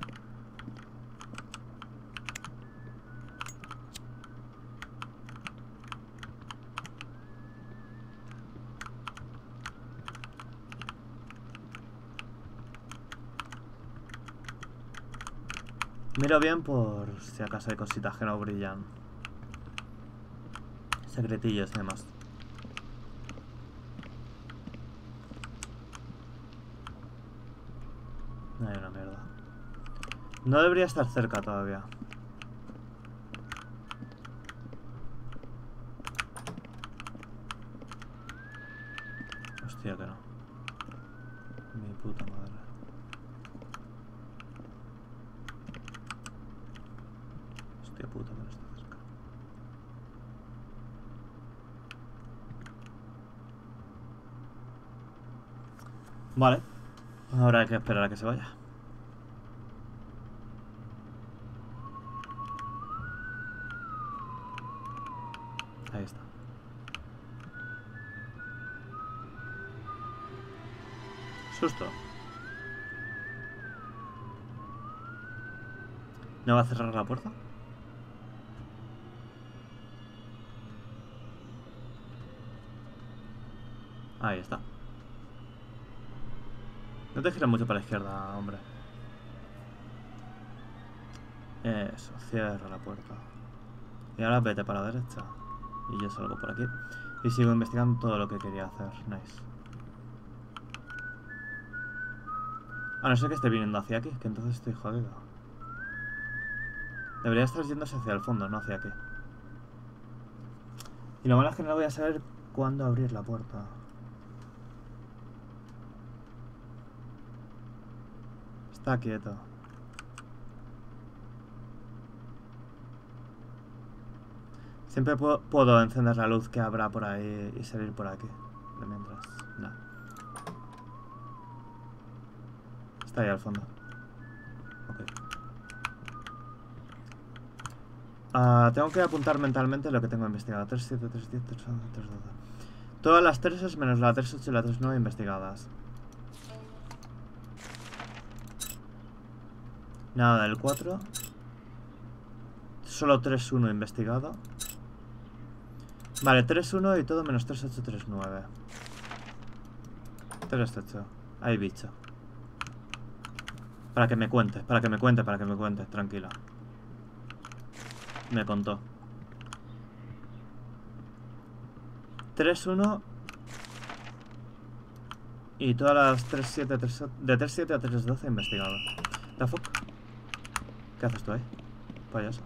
Miro bien por si acaso hay cositas que no brillan. Secretillos y demás. No hay una mierda. No debería estar cerca todavía. Hostia que no. Mi puta madre. Hostia puta que no está cerca. Vale. Ahora hay que esperar a que se vaya. Ahí está. Susto. ¿No va a cerrar la puerta? Ahí está. No te giras mucho para la izquierda, hombre. Eso, cierra la puerta. Y ahora vete para la derecha. Y yo salgo por aquí. Y sigo investigando todo lo que quería hacer. Nice. A no ser que esté viniendo hacia aquí, que entonces estoy jodido. Debería estar yéndose hacia el fondo, no hacia aquí. Y lo malo es que no voy a saber cuándo abrir la puerta. Está quieto. Siempre puedo, puedo encender la luz que habrá por ahí y salir por aquí. De mientras. No. Está ahí al fondo. Ok. Uh, tengo que apuntar mentalmente lo que tengo investigado. tres siete, tres diez, tres once, tres doce. Todas las tres menos la tres ocho y la tres nueve investigadas. Nada del cuatro. Solo tres uno investigado. Vale, tres uno y todo menos tres ocho, tres nueve. tres ocho. Hay bicho. Para que me cuente, para que me cuente, para que me cuente. Tranquila. Me contó. tres uno. Y todas las tres siete, tres, de tres siete a tres doce investigado. ¿The fuck? ¿Qué haces tú ahí? Payaso.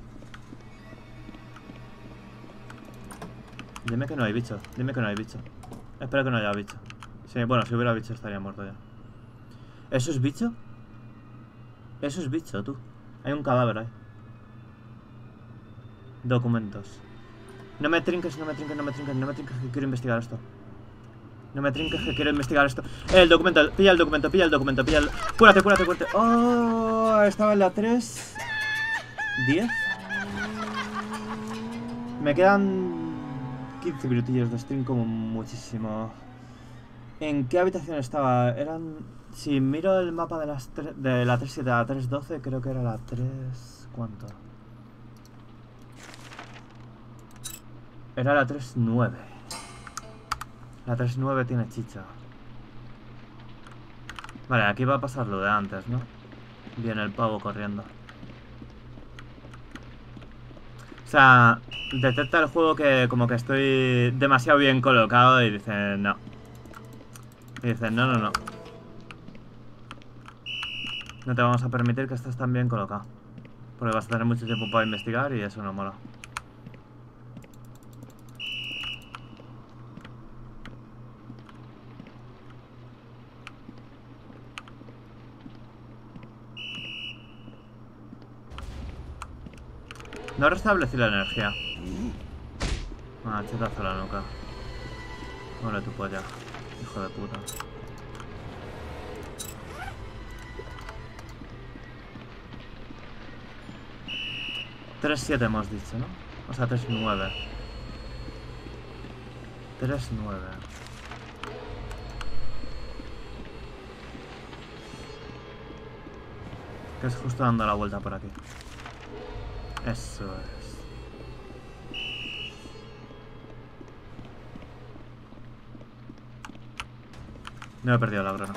Dime que no hay bicho. Dime que no hay bicho. Espero que no haya bicho. Sí, bueno, si hubiera bicho estaría muerto ya. ¿Eso es bicho? Eso es bicho, tú. Hay un cadáver ahí. Documentos. No me trinques, no me trinques, no me trinques, no me trinques, que quiero investigar esto. No me trinques, que quiero investigar esto. El documento, pilla el documento, pilla el documento, pilla el... Cúrate, cúrate, cúrate. Oh, estaba en la tres diez. Me quedan quince minutillos de stream como muchísimo. ¿En qué habitación estaba? Eran... Si miro el mapa de las de la tres siete a la tres doce, creo que era la tres... ¿Cuánto? Era la tres nueve. La tres nueve tiene chicha. Vale, aquí va a pasar lo de antes, ¿no? Viene el pavo corriendo. O sea, detecta el juego que como que estoy demasiado bien colocado y dice no. Y dice no, no, no. No te vamos a permitir que estés tan bien colocado. Porque vas a tener mucho tiempo para investigar y eso no mola. No restablecí la energía. Ah, chetazo la nuca. Vale, tu polla, hijo de puta. tres siete hemos dicho, ¿no? O sea, tres nueve. tres nueve. Que es justo dando la vuelta por aquí. Eso es. No he perdido la brona.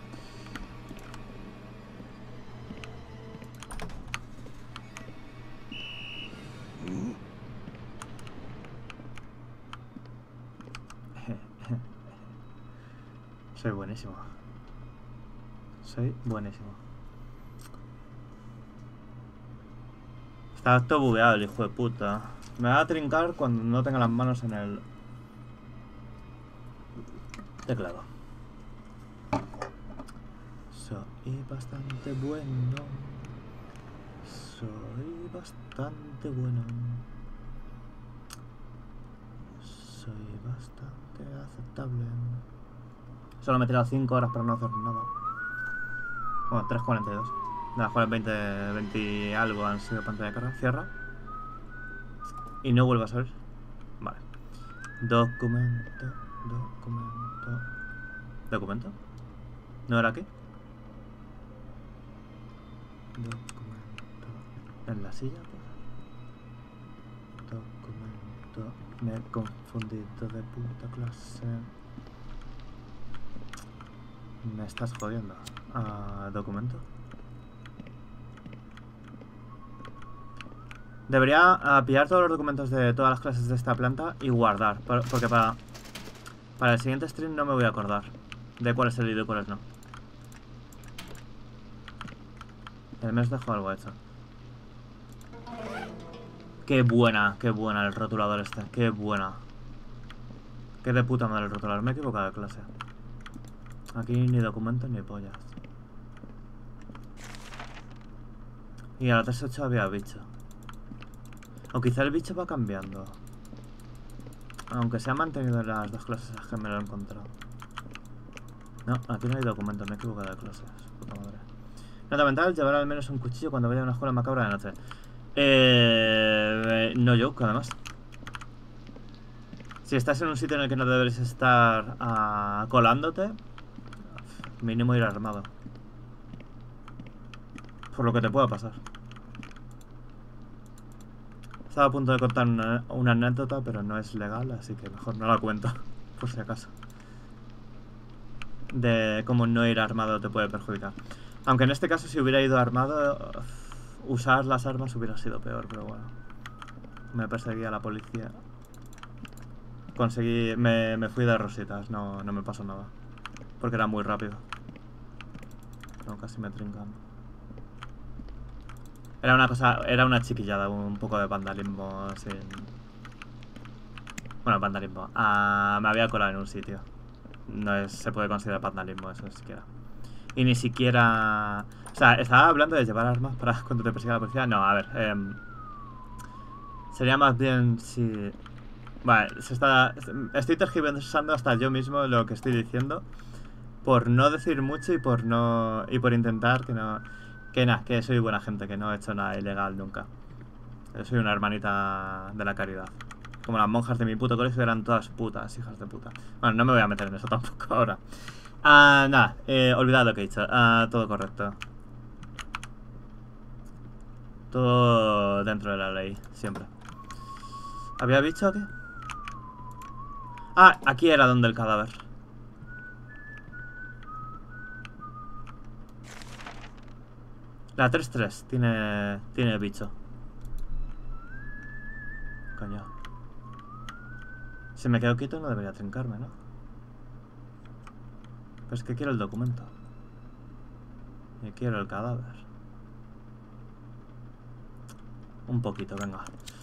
Soy buenísimo. Soy buenísimo. Está todo bugueado el hijo de puta. Me va a trincar cuando no tenga las manos en el teclado. Soy bastante bueno. Soy bastante bueno. Soy bastante aceptable. Solo me he tirado cinco horas para no hacer nada. Bueno, tres cuarenta y dos. De las cuales veinte, veinte algo han sido pantalla de carga. Cierra. Y no vuelvo a salir. Vale. Documento. Documento. ¿Documento? ¿No era aquí? Documento. ¿En la silla? Pues. Documento. Me he confundido de puta clase. Me estás jodiendo. Ah, documento. Debería uh, pillar todos los documentos de todas las clases de esta planta y guardar. Por, porque para, para el siguiente stream no me voy a acordar de cuál es el lío y cuál es no. El mes dejo algo hecho. Qué buena, qué buena el rotulador este. Qué buena. Qué de puta madre el rotulador. Me he equivocado de clase. Aquí ni documentos ni pollas. Y a la tres ocho había bicho. O quizá el bicho va cambiando. Aunque se ha mantenido en las dos clases que me lo he encontrado. No, aquí no hay documentos, me he equivocado de clases. Puta madre. Nota mental, llevar al menos un cuchillo cuando vaya a una escuela macabra de noche. Eh, no joke, además. Si estás en un sitio en el que no deberes estar uh, colándote, mínimo ir armado. Por lo que te pueda pasar. Estaba a punto de contar una, una anécdota, pero no es legal, así que mejor no la cuento, por si acaso. De cómo no ir armado te puede perjudicar. Aunque en este caso, si hubiera ido armado, usar las armas hubiera sido peor, pero bueno. Me perseguía la policía. Conseguí... Me, me fui de rositas, no, no me pasó nada. Porque era muy rápido. No, casi me trincan. Era una cosa... Era una chiquillada, un poco de vandalismo sin... Bueno, vandalismo. Ah, me había colado en un sitio. No es, se puede considerar vandalismo eso, ni siquiera. Y ni siquiera... O sea, estaba hablando de llevar armas para cuando te persiga la policía. No, a ver. Eh, sería más bien si... Vale, se está... Estoy tergiversando hasta yo mismo lo que estoy diciendo. Por no decir mucho y por no... Y por intentar que no... Que nada, que soy buena gente, que no he hecho nada ilegal nunca. Yo soy una hermanita de la caridad. Como las monjas de mi puto colegio eran todas putas, hijas de puta. Bueno, no me voy a meter en eso tampoco ahora. Ah, nada, eh, olvidad lo que he dicho. Ah, todo correcto. Todo dentro de la ley, siempre. ¿Había bicho aquí? Ah, aquí era donde el cadáver. La tres tres tiene, tiene bicho. Coño. Si me quedo quieto no debería trincarme, ¿no? Pero es que quiero el documento. Y quiero el cadáver. Un poquito, venga.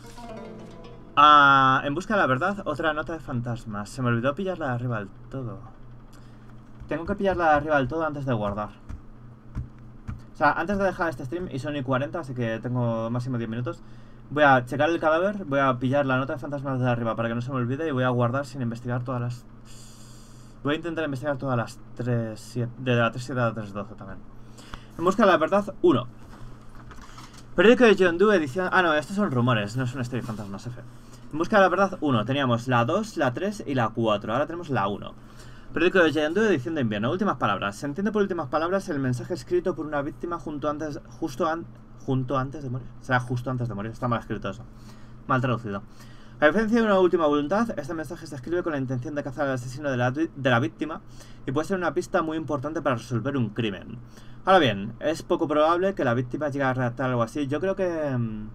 Ah, en busca de la verdad, otra nota de fantasmas. Se me olvidó pillarla de arriba del todo. Tengo que pillarla de arriba del todo antes de guardar. O sea, antes de dejar este stream, y son y cuarenta, así que tengo máximo diez minutos. Voy a checar el cadáver, voy a pillar la nota de fantasmas de arriba para que no se me olvide y voy a guardar sin investigar todas las... Voy a intentar investigar todas las tres siete... De la tres siete a la tres doce también. En busca de la verdad, uno. Periódico de John Doe, edición... Ah, no, estos son rumores, no es una historia de fantasmas, F. En busca de la verdad, uno. Teníamos la dos, la tres y la cuatro. Ahora tenemos la uno. Periódico de John Doe, edición de invierno. Últimas palabras. Se entiende por últimas palabras el mensaje escrito por una víctima junto antes... Justo an... Junto antes de morir. Será justo antes de morir. Está mal escrito eso. Mal traducido. A diferencia de una última voluntad, este mensaje se escribe con la intención de cazar al asesino de la, de la víctima y puede ser una pista muy importante para resolver un crimen. Ahora bien, es poco probable que la víctima llegue a redactar algo así. Yo creo que... Mmm,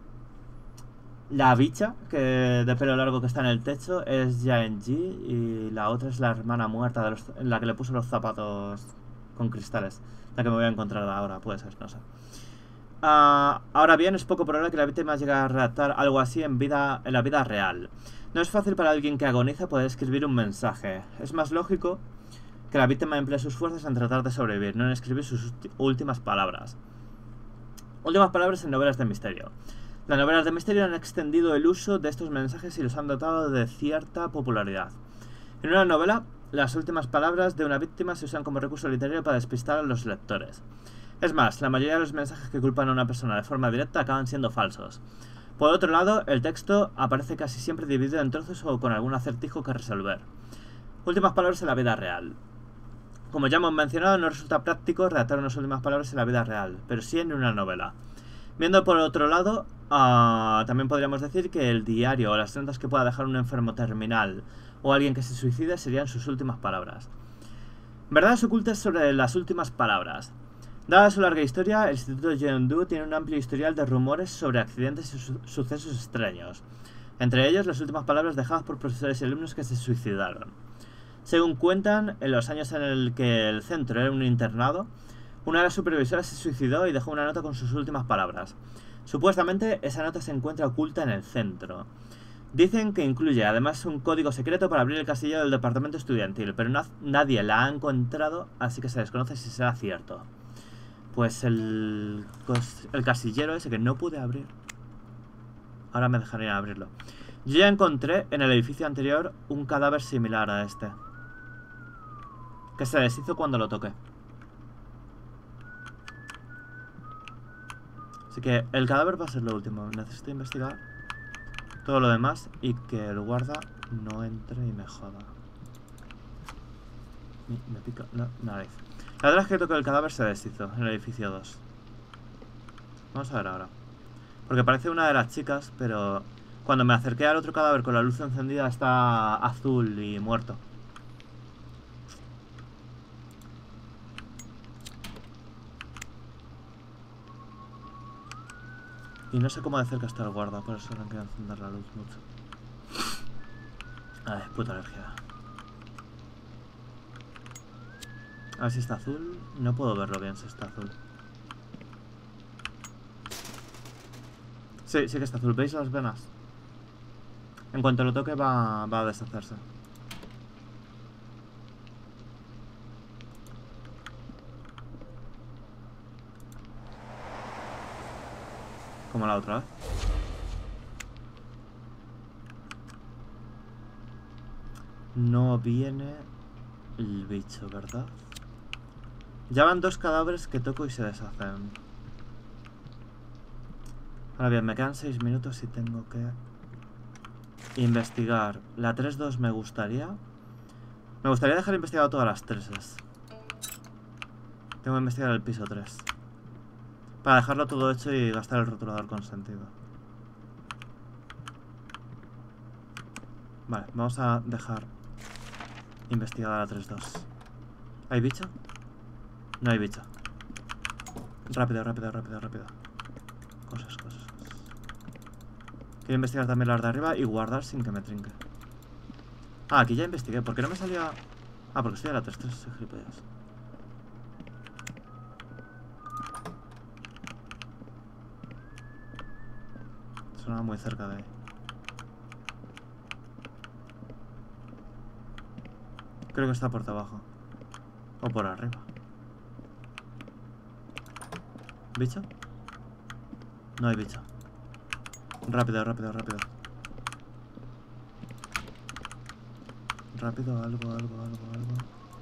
la bicha que de pelo largo que está en el techo es Yaen Ji y la otra es la hermana muerta de los, la que le puso los zapatos con cristales. La que me voy a encontrar ahora, puede ser, no sé. Uh, ahora bien, es poco probable que la víctima llegue a redactar algo así en, vida, en la vida real. No es fácil para alguien que agoniza poder escribir un mensaje. Es más lógico que la víctima emplee sus fuerzas en tratar de sobrevivir, no en escribir sus últimas palabras. Últimas palabras en novelas de misterio. Las novelas de misterio han extendido el uso de estos mensajes y los han dotado de cierta popularidad. En una novela, las últimas palabras de una víctima se usan como recurso literario para despistar a los lectores. Es más, la mayoría de los mensajes que culpan a una persona de forma directa acaban siendo falsos. Por otro lado, el texto aparece casi siempre dividido en trozos o con algún acertijo que resolver. Últimas palabras en la vida real. Como ya hemos mencionado, no resulta práctico redactar unas últimas palabras en la vida real, pero sí en una novela. Viendo por otro lado, uh, también podríamos decir que el diario o las notas que pueda dejar un enfermo terminal o alguien que se suicide serían sus últimas palabras. Verdades ocultas sobre las últimas palabras. Dada su larga historia, el Instituto John Doe tiene un amplio historial de rumores sobre accidentes y su sucesos extraños, entre ellos las últimas palabras dejadas por profesores y alumnos que se suicidaron. Según cuentan, en los años en el que el centro era un internado, una de las supervisoras se suicidó y dejó una nota con sus últimas palabras. Supuestamente, esa nota se encuentra oculta en el centro. Dicen que incluye además un código secreto para abrir el casillero del departamento estudiantil, pero no, nadie la ha encontrado, así que se desconoce si será cierto. Pues el, el casillero ese que no pude abrir, ahora me dejarían abrirlo. Yo ya encontré en el edificio anterior un cadáver similar a este, que se deshizo cuando lo toqué. Así que el cadáver va a ser lo último. Necesito investigar todo lo demás y que el guarda no entre y me joda. Me, me pica la nariz. La verdad es que toco el cadáver se deshizo en el edificio dos. Vamos a ver ahora. Porque parece una de las chicas, pero cuando me acerqué al otro cadáver con la luz encendida está azul y muerto. Y no sé cómo de cerca está el guarda, por eso no quiero encender la luz mucho. Ay, puta alergia. A ver si está azul. No puedo verlo bien si está azul. Sí, sí que está azul. ¿Veis las venas? En cuanto lo toque va, va a deshacerse. Como la otra vez. No viene el bicho, ¿verdad? Ya van dos cadáveres que toco y se deshacen. Ahora bien, me quedan seis minutos y tengo que investigar. La tres dos me gustaría. Me gustaría dejar investigado todas las tres. Tengo que investigar el piso tres. Para dejarlo todo hecho y gastar el rotulador con sentido. Vale, vamos a dejar investigada la tres dos. ¿Hay bicho? No hay bicho. Rápido, rápido, rápido, rápido. Cosas, cosas, cosas. Quiero investigar también las de arriba y guardar sin que me trinque. Ah, aquí ya investigué. ¿Por qué no me salía...? Ah, porque estoy a la tres tres, soy gilipollas. Sonaba muy cerca de ahí. Creo que está por abajo. O por arriba. ¿Bicho? No hay bicho. Rápido, rápido, rápido. Rápido, algo, algo, algo, algo.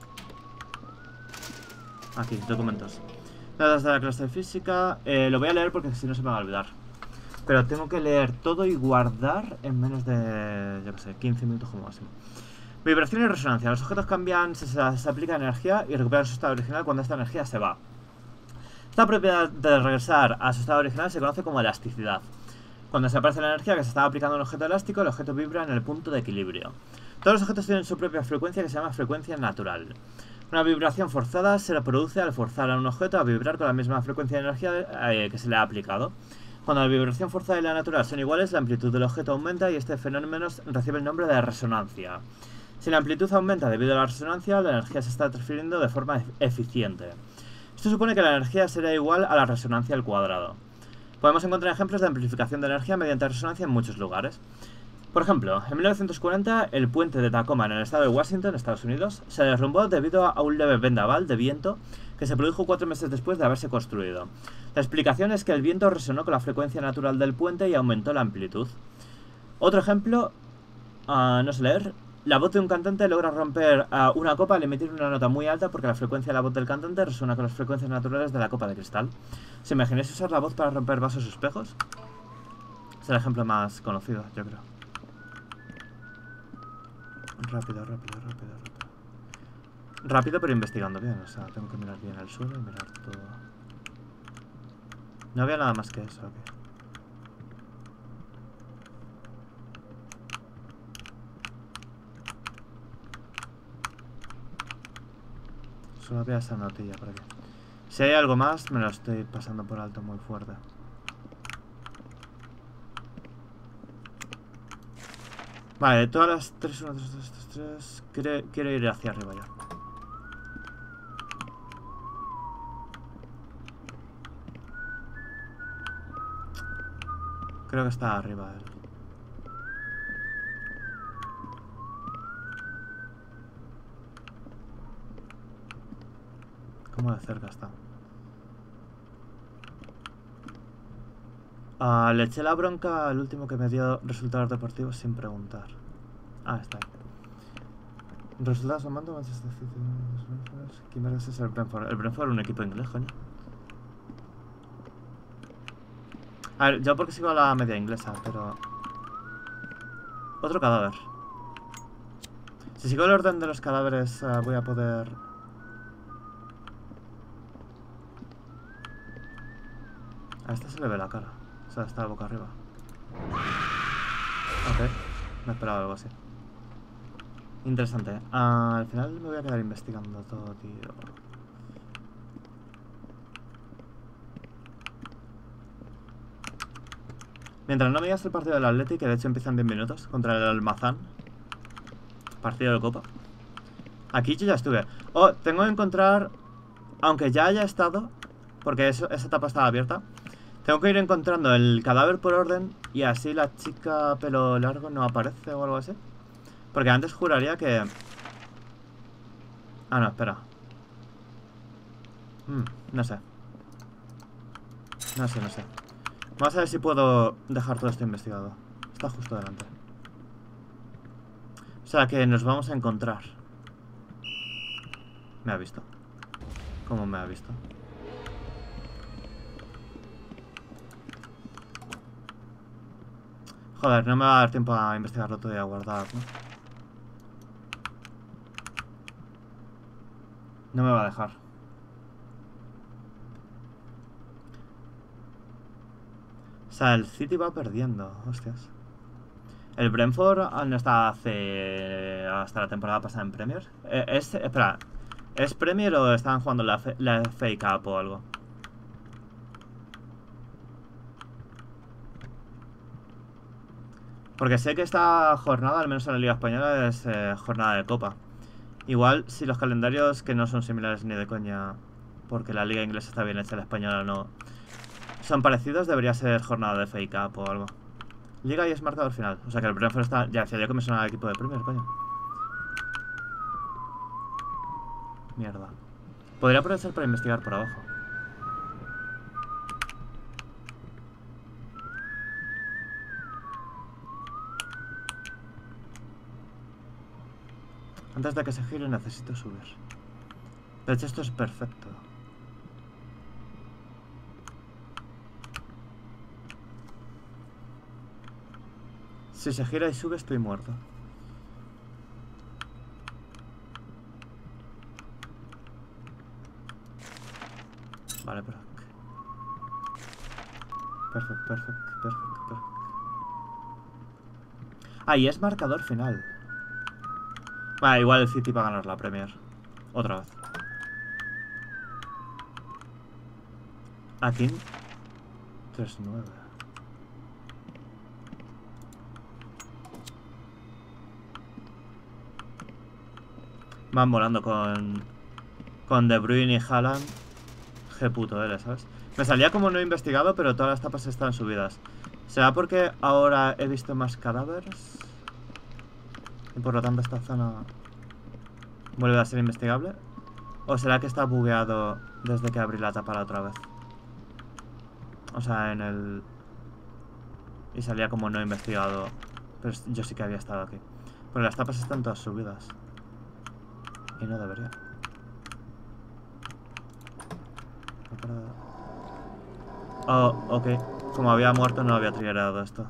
Aquí, documentos. Datos de la clase de física. Eh, lo voy a leer porque si no se me va a olvidar. Pero tengo que leer todo y guardar en menos de, yo qué sé, quince minutos como máximo. Vibración y resonancia. Los objetos cambian, se, se, se aplica energía y recuperan su estado original cuando esta energía se va. Esta propiedad de regresar a su estado original se conoce como elasticidad. Cuando desaparece la energía que se estaba aplicando a un objeto elástico, el objeto vibra en el punto de equilibrio. Todos los objetos tienen su propia frecuencia que se llama frecuencia natural. Una vibración forzada se produce al forzar a un objeto a vibrar con la misma frecuencia de energía eh, que se le ha aplicado. Cuando la vibración forzada y la natural son iguales, la amplitud del objeto aumenta y este fenómeno recibe el nombre de resonancia. Si la amplitud aumenta debido a la resonancia, la energía se está transfiriendo de forma eficiente. Esto supone que la energía será igual a la resonancia al cuadrado. Podemos encontrar ejemplos de amplificación de energía mediante resonancia en muchos lugares. Por ejemplo, en mil novecientos cuarenta, el puente de Tacoma en el estado de Washington, Estados Unidos, se derrumbó debido a un leve vendaval de viento que se produjo cuatro meses después de haberse construido. La explicación es que el viento resonó con la frecuencia natural del puente y aumentó la amplitud. Otro ejemplo, uh, no sé leer, la voz de un cantante logra romper uh, una copa al emitir una nota muy alta porque la frecuencia de la voz del cantante resuena con las frecuencias naturales de la copa de cristal. ¿Se imagináis usar la voz para romper vasos o espejos? Es el ejemplo más conocido, yo creo. Rápido, rápido, rápido, rápido. Rápido pero investigando bien, o sea, tengo que mirar bien el suelo y mirar todo. No había nada más que eso, ok. Solo había esa notilla por aquí. Si hay algo más, me lo estoy pasando por alto muy fuerte. Vale, de todas las tres, uno, tres, tres, tres, tres, quiero, quiero ir hacia arriba ya. Creo que está arriba él. ¿Cómo de cerca está? Uh, le eché la bronca al último que me dio resultados deportivos sin preguntar. Ah, está ahí. Resultados Amando, Manchester City. ¿Quién merece ser el Brentford? El Brentford es un equipo inglés, coño. A ver, yo porque sigo a la media inglesa, pero... Otro cadáver. Si sigo el orden de los cadáveres, uh, voy a poder... A esta se le ve la cara. O sea, está boca arriba. Ok. Me esperaba algo así. Interesante. Uh, al final me voy a quedar investigando todo, tío. Mientras no me digas el partido del Atleti, que de hecho empieza en diez minutos, contra el Almazán. Partido de Copa. Aquí yo ya estuve. Oh, tengo que encontrar... Aunque ya haya estado, porque eso, esa etapa estaba abierta, tengo que ir encontrando el cadáver por orden y así la chica pelo largo no aparece o algo así. Porque antes juraría que... Ah, no, espera. Hmm, no sé. No sé, no sé. Vamos a ver si puedo dejar todo esto investigado. Está justo delante. O sea que nos vamos a encontrar. ¿Me ha visto? ¿Cómo me ha visto? Joder, no me va a dar tiempo a investigarlo todo y a guardar, ¿no? No me va a dejar. O sea, el City va perdiendo, hostias. El Brentford no está hace... hasta la temporada pasada en Premier. Eh, es... espera, ¿es Premier o están jugando la, F la F A Cup o algo? Porque sé que esta jornada, al menos en la Liga Española, es eh, jornada de Copa. Igual, si los calendarios, que no son similares ni de coña, porque la Liga Inglesa está bien hecha, la Española no, son parecidos, debería ser jornada de F A Cup o algo. Liga y es marcador final. O sea que el Brentford está... Ya decía yo que me suena al equipo de Premier, coño. Mierda. Podría aprovechar para investigar por abajo. Antes de que se gire necesito subir. De hecho esto es perfecto. Si se gira y sube estoy muerto. Vale, pero... Perfecto, perfecto, perfecto, perfecto. Ah, y es marcador final. Vale, igual el City va a ganar la Premier. Otra vez. Aquí tres nueve. Van volando con... Con De Bruyne y Haaland. G puto eres, ¿sabes? Me salía como no he investigado, pero todas las tapas están subidas. ¿Será porque ahora he visto más cadáveres? Y por lo tanto esta zona vuelve a ser investigable. ¿O será que está bugueado desde que abrí la tapa la otra vez? O sea, en el... Y salía como no investigado. Pero yo sí que había estado aquí. Porque las tapas están todas subidas. Y no debería. Oh, ok. Como había muerto no había triggerado esto.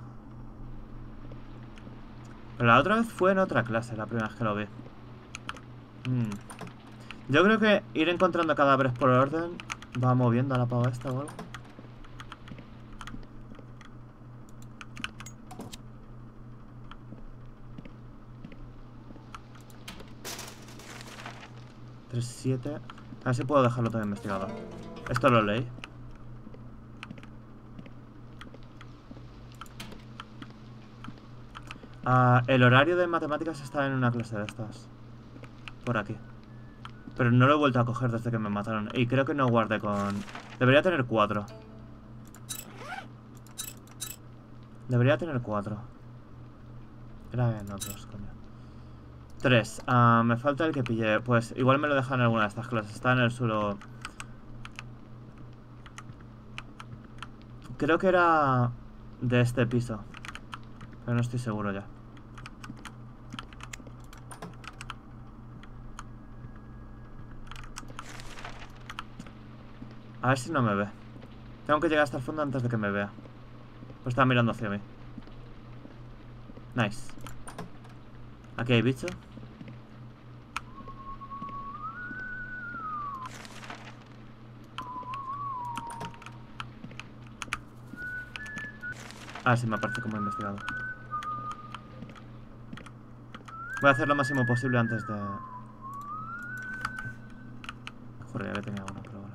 Pero la otra vez fue en otra clase, la primera vez que lo vi. Hmm. Yo creo que ir encontrando cadáveres por orden va moviendo a la pava esta o algo. tres siete. A ver si puedo dejarlo todo investigado. Esto lo leí. Uh, el horario de matemáticas está en una clase de estas. Por aquí. Pero no lo he vuelto a coger desde que me mataron. Y creo que no guardé con... Debería tener cuatro. Debería tener cuatro. Era en otros, coño. Tres. Uh, me falta el que pillé. Pues igual me lo dejan en alguna de estas clases. Está en el suelo. Creo que era de este piso. Pero no estoy seguro ya. A ver si no me ve. Tengo que llegar hasta el fondo antes de que me vea. Pues estaba mirando hacia mí. Nice. Aquí hay bicho. Ah, sí, me aparece como investigado. Voy a hacer lo máximo posible antes de... Joder, ya tenía uno, pero ahora.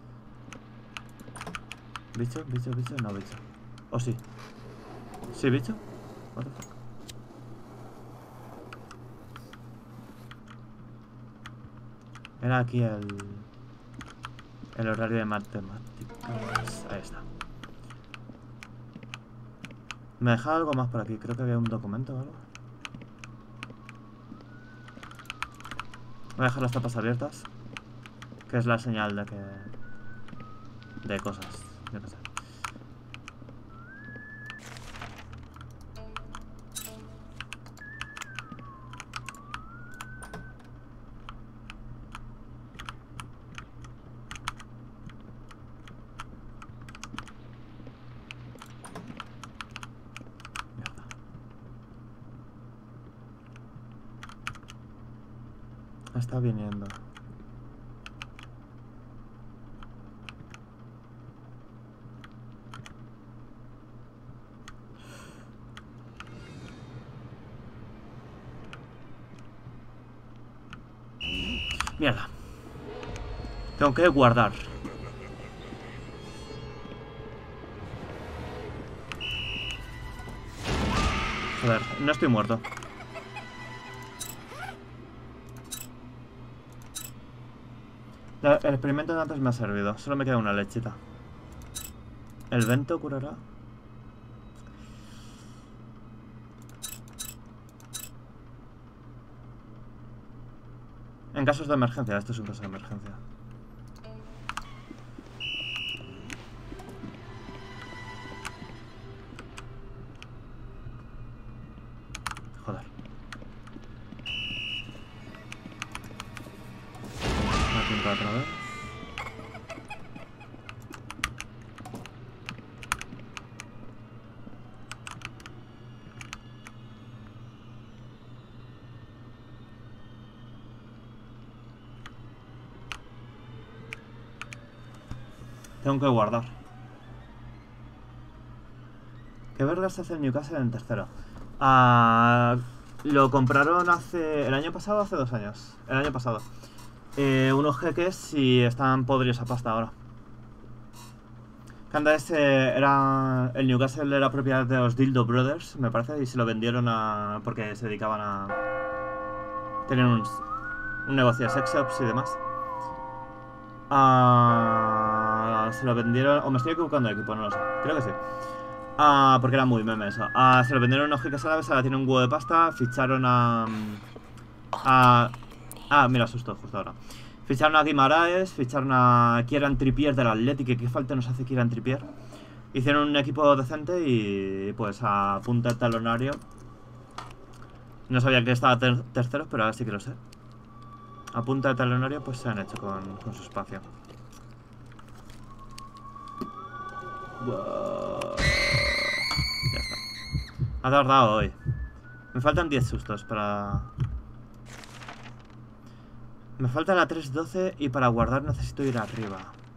¿Bicho? ¿Bicho? ¿Bicho? No, bicho. ¿O sí? ¿Sí, bicho? What the fuck? Era aquí el... El horario de matemáticas. Ahí está. Me dejaba algo más por aquí. Creo que había un documento o algo. Voy a dejar las tapas abiertas, que es la señal de que... de cosas. Yo no sé. Está viniendo. Mierda. Tengo que guardar. Joder, no estoy muerto. El experimento de antes me ha servido. Solo me queda una lechita. ¿El vento curará? En casos de emergencia. Esto es un caso de emergencia. Joder. Me apunto otra vez. Tengo que guardar. ¿Qué vergas hace el Newcastle en tercero? Ah, lo compraron hace... ¿El año pasado o hace dos años? El año pasado. Eh, unos jeques y están podridos a pasta ahora. Que antes eh, era... El Newcastle era propiedad de los Dildo Brothers, me parece, y se lo vendieron a... porque se dedicaban a... Tenían un, un negocio de sex shops y demás. Ah, se lo vendieron... O me estoy equivocando de equipo, no lo sé. Creo que sí. Ah, porque era muy meme eso. Ah, se lo vendieron unos jeques árabes, ahora tienen un huevo de pasta. Ficharon a... a ah, mira, asusto justo ahora. Ficharon a Guimaraes, ficharon a Kieran Trippier del Athletic. ¿Qué falta nos hace Kieran Trippier? Hicieron un equipo decente y pues a punta de talonario. No sabía que estaba ter tercero, pero ahora sí que lo sé. A punta de talonario pues se han hecho con, con su espacio. Wow. Ya está. Ha tardado hoy. Me faltan diez sustos para... Me falta la tres doce y para guardar necesito ir arriba.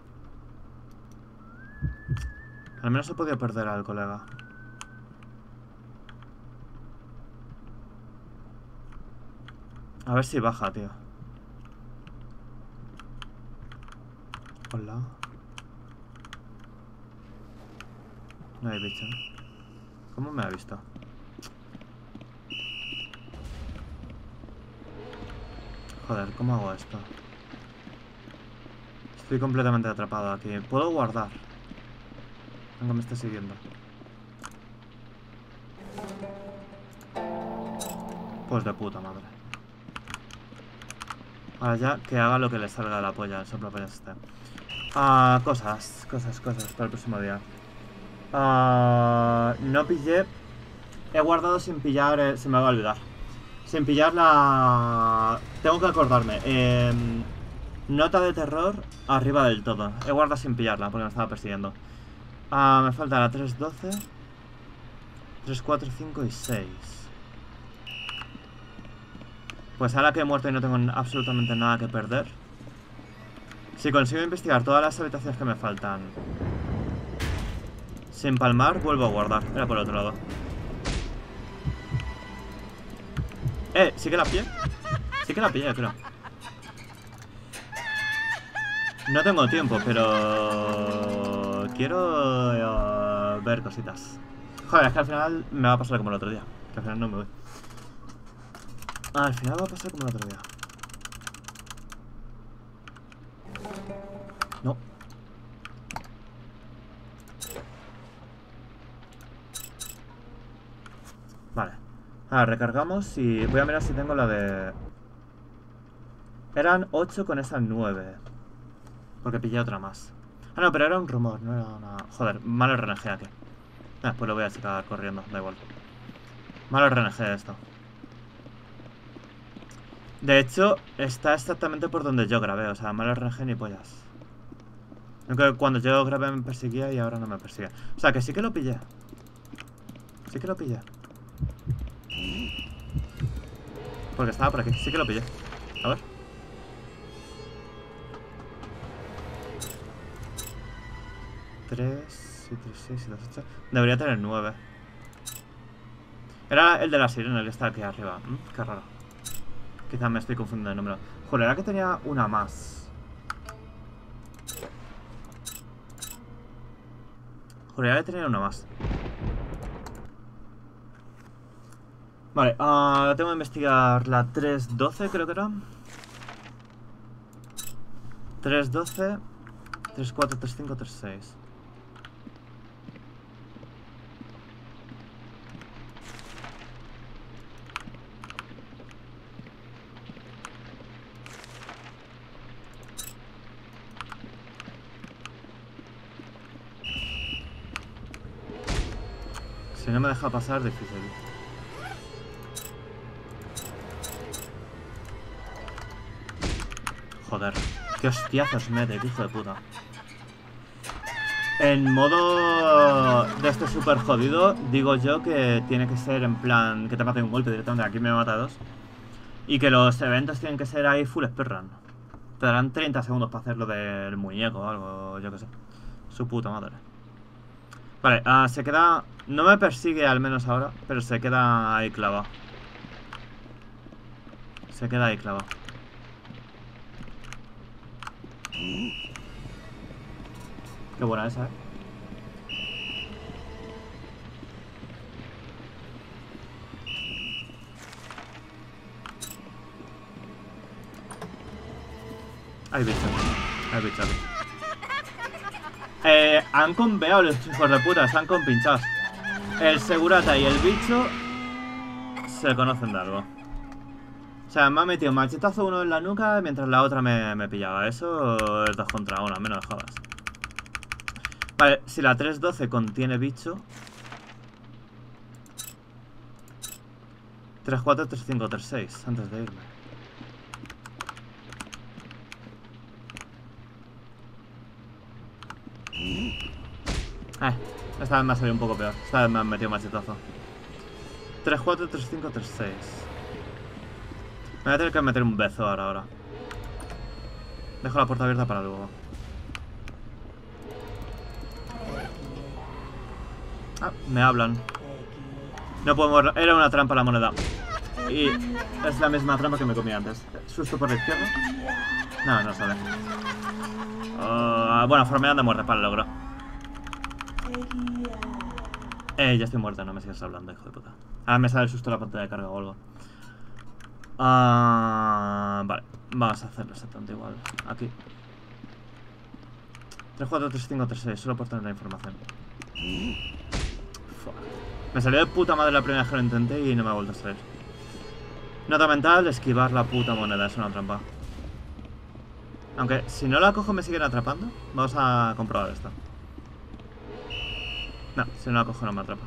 Al menos he podido perder al colega. A ver si baja, tío. Hola. No hay bicho. ¿Cómo me ha visto? Joder, ¿cómo hago esto? Estoy completamente atrapado aquí. ¿Puedo guardar? Aunque me esté siguiendo. Pues de puta madre. Ahora ya que haga lo que le salga de la polla, el soplapollas este. Ah, cosas, cosas, cosas para el próximo día. Ah, no pillé. He guardado sin pillar. Eh, se me va a olvidar. Sin pillar la... Tengo que acordarme. Eh, nota de terror arriba del todo. He guardado sin pillarla porque me estaba persiguiendo. Ah, me falta la tres doce. tres, cuatro, cinco y seis. Pues ahora que he muerto y no tengo absolutamente nada que perder, si consigo investigar todas las habitaciones que me faltan sin palmar, vuelvo a guardar. Era por el otro lado. Eh, sí que la pillé. Sí que la pillé, creo. No tengo tiempo, pero quiero uh, ver cositas. Joder, es que al final me va a pasar como el otro día. Que al final no me voy. Ah, al final va a pasar como el otro día. No. Vale. Ahora recargamos y voy a mirar si tengo la de... Eran ocho con esa nueve. Porque pillé otra más. Ah, no, pero era un rumor, no era una... Joder, malo R N G aquí. Ah, pues lo voy a sacar corriendo, da igual. Malo R N G esto. De hecho, está exactamente por donde yo grabé, o sea, malo R N G ni pollas. Aunque cuando yo grabé me perseguía y ahora no me persigue. O sea, que sí que lo pillé. Sí que lo pillé. Porque estaba por aquí, sí que lo pillé. A ver. tres, siete, seis, siete, ocho. Debería tener nueve. Era el de la sirena, el que está aquí arriba. ¿Mm? Qué raro. Quizás me estoy confundiendo de número. Joder, era que tenía una más. Joder, era que tenía una más. Vale, uh, tengo que investigar la tres doce, creo que era. tres doce, tres cuatro, tres cinco, tres seis. Si no me deja pasar, difícil. Joder, qué hostiazos mete, qué hijo de puta. En modo de este súper jodido, digo yo que tiene que ser en plan que te mate un golpe directamente. Aquí me mata dos. Y que los eventos tienen que ser ahí full speedrun. Te darán treinta segundos para hacer lo del muñeco o algo, yo que sé. Su puta madre. Vale, uh, se queda... No me persigue al menos ahora, pero se queda ahí clavado. Se queda ahí clavado. Qué buena esa, eh. Hay bicho. Hay bicho aquí. Eh, han conveado los hijos de puta, están compinchados. El segurata y el bicho se conocen de algo. O sea, me ha metido un machetazo uno en la nuca mientras la otra me, me pillaba. Eso es dos contra uno, menos de jodas. Vale, si la tres doce contiene bicho. tres cuatro, tres cinco, tres seis, antes de irme. Eh, esta vez me ha salido un poco peor. Esta vez me han metido machetazo. tres cuatro, tres cinco, tres seis. Me voy a tener que meter un bezo ahora, ahora. Dejo la puerta abierta para luego. Ah, me hablan. No podemos... Era una trampa la moneda. Y es la misma trampa que me comí antes. Susto por la izquierda. No, no sale. Uh, bueno, formean de muerte para el logro. Eh, ya estoy muerto, no me sigas hablando, hijo de puta. Ahora me sale el susto en la pantalla de carga o algo. Uh, vale, vamos a hacerlo exactamente igual. Aquí. tres cuatro, tres cinco, tres seis, solo por tener la información. Fuck. Me salió de puta madre la primera vez que lo intenté y no me ha vuelto a salir. Nota mental, esquivar la puta moneda, es una trampa. Aunque si no la cojo me siguen atrapando. Vamos a comprobar esto. No, si no la cojo no me atrapa.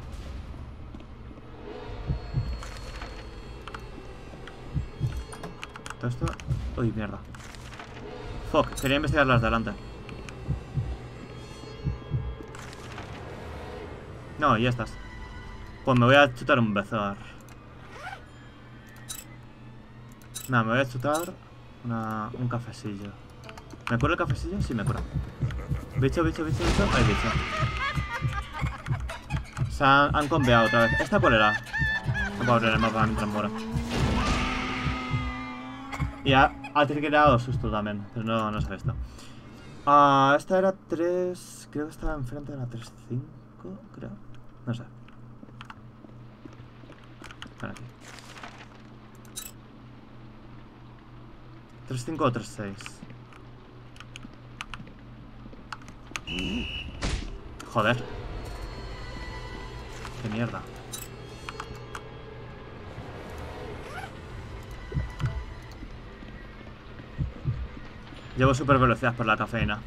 Todo esto... Uy, mierda. Fuck, quería investigar las de delante. No, y estas. Pues me voy a chutar un bezoar. Nada, me voy a chutar una, un cafecillo. ¿Me cura el cafecillo? Sí, me cura. Bicho, bicho, bicho, bicho. Hay bicho. Se han, han conveado otra vez. ¿Esta cuál era? No puedo abrir el mapa mientras muero. Y ha, ha triggerado susto también. Pero no, no sé esto. Uh, esta era tres... Creo que estaba enfrente de la tres cinco. Creo. No sé. Ven aquí. tres cinco o tres seis. Joder. Qué mierda. Llevo super velocidad por la cafeína.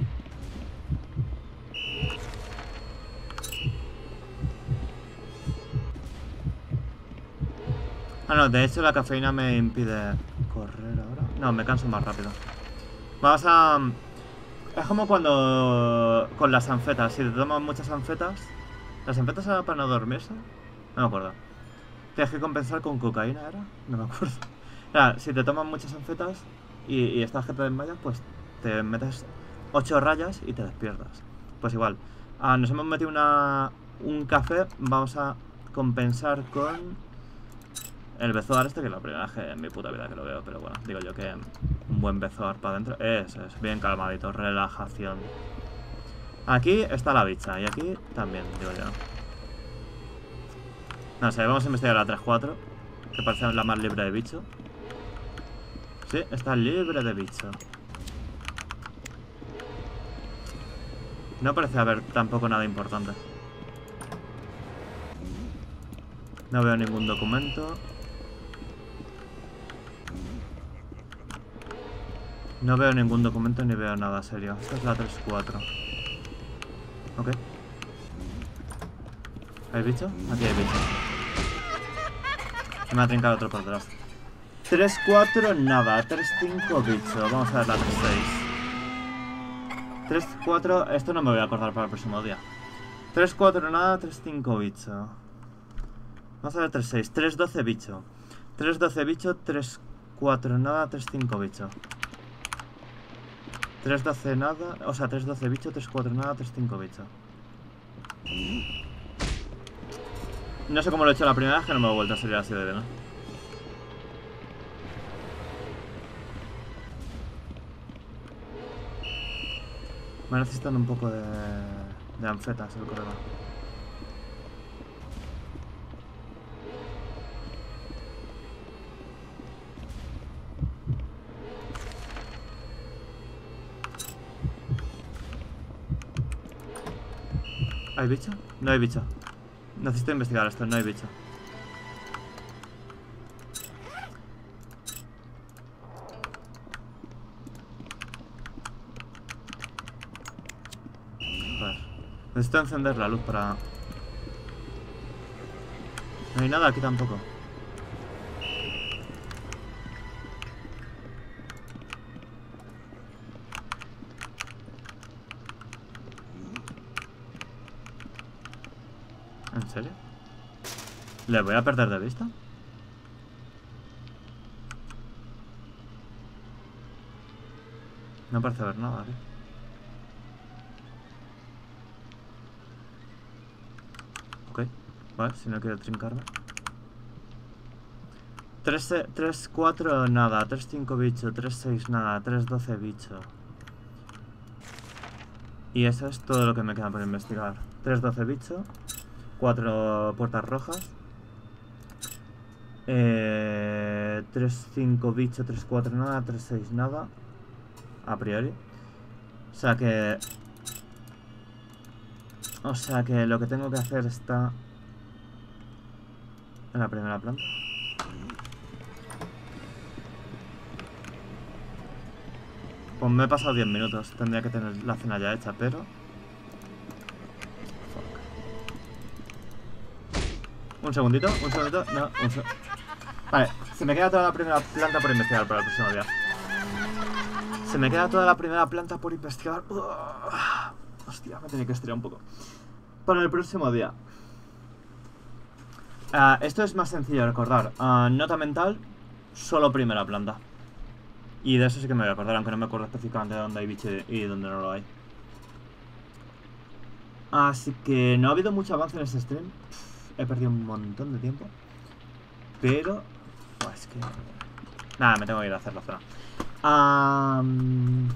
Ah, no, de hecho la cafeína me impide correr ahora. No, me canso más rápido. Vamos a... Es como cuando... Con las anfetas. Si te tomas muchas anfetas... ¿Las anfetas eran para no dormirse? No me acuerdo. Tienes que compensar con cocaína, ¿era? No me acuerdo. Claro, si te tomas muchas anfetas y, y estás que te desmayas, pues te metes ocho rayas y te despiertas. Pues igual. Ah, nos hemos metido una... un café. Vamos a compensar con... el bezoar este, que es la primera vez en mi puta vida que lo veo, pero bueno, digo yo que un buen bezoar para adentro. Eso es, bien calmadito, relajación. Aquí está la bicha, y aquí también, digo yo. No sé, vamos a investigar la tres cuatro, que parece la más libre de bicho. Sí, está libre de bicho. No parece haber tampoco nada importante. No veo ningún documento. No veo ningún documento ni veo nada serio. Esta es la tres cuatro. Ok. ¿Hay bicho? Aquí hay bicho. Se me ha trincado otro por detrás. tres cuatro nada. tres cinco bicho. Vamos a ver la tres seis. tres cuatro... Esto no me voy a acordar para el próximo día. tres cuatro nada. tres cinco bicho. Vamos a ver tres seis. tres doce bicho. tres doce bicho. tres cuatro nada. tres cinco bicho. tres doce nada, o sea, tres doce bicho, tres cuatro nada, tres cinco bicho. No sé cómo lo he hecho la primera vez, que no me he vuelto a salir así de bien, ¿no? Me necesitan un poco de, de anfetas el colega. ¿Hay bicho? No hay bicho. Necesito investigar esto, no hay bicho. Joder. Necesito encender la luz para... No hay nada aquí tampoco. ¿En serio? ¿Le voy a perder de vista? No parece haber nada, ¿eh? Ok, vale, si no quiero trincarme. tres cuatro nada, tres cinco bicho, tres seis nada, tres doce bicho. Y eso es todo lo que me queda por investigar. tres doce bicho, cuatro puertas rojas, eh, tres cinco bicho, tres cuatro nada, tres seis nada, a priori. O sea que... O sea que lo que tengo que hacer está en la primera planta. Pues me he pasado diez minutos. Tendría que tener la cena ya hecha, pero... Un segundito, un segundito. No, un segundito. Vale, se me queda toda la primera planta por investigar para el próximo día. Se me queda toda la primera planta por investigar. Uh, hostia, me tenía que estirar un poco. Para el próximo día. Uh, esto es más sencillo de recordar. Uh, nota mental, solo primera planta. Y de eso sí que me voy a acordar, aunque no me acuerdo específicamente de dónde hay bicho y dónde no lo hay. Así que no ha habido mucho avance en este stream. Pff, he perdido un montón de tiempo. Pero... Pues es que... Nada, me tengo que ir a hacer la zona. Um...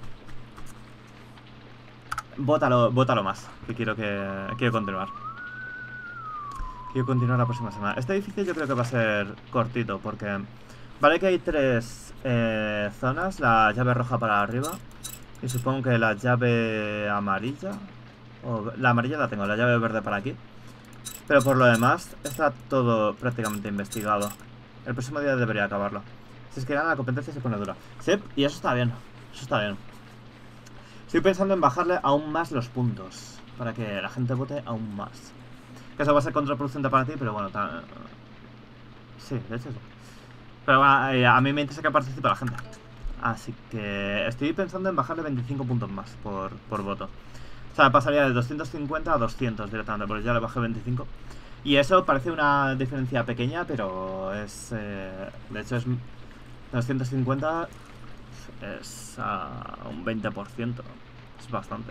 Bótalo, bótalo más, que quiero que... Quiero continuar. Quiero continuar la próxima semana. Este edificio yo creo que va a ser cortito, porque... Vale que hay tres eh, zonas. La llave roja para arriba. Y supongo que la llave amarilla... O, la amarilla la tengo, la llave verde para aquí. Pero por lo demás, está todo prácticamente investigado. El próximo día debería acabarlo. Si es que gana la competencia se pone dura. Sí, y eso está bien. Eso está bien. Estoy pensando en bajarle aún más los puntos. Para que la gente vote aún más. Que eso va a ser contraproducente para ti, pero bueno, tan... Sí, de hecho sí. Pero bueno, a mí me interesa que participe la gente. Así que estoy pensando en bajarle veinticinco puntos más por, por voto. O sea, pasaría de doscientos cincuenta a doscientos directamente, porque ya le bajé veinticinco. Y eso parece una diferencia pequeña, pero es... Eh, de hecho es... doscientos cincuenta es uh, un veinte por ciento. Es bastante.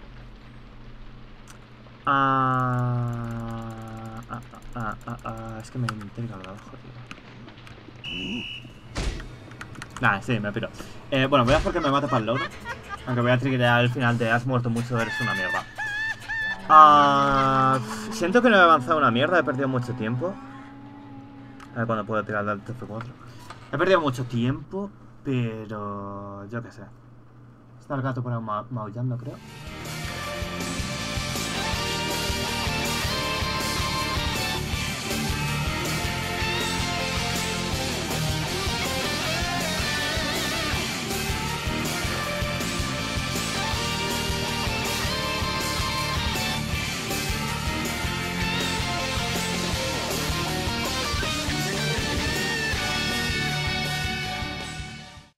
Ah, ah, ah, ah, ah, es que me intriga lo de abajo, tío. Nada, sí, me piro. Eh, bueno, voy a hacer que me mate para el logro. Aunque voy a triggerear al final de has muerto mucho, eres una mierda. Uh, siento que no he avanzado una mierda, he perdido mucho tiempo. A ver cuándo puedo tirar del T F cuatro. He perdido mucho tiempo, pero... yo qué sé. Está el gato por ahí ma maullando, creo.